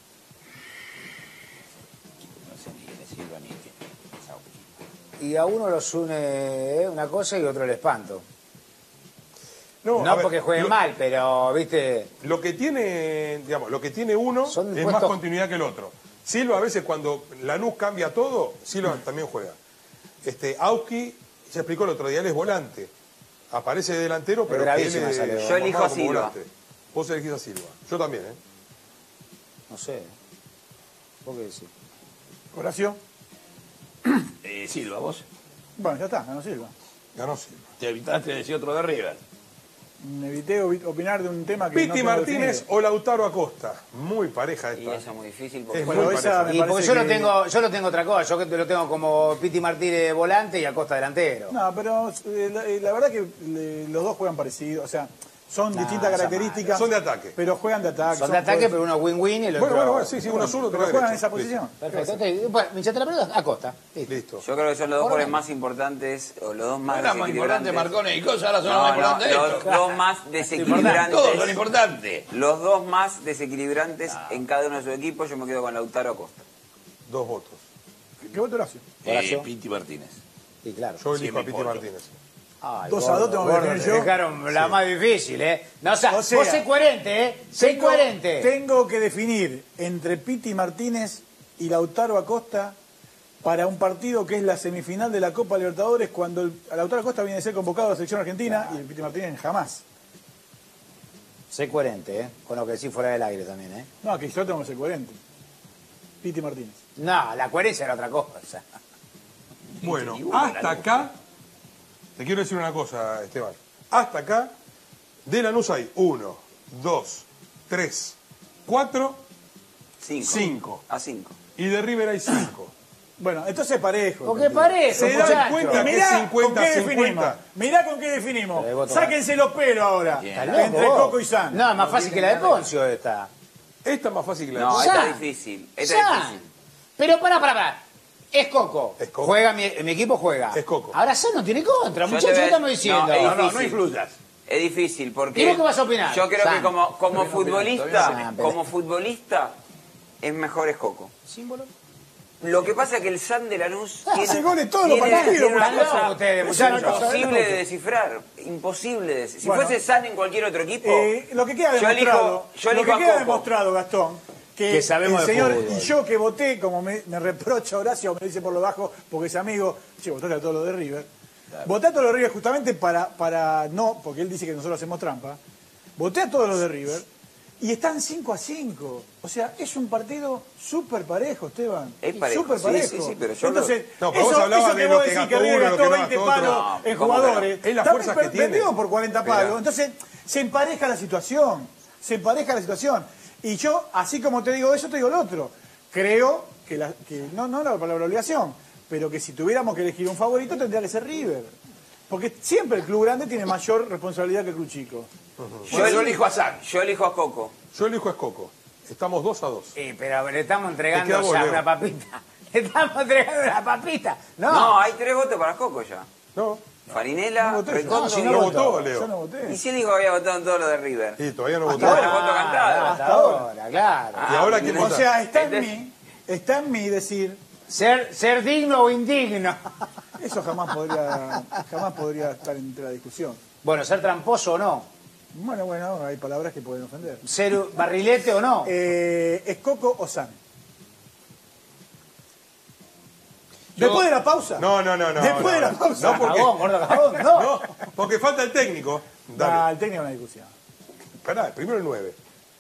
sé ni quién es Silva ni quién es Sauki. Y a uno los une una cosa y otro el espanto. a No ver, porque jueguen mal, pero, viste, Lo que tiene, digamos, lo que tiene uno Son es más puestos- continuidad que el otro. Silva a veces cuando Lanús cambia todo, Silva también juega. Auski, se explicó el otro día, él es volante. Aparece de delantero, pero que él bravísima es salió. Yo elijo formado a como Silva. volante. Vos elegís a Silva. Yo también, ¿eh? no sé. ¿Vos qué decís? Horacio. Silva, vos. Bueno, ya está, ganó Silva. Ganó Silva. Te evitaste de decir otro de River. Me evité opinar de un tema que no Piti tengo Martínez definido. o Lautaro Acosta. Muy pareja Y esta. eso es muy difícil porque Es Bueno, muy esa pareja. me Y porque parece yo lo tengo otra cosa, yo que lo tengo como Piti Martínez volante y Acosta delantero. No, pero la verdad que los dos juegan parecido, o sea, son distintas esa características. Son de ataque. Pero juegan de ataque. Son de ataque, pero uno win-win y el otro... Bueno, sí, uno es uno, pero otro juegan en derecho. esa posición. Perfecto. Ok, bueno, me hinchaste la pelota, Acosta. Listo. Listo. yo creo que son los dos Por jugadores ahí. más importantes o los dos más Era más importante desequilibrantes. Marcone y cosas, ahora son los No, más no, importantes los estos. dos más desequilibrantes. Todos son importantes. Los dos más desequilibrantes en cada uno de sus equipos, yo me quedo con Lautaro Acosta. 2 votos. ¿Qué voto Horacio? Horacio. Piti Martínez. Sí, claro. Yo elijo a Piti Martínez. Ay, 2-2 tengo que definir yo. Dejaron la más difícil, ¿eh? No, o sea, vos sé coherente, ¿eh? Sé coherente. Tengo que definir entre Piti Martínez y Lautaro Acosta para un partido que es la semifinal de la Copa Libertadores, cuando Lautaro Acosta viene a ser convocado a la selección argentina y el Piti Martínez jamás. Sé coherente, ¿eh? Con lo que decís fuera del aire también, ¿eh? No, que yo tengo que ser coherente. Piti Martínez. No, la coherencia era otra cosa. Bueno, hasta acá, te quiero decir una cosa, Esteban. Hasta acá, de Lanús hay 1, 2, 3, 4, 5. A 5. Y de River hay 5. Bueno, entonces parejo. Porque parejo, Se dan cuenta que mirá 50, con qué 50. definimos. Mirá con qué definimos. Pero Sáquense los pelos ahora. Entre Coco y San. No, es más fácil que la de Poncio esta. Esta es más fácil que la de No, Coco. esta Ya. es difícil. Ya. Esta es difícil. Pero pará. Es Coco. Es Coco. Juega, mi equipo juega. Es Coco. Ahora San no tiene contra, Yo muchachos, te ¿qué voy a- estamos diciendo? No, es No difícil. influyas. Es difícil porque... ¿Y vos qué vas a opinar? Yo creo San. que como futbolista, pero- como futbolista, es mejor es Coco. ¿Símbolo? Lo que pasa es que el San de Lanús hace goles todos los tiene partidos, una por cosa favor. Ustedes, Es una muchachos. cosa de imposible de loco. descifrar. Imposible de descifrar. Si Bueno. fuese San en cualquier otro equipo... Lo que queda Yo demostrado, elijo lo que a queda Coco. demostrado, Gastón, Que sabemos el de señor fútbol. y yo que voté, como me reprocha Horacio, me dice por lo bajo, porque es amigo, che, votaste a todo lo de River. Voté a todo lo de River justamente para no, porque él dice que nosotros hacemos trampa. Voté a todos los de River y están 5-5. O sea, es un partido súper parejo, Esteban. Es parejo, Súper sí, parejo. sí, pero yo Entonces, No, pero vos hablabas eso de que lo vos que decís gastó River uno, lo gastó que no 20 gastó palos otro. en ¿Cómo que no? jugadores. Es las También fuerzas que tiene. perdió por 40 palos. Mirá. Entonces, se empareja la situación. Se empareja la situación. Y yo, así como te digo eso, te digo lo otro. Creo que no la palabra obligación, pero que si tuviéramos que elegir un favorito tendría que ser River. Porque siempre el club grande tiene mayor responsabilidad que el club chico. Yo elijo a San. Yo elijo a Coco. Yo elijo a Coco. Estamos 2-2. Sí, pero le estamos Te entregando queda vos, ya Leo. una papita. Le estamos entregando una papita. No, No. hay 3 votos para Coco ya. No, Farinela, No voté yo. Recondo. si No no votó. votó, Yo Leo. no voté. Y si él dijo que había votado en todo lo de River. Y todavía no Hasta votó. ahora. Bueno, voto cantado. Hasta ahora, claro. ¿Y ahora quién O vota? sea, está Este- en mí decir, Ser digno o indigno. eso jamás podría estar entre la discusión. Bueno, ser tramposo o no. Bueno, hay palabras que pueden ofender. Ser barrilete o no. ¿Es Coco o San? Después de la pausa. No. Después de la pausa. No, porque, Cagón, gordo cagón. No. no, porque falta el técnico. Dale. Ah, el técnico es una discusión. Esperá, primero el 9.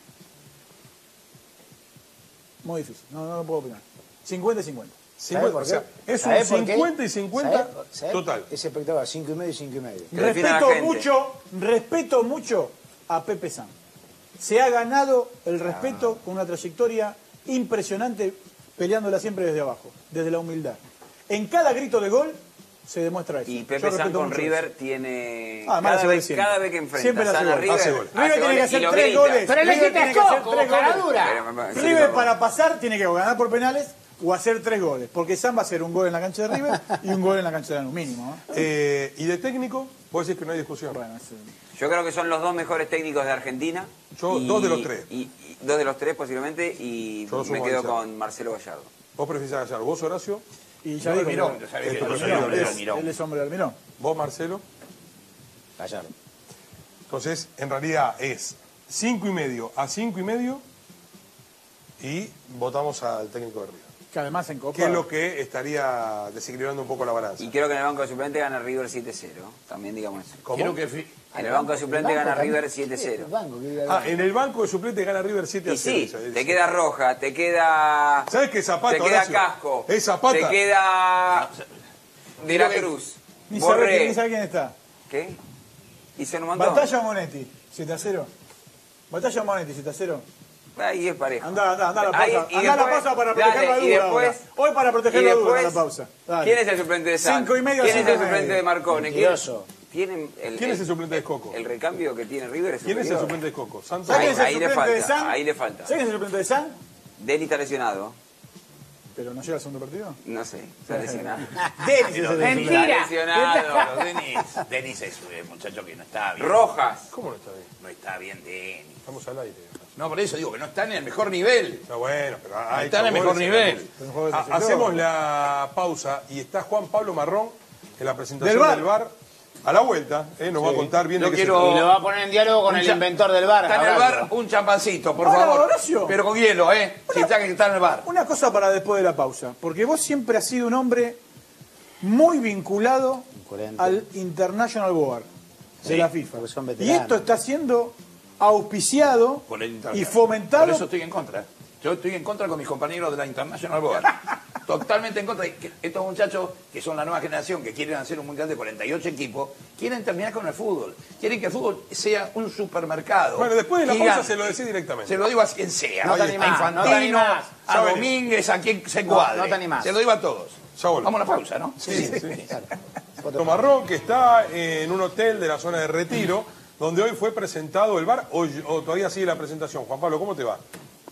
Muy difícil. No lo puedo opinar. 50 y 50. ¿Sabe por O sea, qué? es un ¿Sabe por qué? 50 y 50 ¿Sabe? total. Es espectacular, 5,5 y 5,5. Que defina la gente. Respeto mucho a Pepe San. Se ha ganado el respeto con una trayectoria impresionante, peleándola siempre desde abajo, desde la humildad. En cada grito de gol se demuestra eso. Y Yo Pepe San respeto con mucho River eso. tiene... Además, cada, hace vez, siempre. cada vez que enfrenta Siempre San hace a gol. River, Hace gol. River tiene que y hacer lo 3 grita. goles. Pero le River dijiste tiene a que hacer Coco, 3 goles. caradura. Pero, River para pasar tiene que ganar por penales o hacer 3 goles. Porque San va a hacer un gol en la cancha de River y un gol en la cancha de Lanús, mínimo. Y de técnico, vos decís que no hay discusión. Bueno, Yo creo que son los 2 mejores técnicos de Argentina. Yo, 2 de los 3. Y 2 de los 3 posiblemente, y Yo lo sumo me a quedo Gallardo. con Marcelo Gallardo. Vos preferís a Gallardo. Vos, Horacio. y ya Yo dijo Almirón, que- ya sabés que Esto yo es soy hombre de Almirón. él es hombre de Almirón. Vos, Marcelo. Gallardo. Entonces, en realidad es 5,5 a 5,5 y votamos al técnico de River. Que además en Copa... Que es lo que estaría desequilibrando un poco la balanza. Y creo que en el banco de suplentes gana River 7-0. También digamos eso. ¿Cómo? Quiero que En el banco de suplentes gana River 7-0. En el banco de suplente gana River 7 a Y 0. sí, te queda Roja, te queda... ¿Sabes qué Zapata, Te queda Horacio? Casco. Es Zapata. Te queda... De la Cruz. Ni Borré. sabe quién está. ¿Qué? Hizo un montón. Batalla o Monetti, 7-0. Batalla o Monetti, 7-0. Ahí es parejo. Anda a la pausa. Ahí, y Anda a la después- pausa para proteger la dale, dura. y después, ahora. Hoy para proteger la dura, la pausa. Dale. ¿Quién es el suplente de San? 5,5 a ¿Quién es el 5,5? suplente de Marcone? Mentiroso. ¿Quién ¿Quién es el suplente de Coco? El recambio que tiene River es ¿Quién es el superior. suplente de Coco? ¿Santos? ¿Sabes quién es el Ahí le suplente de falta, San? ahí le falta. ¿Sabes quién es el suplente de San? Deni está lesionado. Pero no llega al segundo partido. No sé, está lesionado. Denis es el Mentira. Está lesionado. Denis es un muchacho que no está bien. Rojas. ¿Cómo no está bien? No está bien Denis. Estamos al aire. No, por eso digo que no está en el mejor nivel. No, bueno, pero No hay está en el mejor nivel. Pero un juego de sector. Hacemos la pausa y está Juan Pablo Marrón en la presentación del VAR. A la vuelta, nos va a contar bien de qué se trata. Y lo va a poner en diálogo con el inventor del VAR. Está en el VAR un champancito, por favor. Horacio. Pero con hielo, si está en el VAR. Una cosa para después de la pausa, porque vos siempre has sido un hombre muy vinculado al International Board de la FIFA. Y esto está siendo auspiciado y fomentado. Por eso estoy en contra. Yo estoy en contra con mis compañeros de la International Board. Totalmente en contra. Estos muchachos, que son la nueva generación, que quieren hacer un mundial de 48 equipos, quieren terminar con el fútbol. Quieren que el fútbol sea un supermercado. Bueno, después de la pausa se lo decís directamente. Se lo digo a quien sea. No te animás, a Infantino, a Domínguez, a quien se cuadre. No te animás. Se lo digo a todos. Vamos a la pausa, ¿no? Sí. Marrón, que está en un hotel de la zona de Retiro, donde hoy fue presentado el VAR, o todavía sigue la presentación. Juan Pablo, ¿cómo te va?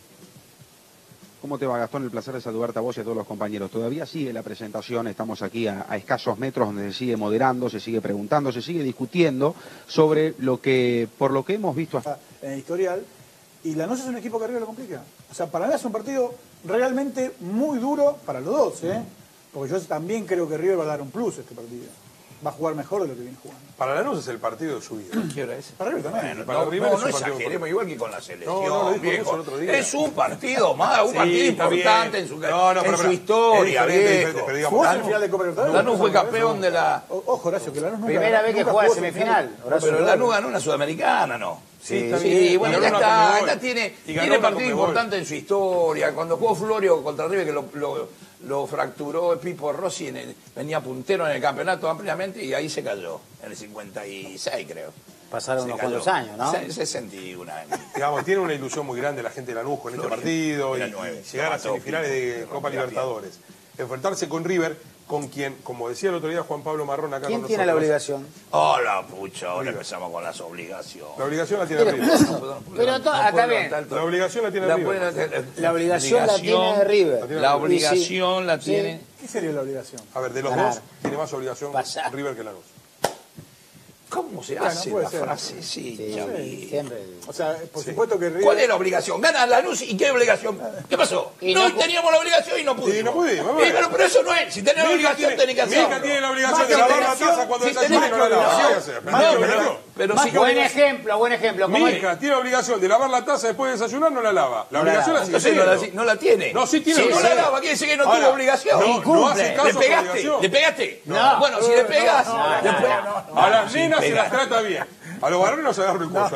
¿Cómo te va, Gastón? El placer de saludarte a vos y a todos los compañeros. Todavía sigue la presentación, estamos aquí a escasos metros donde se sigue moderando, se sigue preguntando, se sigue discutiendo sobre por lo que hemos visto hasta en el historial, y Lanús es un equipo que arriba lo complica. O sea, para mí es un partido realmente muy duro para los dos, porque yo también creo que River va a dar un plus este partido. Va a jugar mejor de lo que viene jugando. Para Lanús es el partido de su vida. ¿Qué hora es? Para River también. No exageremos, igual que con la selección. No, lo dijo el otro día. Es un partido más, un partido importante en su historia, viejo. ¿Jugó en final de Copa Libertadores? Lanús fue campeón de la... Ojo, Horacio, que Lanús nunca... Primera vez que juega semifinal. Pero Lanús ganó una sudamericana, ¿no? Sí, bueno, ya tiene partido importante en su historia. Cuando jugó Florio contra River, que lo fracturó el Pipo Rossi, venía puntero en el campeonato ampliamente y ahí se cayó, en el 56 creo. Pasaron unos cuantos años, ¿no? 61 años. Digamos, tiene una ilusión muy grande la gente de Lanús con este partido y llegar a semifinales de Copa Libertadores. Enfrentarse con River, con quien, como decía el otro día Juan Pablo Marrón acá ¿Quién con tiene la obligación? Hola, pucha, ahora empezamos con las obligaciones. La obligación la tiene River. Pero está bien. La obligación la tiene River. La obligación la tiene River. La obligación la tiene... ¿Qué sería la obligación? A ver, de los dos, tiene más obligación River que Lanús. ¿Cómo se hace la frase? Siempre. O sea, por supuesto que River... ¿Cuál es la obligación? Gana Lanús y ¿qué obligación? ¿Qué pasó? No teníamos la obligación y no pudimos. Y no pudimos. Pero eso no es. Si tenés la obligación, tenés que hacerlo. Mica tiene la obligación de lavar la taza cuando desayuna y no la lava. Buen ejemplo. Mica tiene la obligación de lavar la taza después de desayunar, no la lava. La obligación la sigue teniendo. No la tiene. No, sí tiene. Si no la lava, quiere decir que no tuvo obligación. No hace caso a su obligación. ¿Le pegaste? Bueno, si le pegas... A las nenas se las trata bien. A los varones no se agarra el cuello.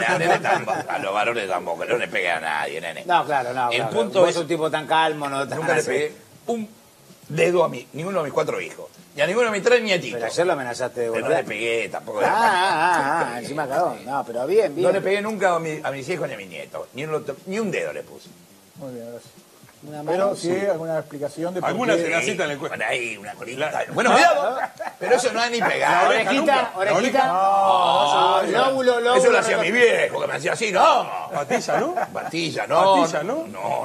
A los varones tampoco, no le pegué a nadie, nene. No, claro. El punto es un tipo tan calmo, no nunca le pegué un dedo a mí, ninguno de mis 4 hijos. Ni a ninguno de mis 3 nietitos. Pero ayer lo amenazaste de golpe. Pero no le pegué tampoco. Encima cagó. No, pero bien. No le pegué nunca a mis hijos ni a mis nietos. Ni un dedo le puse. Muy bien, gracias. Pero sí, alguna explicación de por alguna qué... cenacita en el cuello. Bueno, ahí, una colita. Bueno, cuidado. Pero eso no es ni pegar. Orejita. Lóbulo. Eso lo hacía mi viejo, que me hacía así, no. Patilla, ¿no? Patilla, no. Patilla, ¿no?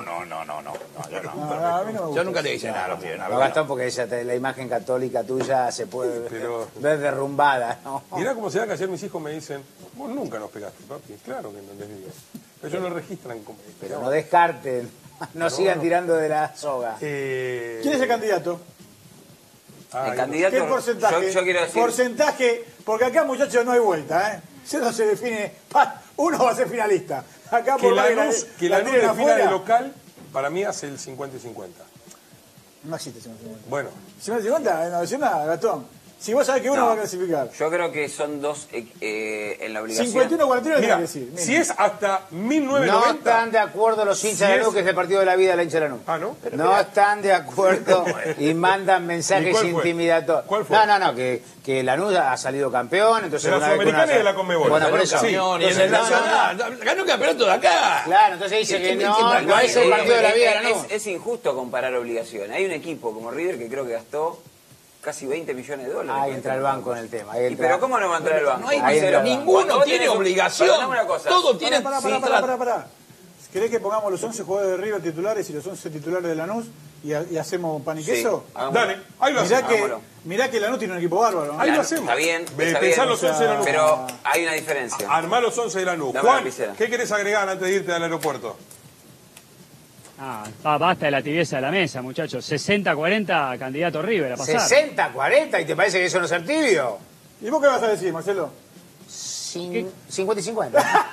No, yo nunca le hice nada a los pibes. No, Gastón, porque la imagen católica tuya se puede ver derrumbada, ¿no? Mirá cómo se da que ayer mis hijos me dicen, vos nunca nos pegaste, papi. Claro que no les digo. Ellos no registran como... Pero no descarten. No sigan tirando de la soga. ¿Quién es el candidato? El candidato... ¿Qué porcentaje? Yo quiero decir... Porcentaje, porque acá, muchachos, no hay vuelta, Eso no se define... Uno va a ser finalista. Acá que la luz de final de local, para mí hace el 50 y 50. No existe 50-50. Bueno. 50-50, no decir nada, Gastón. Si vos sabés que uno va a clasificar. Yo creo que son dos en la obligación. 51-49 tiene que decir. Mira. Si es hasta 1990... No están de acuerdo los hinchas de Lanús, que es el partido de la vida de la hincha de Lanús. Ah, ¿no? No están de acuerdo y mandan mensajes intimidatorios. ¿Cuál fue? No, que Lanús ha salido campeón. Entonces de la Sudamericana y de la Conmebol. Bueno, por eso. Y en el Nacional. Ganó el campeonato de acá. Claro, entonces dice que no es el partido de la vida de Lanús. Es injusto comparar obligaciones. Hay un equipo como River que creo que gastó casi 20 millones de dólares. Ahí entra el banco en el tema. Pero ¿cómo no va a entrar el banco? No hay ninguno tiene obligación. Todos tienen... Pará. ¿Querés que pongamos los 11 jugadores de River titulares y los 11 titulares de Lanús y hacemos pan y queso? Dale, ahí lo hacemos. Mirá que Lanús tiene un equipo bárbaro. Ahí lo hacemos. Está bien. Pensá los 11 de Lanús. Pero hay una diferencia. Armá los 11 de Lanús. Juan, ¿qué querés agregar antes de irte al aeropuerto? Basta de la tibieza de la mesa, muchachos. 60-40 candidato River a pasar. 60-40, ¿y te parece que eso no es ser tibio? ¿Y vos qué vas a decir, Marcelo? 50 y 50.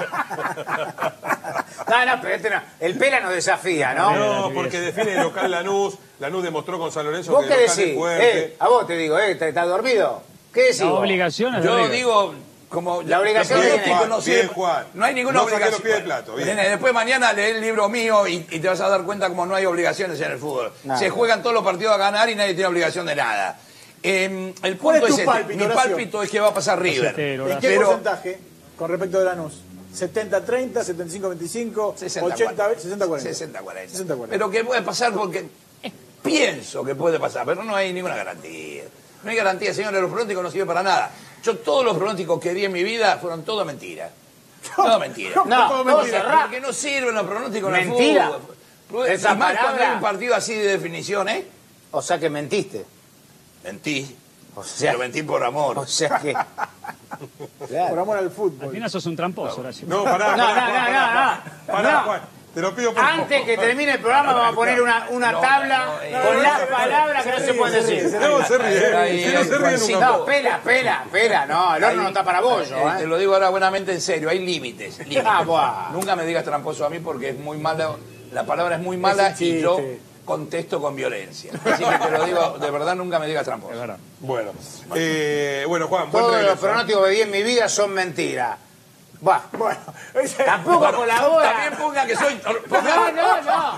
No, pero este no. El Pela nos desafía, ¿no? No, porque define el local Lanús. Lanús demostró con San Lorenzo ¿Vos que qué el local decís? es fuerte. A vos te digo, ¿estás dormido? ¿Qué decís? La vos? obligación es de Yo River. digo, como La obligación los de pronósticos no Bien, sirven. Juan. No hay ninguna No saqué obligación. los pies del plato, bien. Nene, después mañana lee el libro mío y te vas a dar cuenta como no hay obligaciones en el fútbol. Nada. Se juegan todos los partidos a ganar y nadie tiene obligación de nada. El ¿Cuál punto es tu es este. pálpito, Mi Horacio? pálpito es que va a pasar River. Setero, ¿En qué Pero- porcentaje con respecto de Lanús? ¿70-30, 75-25, 80-60-40? 60-40. 60-40. Pero que puede pasar porque pienso que puede pasar, pero no hay ninguna garantía. No hay garantía, señores, los pronósticos no sirven para nada. Yo todos los pronósticos que di en mi vida fueron todas mentiras. Todas mentiras. No, todo todo mentira. cerrado. Porque no sirven los pronósticos en el Mentira. fútbol. Esa Y más cuando palabra. hay un partido así de definición, ¿eh? O sea que mentiste. Mentí. O sea, Pero mentí por amor. o sea que... Por Claro. amor al Al fútbol. final sos un tramposo, Horacio. No, pará, No, pará, no. Juan. Te lo pido por Antes que termine el programa vamos a poner una tabla con las palabras que no se pueden decir. No, se ríe. Ahí, Si no se ríe sí, nunca. No, pela. No, el horno no está para bollo, Te lo digo ahora buenamente en serio, hay límites. Ah, buah. Nunca me digas tramposo a mí porque es muy mala, la palabra es muy mala Es un y yo chiste. contesto con violencia. Así que te lo digo, de verdad nunca me digas tramposo. Bueno, bueno, Juan, buen Todos los regreso. pronósticos que vi en mi vida son mentiras. Buah. Bueno, Tampoco colabora. También ponga que soy... No.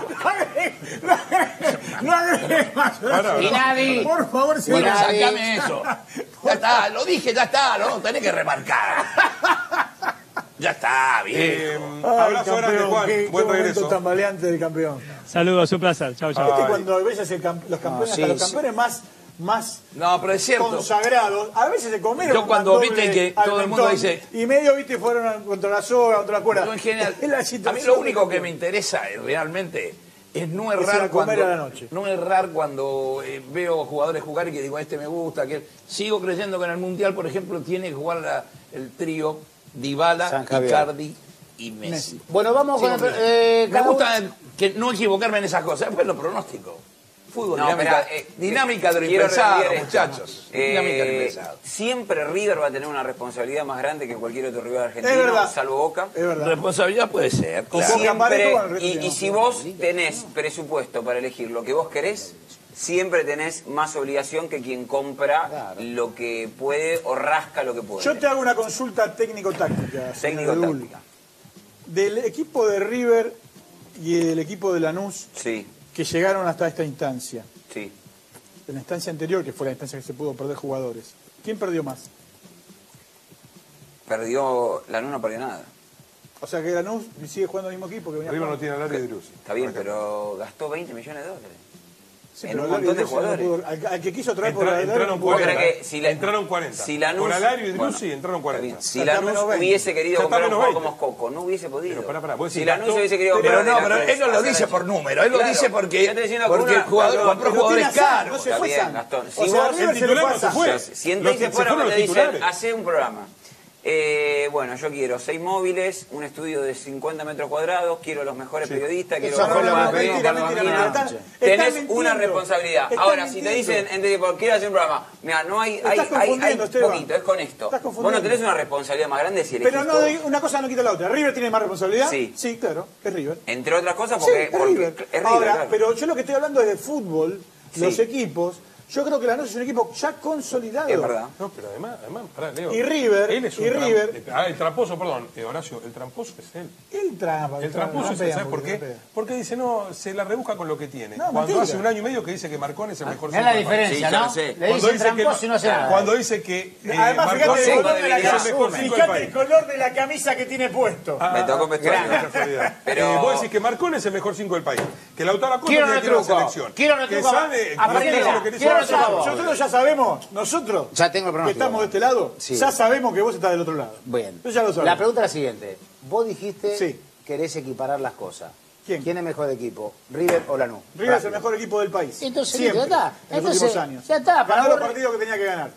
no agregues más. Pará, Y nadie. Por favor, Bueno, Mira, sacame eso. Ya está, lo dije, ya está, no tenés que remarcar. Ya está, bien. Abrazo grande, Juan. Qué Buen momento regreso. tambaleante del campeón. Saludos, un placer. Chau, chau. ¿Viste Ay. cuando ves los campeones, sí, hasta los sí. campeones más No, pero es cierto. consagrados, a veces se comieron Yo cuando una viste doble que al todo el mundo mentón, dice- y medio viste fueron contra la soga, contra la cuerda. Yo en general, Es la a mí situación lo único del que me campeón. interesa realmente es no ir a errar comer cuando, a la noche. no errar cuando veo jugadores jugar y que digo, este me gusta, que sigo creyendo que en el Mundial, por ejemplo, tiene que jugar el trío Dybala, San Javier. Icardi y Messi. Bueno, vamos con Sí, el... me cada gusta que no equivocarme en esas cosas, después lo pronóstico. Fútbol, No, dinámica, espera, dinámica de lo quiero impensado, reenviar esto. muchachos. Dinámica de lo impensado. Siempre River va a tener una responsabilidad más grande que cualquier otro rival Es argentino, verdad. salvo Boca. Es verdad. Responsabilidad puede ser, Con claro. Boca Parejo, Siempre, bueno, el resto y tiene si más. vos tenés presupuesto para elegir lo que vos querés, siempre tenés más obligación que quien compra lo que puede o rasca lo que puede. Yo te hago una consulta técnico-táctica. señor Raúl. Técnico-táctica. Del equipo de River y el equipo de Lanús Sí, que llegaron hasta esta instancia, sí. en la instancia anterior, que fue la instancia que se pudo perder jugadores, ¿quién perdió más? Lanús no perdió nada. O sea que Lanús sigue jugando el mismo equipo que venía River no jugando. tiene a Larry de Luz. Está bien, pero gastó 20 millones de dólares. Sí, en pero un Larry montón de Drussi no jugadores. pudo- al que quiso traer por la Entraron ¿Vos crees 40. que si la- Entraron 40. si Lanús- Con Alario y bueno, Drussi entraron Está 40. bien. Si Está Lanús menos 20. hubiese querido Está comprar un menos juego 20. como Coco, no hubiese podido. Pero pará, vos si decís, Lanús gastó- hubiese querido Pero comprar no, de la pero Cruz, él no lo hacer dice eso. por número, él lo Claro. dice porque, Yo te estoy diciendo porque con el jugador pero compró Pero jugadores tiene azar, caros. no se Está fue bien, San. Gastón. O Si sea, vos- River se el le titular fue no a se San. fue. Si entonces Se fuera fueron te los dicen, titulares. hace un programa. Bueno, yo quiero 6 móviles, un estudio de 50 metros cuadrados, quiero los mejores periodistas, quiero Eso los fue mejores lo que- mentira, periodistas, mentira, no, están- no. están Tenés mintiendo. una responsabilidad. Están Ahora, si te mintiendo. dicen, quiero hacer un programa, mira, no hay Estás confundiendo, Esteban. poquito, es con esto. Estás Vos confundiendo. no tenés una responsabilidad más grande si elegís Pero no, todo. una cosa no quita la otra. ¿River tiene más responsabilidad? Sí. Sí, claro, es River. Entre otras cosas Sí, porque, es River. es River, Ahora, claro. pero yo lo que estoy hablando es de fútbol, Sí. los equipos. Yo creo que Lanús es un equipo ya consolidado. Es verdad. No, pero además, pará, Leo. Y River, Él es un y River. el tramposo, perdón, Horacio, el tramposo es él. El trampa. El tramposo es él, ¿sabes por qué? Porque dice, no, se la rebusca con lo que tiene. No, Cuando mentira. hace un año y medio que dice que Marcón es el mejor Es la cinco del país. diferencia, Sí, ya ¿no? lo sé. Le Cuando dicen dice que tramposo y no hace nada. Cuando dice que Además, Marcón fíjate es el el color de la mejor camisa. cinco del Fíjate el país. color de la camisa que tiene puesto. Me tocó vestuario. Gran casualidad. Pero- Vos decís que Marcón es el mejor 5 del país. Que Lautaro Acosta Quiero tiene que ir a la retruco. selección. Quiero Que retruco. sabe, Aprendela. Marcelo lo que dice Quiero Marcelo. retruco. Nosotros ya sabemos, nosotros Ya tengo el que pronóstico. estamos de este lado, Sí. ya sabemos que vos estás del otro lado. Bien. Yo ya lo sabemos. La pregunta es la siguiente. Vos dijiste Sí. querés equiparar las cosas. ¿Quién? ¿Quién es mejor equipo? ¿River o Lanús? River es el mejor equipo del país. Entonces, siempre, ya está. en los Entonces, últimos años. ya está, para Ganó los vos- partidos que tenía que ganar.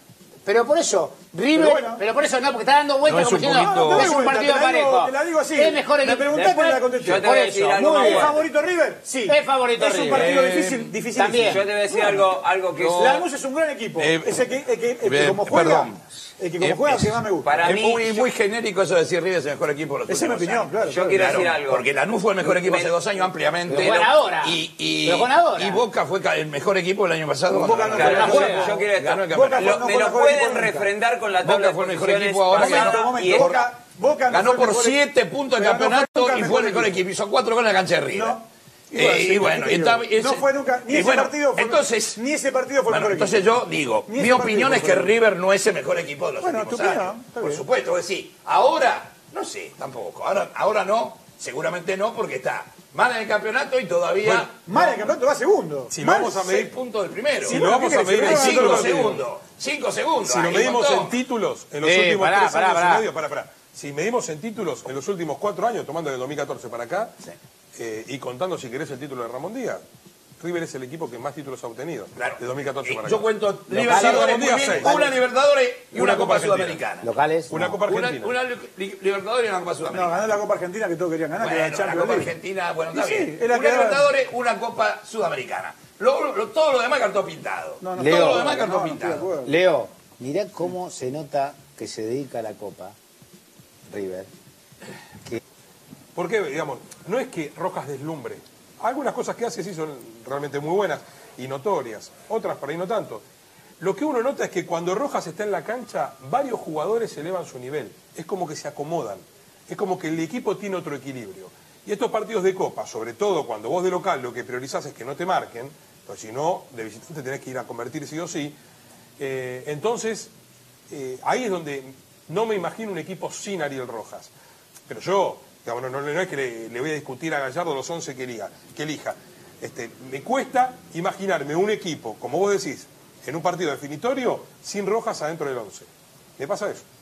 pero por eso, River, pero por eso no, porque está dando vueltas como diciendo, es un partido parejo. Te la digo así. Es mejor me preguntaste y la contesté. Yo te voy a decir algo ¿Es favorito River? Sí. Es favorito River. Es un partido difícil. También. Yo te voy a decir algo que es... Lanús es un gran equipo. Es el que como juega... El que como juega es el que más me gusta. Para mí es muy genérico eso de decir River es el mejor equipo de los últimos años. Esa es mi opinión, claro. Yo quiero decir algo. Porque Lanús fue el mejor equipo hace 2 años ampliamente. Pero con ahora. Y Boca fue el mejor equipo el año pasado. Yo quiero decir, me lo pueden refrendar con la tabla de Boca fue el mejor equipo ahora. Boca ganó por 7 puntos el campeonato y fue el mejor equipo. Hizo 4 goles en la cancha de River. Y bueno, no fue nunca, ni ese partido fue ni ese partido fue el mejor equipo. Entonces yo digo, mi opinión es que River no es el mejor equipo de los últimos años. Por supuesto, es decir, ahora, no sé, tampoco. Ahora no, seguramente no, porque está mal en el campeonato y todavía... Mal en el campeonato va segundo. Si lo vamos a medir 6 puntos del primero. Si lo vamos a medir en 5 segundos. 5 segundos. Si lo medimos en títulos en los últimos 3 años y medio, si medimos en títulos en los últimos 4 años, tomando de 2014 para acá, y contando, si querés, el título de Ramón Díaz, River es el equipo que más títulos ha obtenido de 2014 para acá. Yo cuento Libertadores muy bien, una Libertadores y una Copa Sudamericana. ¿Locales? Una Copa Argentina. Una Libertadores y una Copa Sudamericana. No, ganó la Copa Argentina que todos querían ganar, que era la Champions Copa League. Argentina, bueno, está bien. Una Libertadores, una Copa Sudamericana. Todo lo demás cartón pintado. Todo lo demás cartón pintado. Leo, mirá cómo se nota que se dedica a la Copa River. Porque, digamos, no es que Rojas deslumbre. Algunas cosas que hace sí son realmente muy buenas y notorias. Otras por ahí no tanto. Lo que uno nota es que cuando Rojas está en la cancha, varios jugadores elevan su nivel. Es como que se acomodan. Es como que el equipo tiene otro equilibrio. Y estos partidos de Copa, sobre todo cuando vos de local lo que priorizás es que no te marquen, pues si no, de visitante tenés que ir a convertir sí o sí. Entonces, ahí es donde no me imagino un equipo sin Ariel Rojas. Pero yo... Digamos, no es que le voy a discutir a Gallardo los 11 que elija. Me cuesta imaginarme un equipo, como vos decís, en un partido definitorio, sin Rojas adentro del 11. ¿Me pasa eso?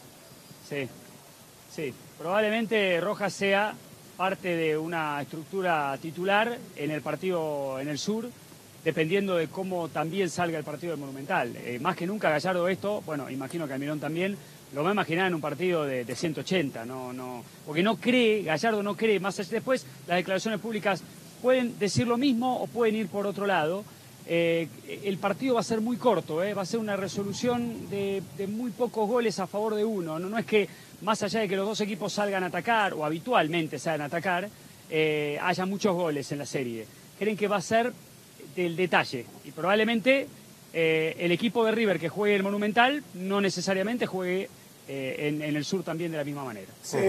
Sí. Probablemente Rojas sea parte de una estructura titular en el partido en el sur, dependiendo de cómo también salga el partido del Monumental. Más que nunca Gallardo esto, bueno, imagino que Almirón también, lo va a imaginar en un partido de 180, porque Gallardo no cree, más allá, después las declaraciones públicas pueden decir lo mismo o pueden ir por otro lado. El partido va a ser muy corto, va a ser una resolución de muy pocos goles a favor de uno. No es que más allá de que los dos equipos salgan a atacar, o habitualmente salgan a atacar, haya muchos goles en la serie. Creen que va a ser del detalle y probablemente el equipo de River que juegue el Monumental no necesariamente juegue en el sur también de la misma manera.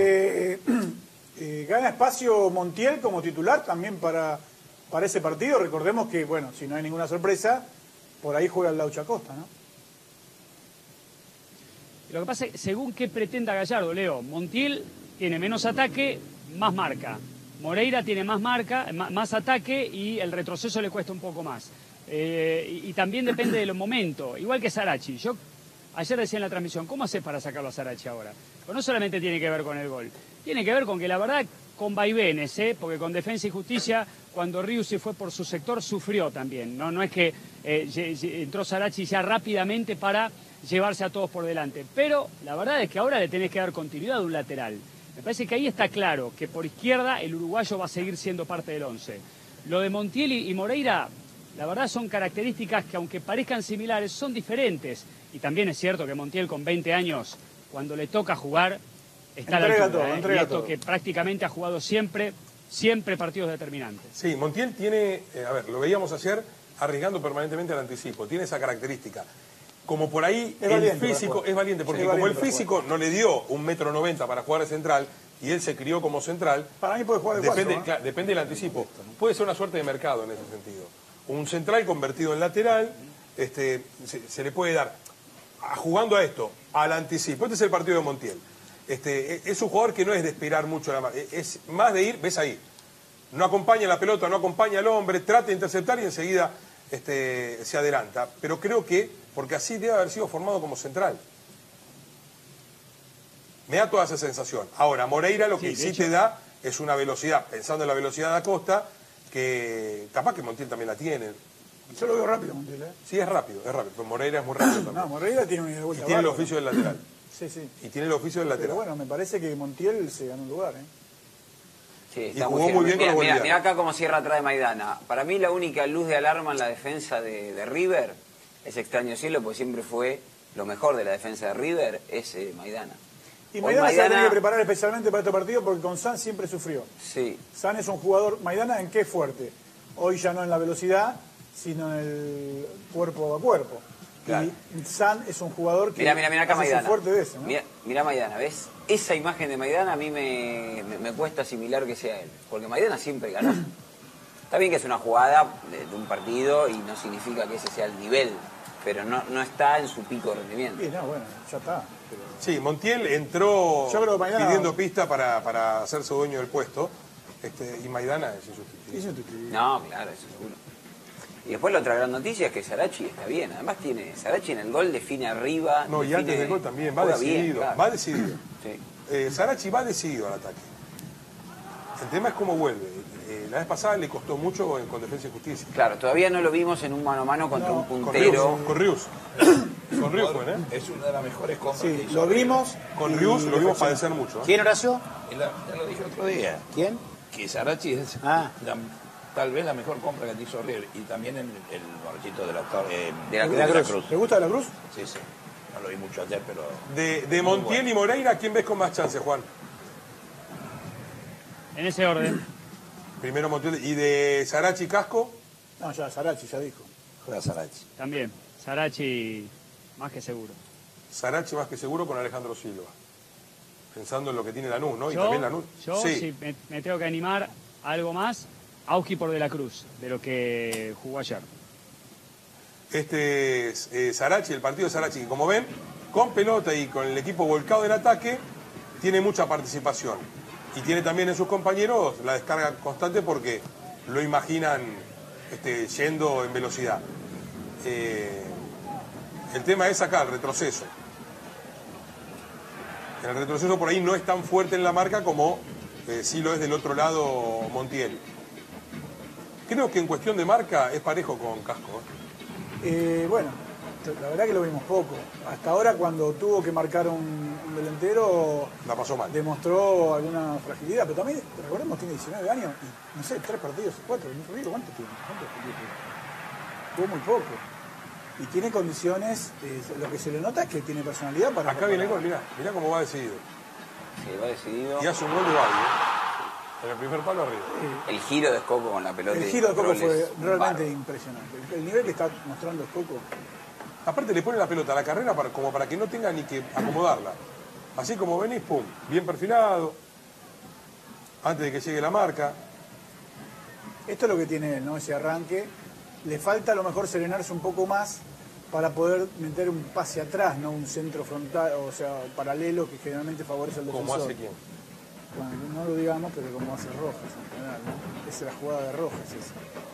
Gana espacio Montiel como titular también para ese partido. Recordemos que, bueno, si no hay ninguna sorpresa, por ahí juega el Laucha Costa, ¿no? Lo que pasa es que según qué pretenda Gallardo, Leo, Montiel tiene menos ataque, más marca. Moreira tiene más marca, más ataque y el retroceso le cuesta un poco más. Y también depende de los momentos, igual que Sarachi. Yo ayer decía en la transmisión, ¿cómo haces para sacarlo a Sarachi ahora? Pero no solamente tiene que ver con el gol, tiene que ver con que la verdad con vaivenes, porque con Defensa y Justicia, cuando Rius se fue por su sector, sufrió también. No es que entró Sarachi ya rápidamente para llevarse a todos por delante. Pero la verdad es que ahora le tenés que dar continuidad a un lateral. Me parece que ahí está claro que por izquierda el uruguayo va a seguir siendo parte del 11. Lo de Montiel y Moreira, la verdad son características que aunque parezcan similares, son diferentes. Y también es cierto que Montiel con 20 años, cuando le toca jugar, está a la altura. Y esto que prácticamente ha jugado siempre partidos determinantes. Sí, Montiel tiene, lo veíamos ayer, arriesgando permanentemente al anticipo. Tiene esa característica. Como por ahí el físico es valiente, porque como el físico no le dio 1,90 m para jugar de central y él se crió como central, para mí puede jugar de depende del anticipo. Puede ser una suerte de mercado en ese sentido. Un central convertido en lateral se le puede dar, jugando a esto, al anticipo. Este es el partido de Montiel. Es un jugador que no es de esperar mucho, es más de ir, ves ahí. No acompaña la pelota, no acompaña al hombre, trata de interceptar y enseguida se adelanta. Pero creo que porque así debe haber sido formado como central. Me da toda esa sensación. Ahora, Moreira lo que sí te da es una velocidad, pensando en la velocidad de Acosta, que capaz que Montiel también la tiene. Yo lo veo rápido, Montiel, ¿eh? Sí, es rápido, pero Moreira es muy rápido también. No, Moreira tiene una ida de vuelta. Y tiene el bárbara. oficio del lateral. Sí, sí. Y tiene el oficio del lateral. Pero bueno, me parece que Montiel se ganó un lugar, ¿eh? Sí, Y está jugó muy bien con la Mira, Boliviana. mirá acá cómo cierra atrás de Maidana. Para mí la única luz de alarma en la defensa de River, es extraño cielo, porque siempre fue lo mejor de la defensa de River, es Maidana. Y Hoy Maidana se va a tener que preparar especialmente para este partido porque con San siempre sufrió. Sí. San es un jugador, Maidana en qué es fuerte. Hoy ya no en la velocidad, sino en el cuerpo a cuerpo. Claro. Y San es un jugador que Mira acá hace Maidana. su fuerte de eso, ¿no? Mirá Maidana, ¿ves? Esa imagen de Maidana a mí me cuesta asimilar que sea él. Porque Maidana siempre ganó. Está bien que es una jugada de un partido y no significa que ese sea el nivel, pero no está en su pico de rendimiento. Sí, no, bueno, ya está. Pero... Sí, Montiel entró Yo creo que Maidana... pidiendo pista para hacerse dueño del puesto. Y Maidana es insustituible. No, claro, eso seguro. Y después la otra gran noticia es que Sarachi está bien. Además Sarachi en el gol define arriba. No, y antes del gol también, va juega decidido. bien, claro. Va decidido. Sí. Sarachi va decidido al ataque. El tema es cómo vuelve. La vez pasada le costó mucho con Defensa y Justicia. Claro, todavía no lo vimos en un mano a mano contra un puntero. Con Rius. Con Rius fue, ¿eh? Es una de las mejores compras. Sí, lo vimos. Con Rius lo vimos padecer mucho. ¿Quién, Horacio? Ya lo dije otro día. ¿Quién? Que Sarachi es tal vez la mejor compra que te hizo River. Y también el borrachito de la Cruz. ¿Te gusta de la Cruz? Sí. No lo vi mucho ayer, pero... De Montiel y Moreira, ¿quién ves con más chance, Juan? En ese orden. Primero Montiel. ¿Y de Sarachi Casco? No, ya Sarachi ya dijo. Juega Sarachi. También. Sarachi, más que seguro. Sarachi más que seguro con Alejandro Silva. Pensando en lo que tiene Lanús, ¿no? Y Yo, también Lanús. sí, me tengo que animar a algo más. Auski por De la Cruz, de lo que jugó ayer. Este es Sarachi, el partido de Sarachi, que como ven, con pelota y con el equipo volcado en ataque, tiene mucha participación. Y tiene también en sus compañeros la descarga constante porque lo imaginan yendo en velocidad. El tema es acá, el retroceso. El retroceso por ahí no es tan fuerte en la marca como sí lo es del otro lado Montiel. Creo que en cuestión de marca es parejo con Casco. Bueno, la verdad que lo vimos poco. Hasta ahora cuando tuvo que marcar un delantero... La pasó mal. Demostró alguna fragilidad, pero también, recordemos, tiene 19 años y, no sé, 3 partidos, 4, ¿cuánto tiene? ¿Cuántos partidos tiene? Jugó muy poco. Y tiene condiciones, lo que se le nota es que tiene personalidad para... Acá viene el gol, mirá cómo va decidido. Sí, va decidido. Y hace un gol de Badi, en el primer palo arriba. El giro de Escoco con la pelota. El giro de Coco fue es realmente bárbaro. impresionante. El nivel que está mostrando Escoco. Aparte le pone la pelota a la carrera como para que no tenga ni que acomodarla. Así como venís, pum, bien perfilado, antes de que llegue la marca. Esto es lo que tiene él, ¿no? Ese arranque. Le falta a lo mejor serenarse un poco más para poder meter un pase atrás, no un centro frontal, o sea, paralelo que generalmente favorece al defensor. ¿Cómo hace quién? Bueno, no lo digamos, pero como hace Rojas en general, ¿no? Esa es la jugada de Rojas, esa.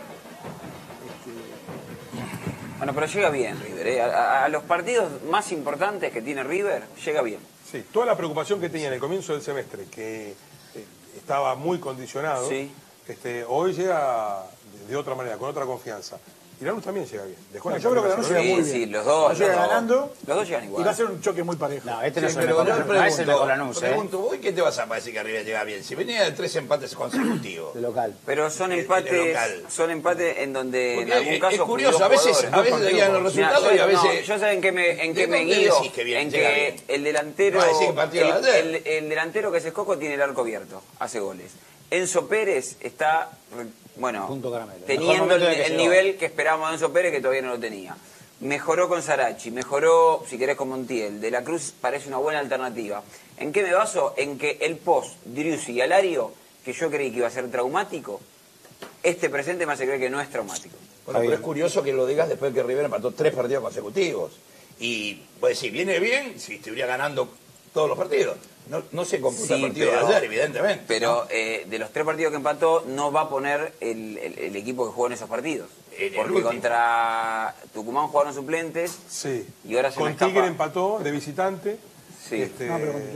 Bueno, pero llega bien River, ¿eh? A los partidos más importantes que tiene River, llega bien. Sí, toda la preocupación que tenía en el comienzo del semestre, que estaba muy condicionado, Sí. Hoy llega de otra manera, con otra confianza. Y Lanús también llega bien. Bueno, yo creo que Lanús llega muy bien. Sí, los dos. Llega ganando. Los dos llegan igual. Y va a ser un choque muy parejo. No, este no es el Pero mejor yo Lanús. No es el mejor Lanús, pregunto, ¿vos qué te vas a decir que River llega bien? Si venía de 3 empates consecutivos. De local. Pero son De empates en donde Porque en algún caso es curioso, a jugadores. veces le llegan los resultados y a veces... yo sé en qué me ¿De dónde guío, decís que viene? en Llega que bien. el delantero, No, decís que partido de ayer. el delantero que es Escoco tiene el arco abierto, hace goles. Enzo Pérez está, bueno, Punto caramelo. Mejor teniendo momento de que el llegó. nivel que esperábamos de Enzo Pérez, que todavía no lo tenía. Mejoró con Sarachi, mejoró, si querés, con Montiel. De la Cruz parece una buena alternativa. ¿En qué me baso? En que el post, Driussi y Alario, que yo creí que iba a ser traumático, este presente me hace creer que no es traumático. Bueno, pero es curioso que lo digas después que River empató 3 partidos consecutivos. Y, pues si viene bien, si estuviera ganando todos los partidos. No se computa el partido de ayer, evidentemente. Pero de los 3 partidos que empató, no va a poner el equipo que jugó en esos partidos. En el Porque último. contra Tucumán jugaron suplentes. Sí. Y ahora se me con escapa. Tigre empató de visitante. Sí. No, pero con titulares.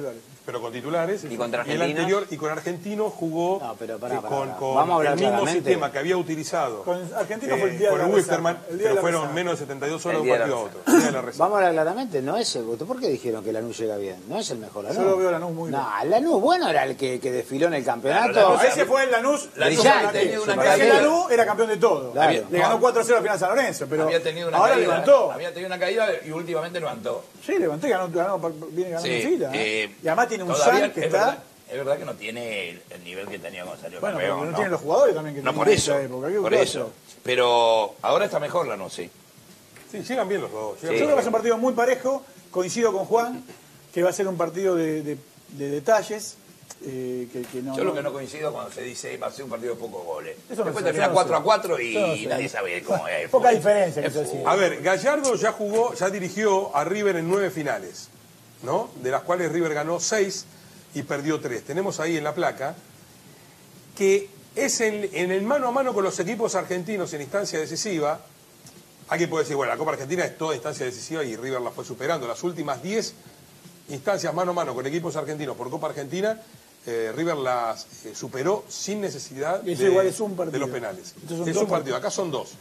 pero con titulares. ¿Y contra el anterior, y con Argentino jugó con Vamos a el mismo claramente. sistema que había utilizado. Con Argentino fue el día con de el la Wisterman, resaca, el día de pero la fueron resaca. menos de 72 horas de El un día de partido la a otro. El día de la resaca. Vamos a hablar claramente, no es el gusto. ¿Por qué dijeron que Lanús llega bien? No es el mejor Lanús. Yo lo veo a Lanús muy bien. No, Lanús bueno era el que desfiló en el campeonato. Claro, Ese fue el Lanús. Brillante. Ese Lanús era campeón de todo. Claro. Le ganó 4-0 al final a San Lorenzo, pero Había tenido una ahora caída, levantó. Había tenido una caída y últimamente levantó. Sí, levantó y viene ganando en fila. Y además tiene un todavía San que es está... Es verdad que no tiene el nivel que tenía cuando salió Bueno, campeón. porque no tienen los jugadores también que No, tenían por en eso. esa época. ¿Qué Por cosa? eso. Pero ahora está mejor la sí. Sí, llegan bien los dos. Yo creo que va a ser un partido muy parejo. Coincido con Juan, que va a ser un partido de detalles. Que no, Yo lo que no coincido cuando se dice va a ser un partido de pocos goles. Eso no Después sé, termina yo no sé. 4-4 y Yo no sé. nadie sabe cómo es. Poca diferencia, que Es se decía. fútbol. A ver, Gallardo ya dirigió a River en 9 finales, ¿no? De las cuales River ganó 6 y perdió 3. Tenemos ahí en la placa que es en el mano a mano con los equipos argentinos en instancia decisiva. Alguien puede decir, bueno, la Copa Argentina es toda instancia decisiva y River la fue superando. Las últimas 10 instancias mano a mano con equipos argentinos por Copa Argentina, River las superó sin necesidad Y eso igual es un de partido. los penales. Estos son Es dos un partido, acá son 2.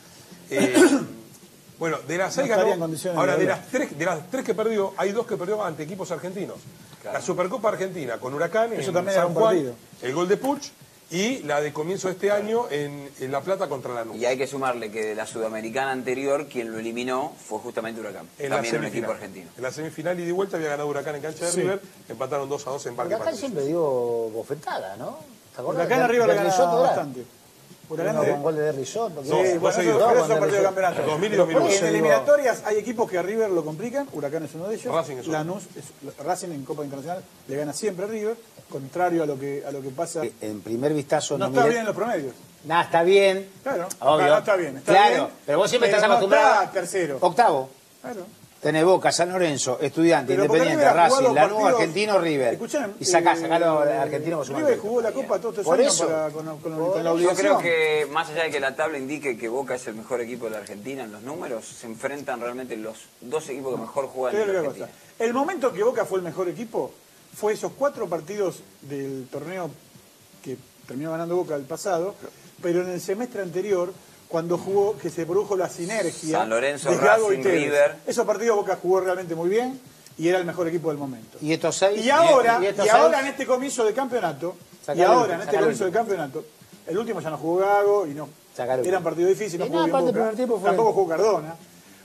Bueno, de las 6 No estaría en ganó. condiciones Ahora, de de ganar. las tres que perdió, hay 2 que perdió ante equipos argentinos. La Supercopa Argentina con Huracán Eso en también San era un Juan, partido. el gol de Puch, y la de comienzo de este año en La Plata contra Lanús. Y hay que sumarle que de la sudamericana anterior, quien lo eliminó fue justamente Huracán. En la También un semifinal. equipo argentino. En la semifinal y de vuelta había ganado Huracán en cancha de Sí. River, empataron 2-2 en Parque Huracán Patricios. siempre dio bofetada, ¿no? ¿Te acordás? Huracán arriba le Del gana Risotto, ¿verdad? bastante. Huracán Uno con gol de Derry Soto. Sí, Dos bueno, seguidos. pero Con esos partidos de Derry campeonato. 2000 y Pero 2001. porque en eliminatorias hay equipos que a River lo complican, Huracán es uno de ellos. Racing es otro. Lanús, Racing en Copa Internacional le gana siempre a River, contrario a lo que pasa. En primer vistazo No no está miré- bien en los promedios. Nah, está bien. Claro, Obvio. no está bien. Está claro, bien, pero vos siempre estás no acostumbrado. está tercero. Octavo. Claro. Tenés Boca, San Lorenzo, Estudiante, Pero porque Independiente, River ha jugado Racing, Lanús, partidos- Argentino, River. Escuchame, Y sacalo al Argentino con su River jugó la Copa todos estos Por años eso. con la Yo obligación. creo que más allá de que la tabla indique que Boca es el mejor equipo de la Argentina en los números, se enfrentan realmente los dos equipos que mejor juegan Te en digo la una Argentina. cosa. El momento que Boca fue el mejor equipo fue esos 4 partidos del torneo que terminó ganando Boca el pasado, pero en el semestre anterior, cuando jugó, que se produjo la sinergia San Lorenzo, de Gago y Racing, Tevez. River. Esos partidos Boca jugó realmente muy bien y era el mejor equipo del momento. Y estos 6. Y ahora, estos y ahora seis- en este comienzo de campeonato, Sacalo el- campeonato, el último ya no jugó Gago y no. Sacalo el- Era un partido difícil, no Y jugó no, bien aparte el Boca. primer tiempo fue- Tampoco jugó Cardona.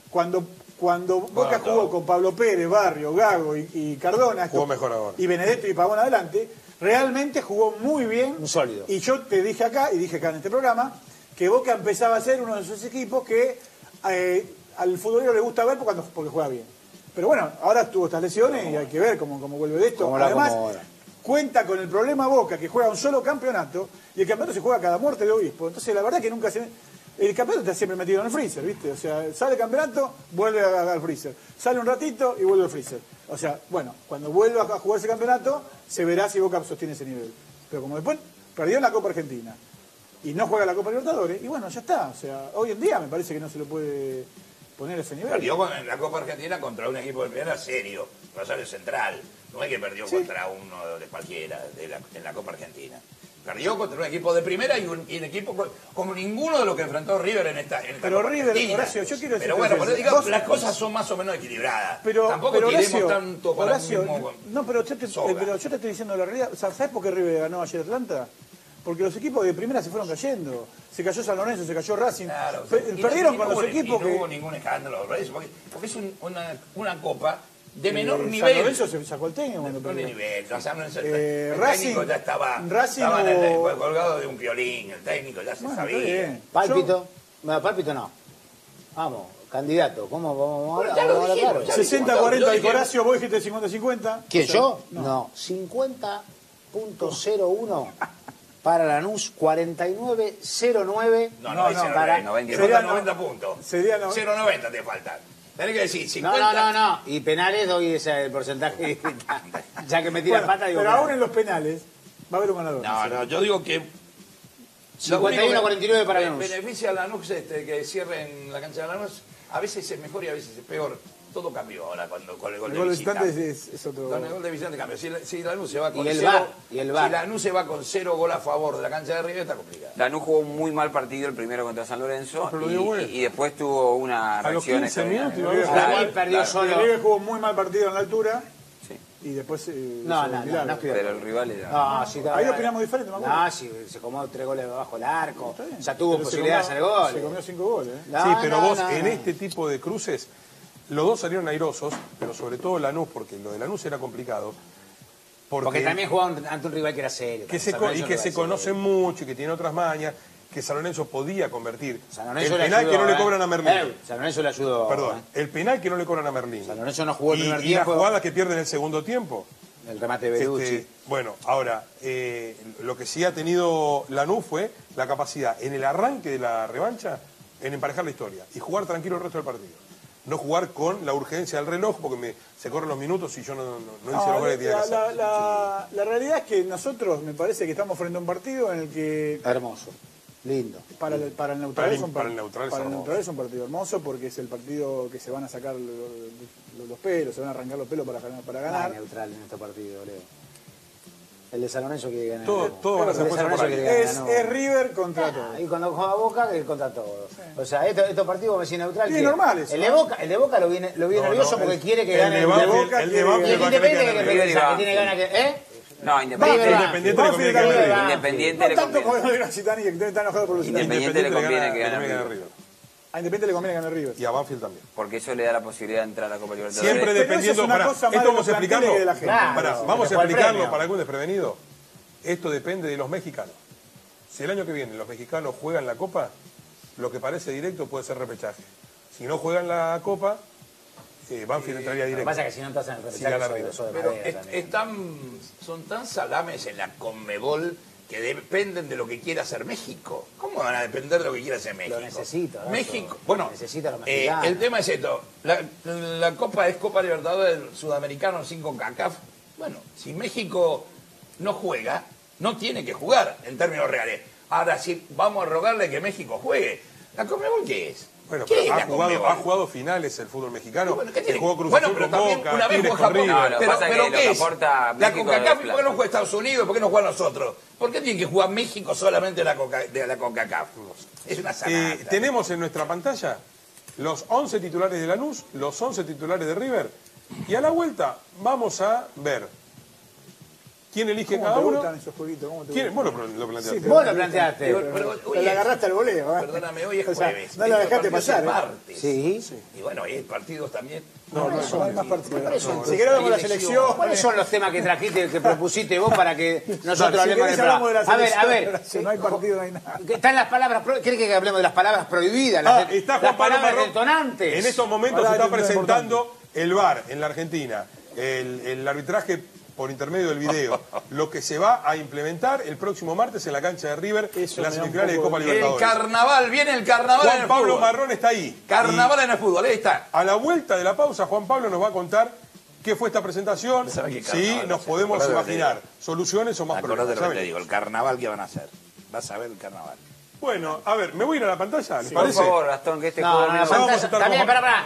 Cuando Boca jugó con Pablo Pérez, Barrio, Gago y Cardona, Jugó mejor ahora. y Benedetto y Pavón adelante, realmente jugó muy bien. Un sólido. Y yo te dije acá, y dije acá en este programa, que Boca empezaba a ser uno de esos equipos que al futbolero le gusta ver porque juega bien. Pero bueno, ahora tuvo estas lesiones y hay que ver cómo vuelve de esto. Cómo la Además, acomoda. cuenta con el problema Boca, que juega un solo campeonato, y el campeonato se juega cada muerte de obispo. Entonces, la verdad que nunca se... El campeonato está siempre metido en el freezer, ¿viste? O sea, sale el campeonato, vuelve al freezer. Sale un ratito y vuelve al freezer. O sea, bueno, cuando vuelva a jugar ese campeonato, se verá si Boca sostiene ese nivel. Pero como después perdió en la Copa Argentina y no juega la Copa Libertadores, y bueno, ya está. O sea, hoy en día me parece que no se lo puede poner a ese nivel. Perdió en la Copa Argentina contra un equipo de primera serio, Rosario Central. No es que perdió contra uno de cualquiera en la Copa Argentina. Perdió contra un equipo de primera y un equipo como ninguno de los que enfrentó River en esta Pero Copa River, Argentina. Horacio, yo quiero decir Pero bueno, una cosa. digamos, Vos- las cosas son más o menos equilibradas. Pero, Tampoco pero tiremos Horacio, tanto para Horacio, el mismo no, pero yo, soga. pero yo te estoy diciendo la realidad. O sea, ¿sabes por qué River ganó ayer Atlanta? Porque los equipos de primera se fueron cayendo. Se cayó San Lorenzo, se cayó Racing. Claro, Perdieron y con no los hubo- equipos y no que... hubo ningún escándalo por eso, porque es una copa de menor San nivel. Lorenzo se sacó el técnico cuando No de perdió. nivel, o sea, no es el Racing- técnico ya estaba Racing estaba o- colgado de un violín, el técnico ya se Bueno, está sabía. bien. Pálpito. No, Pálpito no. Vamos, candidato. ¿Cómo vamos Bueno, a ya lo vamos a dijimos, hablar? ya 60-40 Yo dijo dije- Horacio, vos dijiste 50-50. ¿Quién, O sea, yo? No. 50.01 para Lanús, 49.09 No, No, no, no, para... te faltan sería 90 puntos. sería no- 0,90 te faltan. Tenés que decir No, 50. no. Y penales doy ese el porcentaje. Ya que metí la Bueno, pata, digo... pero penal. aún en los penales va a haber un ganador. No, yo digo que 51-49 para Lanús. beneficia a Lanús que cierre en la cancha de Lanús. A veces es mejor y a veces es peor todo cambió ahora con el gol El de gol de visitante. visitante es otro. Con el gol de visitante cambia. Si Lanús se va con Y el cero, VAR, y el VAR. si Lanús se va con 0 gol a favor de la cancha de River, está complicado. Lanús jugó un muy mal partido el primero contra San Lorenzo Pero lo dio vuelta. y después tuvo una A los reacción 15 minutos y lo extraordinaria. dio Para mí perdió solo. River jugó muy mal partido en la altura Sí. y después. No estoy Pero el rival era... No, sí, Ahí opinamos diferente, me acuerdo. No, sí, se comió 3 goles bajo el arco. Está bien. Ya tuvo Pero posibilidad de hacer gol. Se comió 5 goles. No, Sí, pero no, vos no, en no. este tipo de cruces, los dos salieron airosos, pero sobre todo Lanús, porque lo de Lanús era complicado. Porque también jugaban ante un rival que era serio. que se, y que se conocen mucho y que tiene otras mañas, que San Lorenzo podía convertir. San Lorenzo El le penal ayudó, que no le cobran a Merlín. San Lorenzo le ayudó. Perdón, el penal que no le cobran a Merlín. San Lorenzo no jugó el primer Y las tiempo. jugadas que pierde en el segundo tiempo. El remate de Beducci. Bueno, ahora, lo que sí ha tenido Lanús fue la capacidad en el arranque de la revancha en emparejar la historia y jugar tranquilo el resto del partido. No jugar con la urgencia del reloj porque se corren los minutos y yo no hice los goles que tenía que hacer. La realidad es que nosotros, me parece que estamos frente a un partido en el que Hermoso. Lindo. para el neutral es un para el neutral es hermoso. es un partido hermoso porque es el partido que se van a sacar los pelos, se van a arrancar los pelos para No ganar. hay neutral en este partido, Leo. El de San Lorenzo quiere ganar. Todo van a ser El de San puestos por Lorenzo ahí. quiere ganar, no. Es River contra todo. Y cuando juega Boca, que contra todo. O sea, estos partidos me decís neutral. Sí, ¿qué? normal eso, El de Boca lo viene nervioso porque quiere que el gane de el Banfield- Boca. el de Y el Banfield va a querer Independiente ganar. que piensa que tiene ganas que. No, Independiente, River va. Independiente le conviene que gane River. Independiente No le tanto como conviene. el Lusitani, que está enojado por Lusitani. Independiente le conviene que gane a River. A Independiente le conviene ganar River. Y a Banfield también. Porque eso le da la posibilidad de entrar a la Copa Libertadores. Siempre Pero dependiendo. eso es una Pará, cosa más esto de vamos a los planteles explicarlo. que de la gente. Claro, Pará, sí, vamos a que fue el explicarlo premio. para algún desprevenido. Esto depende de los mexicanos. Si el año que viene los mexicanos juegan la Copa, lo que parece directo puede ser repechaje. Si no juegan la Copa, Banfield entraría Lo que directo. pasa es que si no estás en el Sí, gana repechaje, River. sos de Pero madera también. son tan salames en la Conmebol que dependen de lo que quiera hacer México. ¿Cómo van a depender de lo que quiera hacer México? Lo necesita, ¿no? México, bueno, Necesita los mexicanos. el tema es esto. La Copa es Copa Libertadores Sudamericano sin CONCACAF. Bueno, si México no juega, no tiene que jugar en términos reales. Ahora, si vamos a rogarle que México juegue, ¿la Conmebol qué es? Bueno, ¿Qué pero es ha la Conmebol? jugado finales el fútbol mexicano. Bueno, ¿qué que tiene? jugó Cruz Bueno, Azul pero con también Boca, una vez Tigres juega con Japón. River. No, lo que pasa es que lo ¿qué que es? aporta La México CONCACAF, es ¿por qué no juega Estados Unidos? ¿Por qué no juega nosotros? ¿Por qué tiene que jugar México solamente de la CONCACAF? Es una sanata. Tenemos en nuestra pantalla los 11 titulares de Lanús, los 11 titulares de River. Y a la vuelta vamos a ver quién elige ¿Cómo cada te uno. gustan esos jueguitos? ¿Cómo te ¿Quién? gustan? Vos lo planteaste. Sí, Vos lo planteaste. Pero, Te oye, la agarraste al voleo, ¿eh? Perdóname, hoy es O sea, jueves. no la Estos dejaste partidos pasar, son ¿eh? martes. Sí. Y bueno, hay partidos también. No hay más partidos. Si hay querés vamos a la elección. selección. ¿Cuáles son los temas que trajiste, que propusiste vos para que nosotros Si hablemos querés del hablamos de la programa? A ver. selección. No hay partido, no hay nada. Están las palabras ¿Quiere que hablemos de las palabras prohibidas? Las, Está las Juan Pablo palabras Marrón. detonantes. En estos momentos Ahora se está hay un tema presentando el VAR en la Argentina, el arbitraje por intermedio del video, lo que se va a implementar el próximo martes en la cancha de River Eso en las me da un semifinales de poco Copa de- El Libertadores. carnaval, viene el carnaval en Juan el Pablo fútbol. Marrón está ahí. Carnaval en el fútbol, ahí está. A la vuelta de la pausa, Juan Pablo nos va a contar qué fue esta presentación, ¿Sabe qué si carnaval nos va a ser? podemos Acordate lo que imaginar soluciones o más Acordate problemas. lo que ¿sabe? te digo, el carnaval que van a hacer. Vas a ver el carnaval. Bueno, a ver, me voy a ir a la pantalla, ¿les Por parece? favor, Gastón, que este No, juego no, no la vamos a pantalla. estar También, como- pará.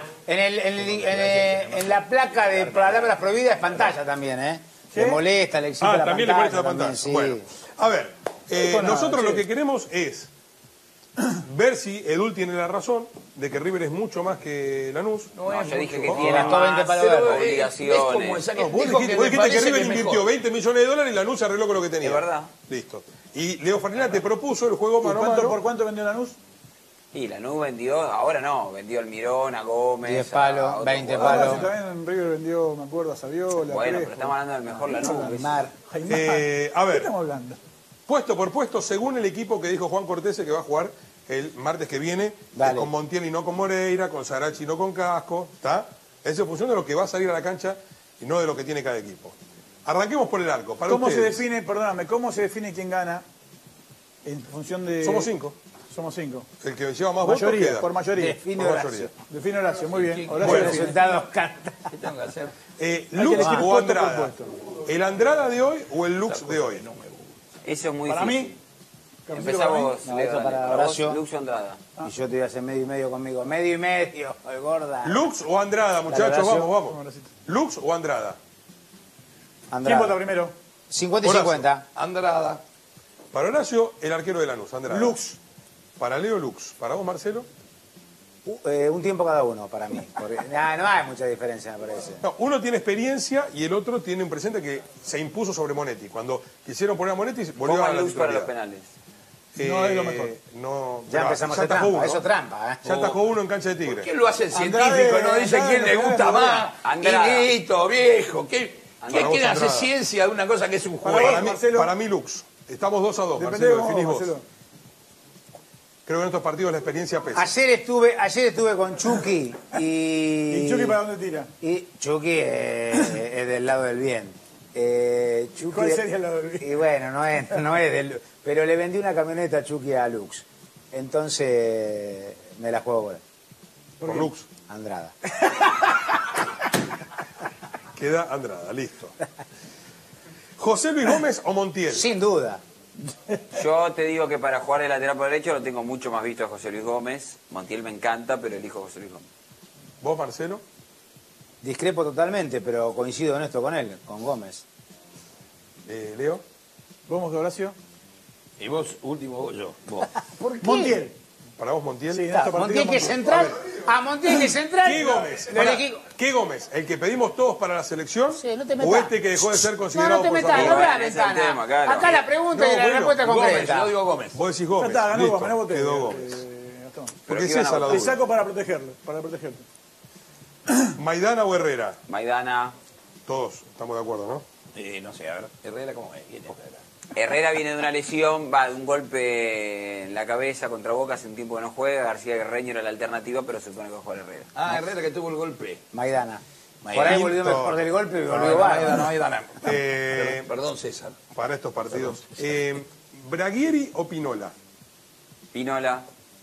En la placa de palabras prohibidas es pantalla también, ¿eh? Le molesta, le excita la también pantalla. le parece la pantalla. también, sí. Bueno, a ver, dijo nada, nosotros che. lo que queremos es ver si Edul tiene la razón de que River es mucho más que Lanús. No, yo dije que mucho. tiene Gastó 20 más palos verdes. obligaciones. ¿Ves cómo es? No, vos Dijo dijiste, que vos me dijiste que parece River que invirtió mejor. 20 millones de dólares y Lanús se arregló con lo que tenía. Es verdad. Listo. Y Leo Farina te propuso el juego ¿Y mano a mano. por cuánto vendió Lanús? Y Lanús vendió, ahora no, vendió al Mirón, a Gómez. 10 a palos, otros 20 jugadores. Ahora palos. sí, también River vendió, me acuerdo, a Saviola. Bueno, Crespo. pero estamos hablando del mejor Lanús. Aymar. Aymar. A ¿De ver. qué estamos hablando? Puesto por puesto, según el equipo que dijo Juan Cortese que va a jugar el martes que viene, Dale. con Montiel y no con Moreira, con Sarachi y no con Casco, ¿está? Eso en función de lo que va a salir a la cancha y no de lo que tiene cada equipo. Arranquemos por el arco. Para ¿Cómo se ustedes. define, perdóname, cómo se define quién gana en función de... Somos 5. Somos 5. El que lleva más votos Mayoría, queda. por mayoría. Define Por Horacio. mayoría. Define Horacio, muy bien. Horacio Bueno, define. Resultados canta. ¿Qué tengo que hacer? Lux elegir o puesto por Andrada. puesto. ¿El Andrada de hoy o el Lux de hoy? Eso es muy Para difícil. mí, Empezamos, No, Leo, esto dale. para Para vos, Horacio. Lux o Andrada. Y yo te voy a hacer medio y medio conmigo. Medio y medio, gorda. ¿Lux o Andrada, muchachos? Horacio. Vamos. ¿Lux o Andrada? ¿Quién vota primero? 50 y 50. Andrada. Para Horacio, el arquero de Lanús, Andrada. Lux. Para Leo, Lux. ¿Para vos, Marcelo? Un tiempo cada uno para mí. Porque, no hay mucha diferencia, me parece. No, uno tiene experiencia y el otro tiene un presente que se impuso sobre Monetti. Cuando quisieron poner a Monetti, volvió a Pongan la Lux para los titularidad. penales. No es lo mejor. No, Ya pero empezamos ya a atajó trampa. uno. Eso trampa, ¿eh? Ya atajó uno en cancha de Tigre. ¿Qué lo hace el Andrade, científico? No dice Andrade, quién le gusta Andrade. más. Andrada. Y listo, viejo. ¿Qué Para vos, quiere hacer Andrada. ciencia de una cosa que es un Para juego? vos, Marcelo. Para mí, Lux. Estamos 2-2, Depende Marcelo, de vos, definís vos. Marcelo. Creo que en estos partidos la experiencia pesa. Ayer estuve con Chucky y... ¿Y Chucky para dónde tira? Y Chucky es del lado del bien. Chucky, ¿Cuál sería el lado del bien? Y bueno, no es del... Pero le vendí una camioneta a Chucky a Lux. Entonces me la juego Por Lux. Andrada. Queda Andrada, listo. ¿José Luis Gómez o Montiel? Sin duda. Yo te digo que para jugar de lateral por derecho lo tengo mucho más visto a José Luis Gómez. Montiel me encanta, pero elijo a José Luis Gómez. ¿Vos, Marcelo? Discrepo totalmente, pero coincido en esto con él, con Gómez. Leo. Vamos, Horacio. Y vos, último, vos yo. Vos. ¿Por qué? Montiel. ¿Para vos, Montiel? Sí, en estos Montiel partidos, que es central. Montiel que es central. ¿Qué Gómez? Le Pará, elegí- ¿Qué Gómez? ¿El que pedimos todos para la selección? Sí, no te ¿O metas. este que dejó de ser No, considerado no te por metas, San no Juan? veas Ese es el ventana. tema, claro. Acá la pregunta No, y la bueno, respuesta Gómez, concreta. yo digo Gómez. Vos decís Ya Gómez. está, ganó Listo. Gómez, no voté. Quedó Gómez. Gastón. Porque es ¿qué van a esa la Te duda. saco para protegerlo, Maidana o Herrera. Maidana. Todos estamos de acuerdo, ¿no? No sé, a ver. Herrera, ¿cómo es? ¿Quién es Herrera? Herrera viene de una lesión, va de un golpe en la cabeza contra Boca, hace un tiempo que no juega. García Guerreño era la alternativa, pero se supone que va a jugar Herrera. Ah, Herrera que tuvo el golpe. Maidana. Maidana. Por ahí volvió mejor del golpe y volvió Maidana. Perdón, César. para estos partidos. ¿Braguieri o Pinola? Pinola.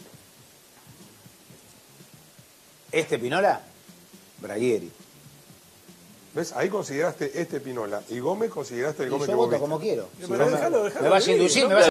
¿Este Pinola? Braguieri. ¿Ves? Ahí consideraste este Pinola. Y Gómez consideraste el Y Gómez yo que vos voto viste. como quiero. Pero déjalo, Me vas a inducir, me vas a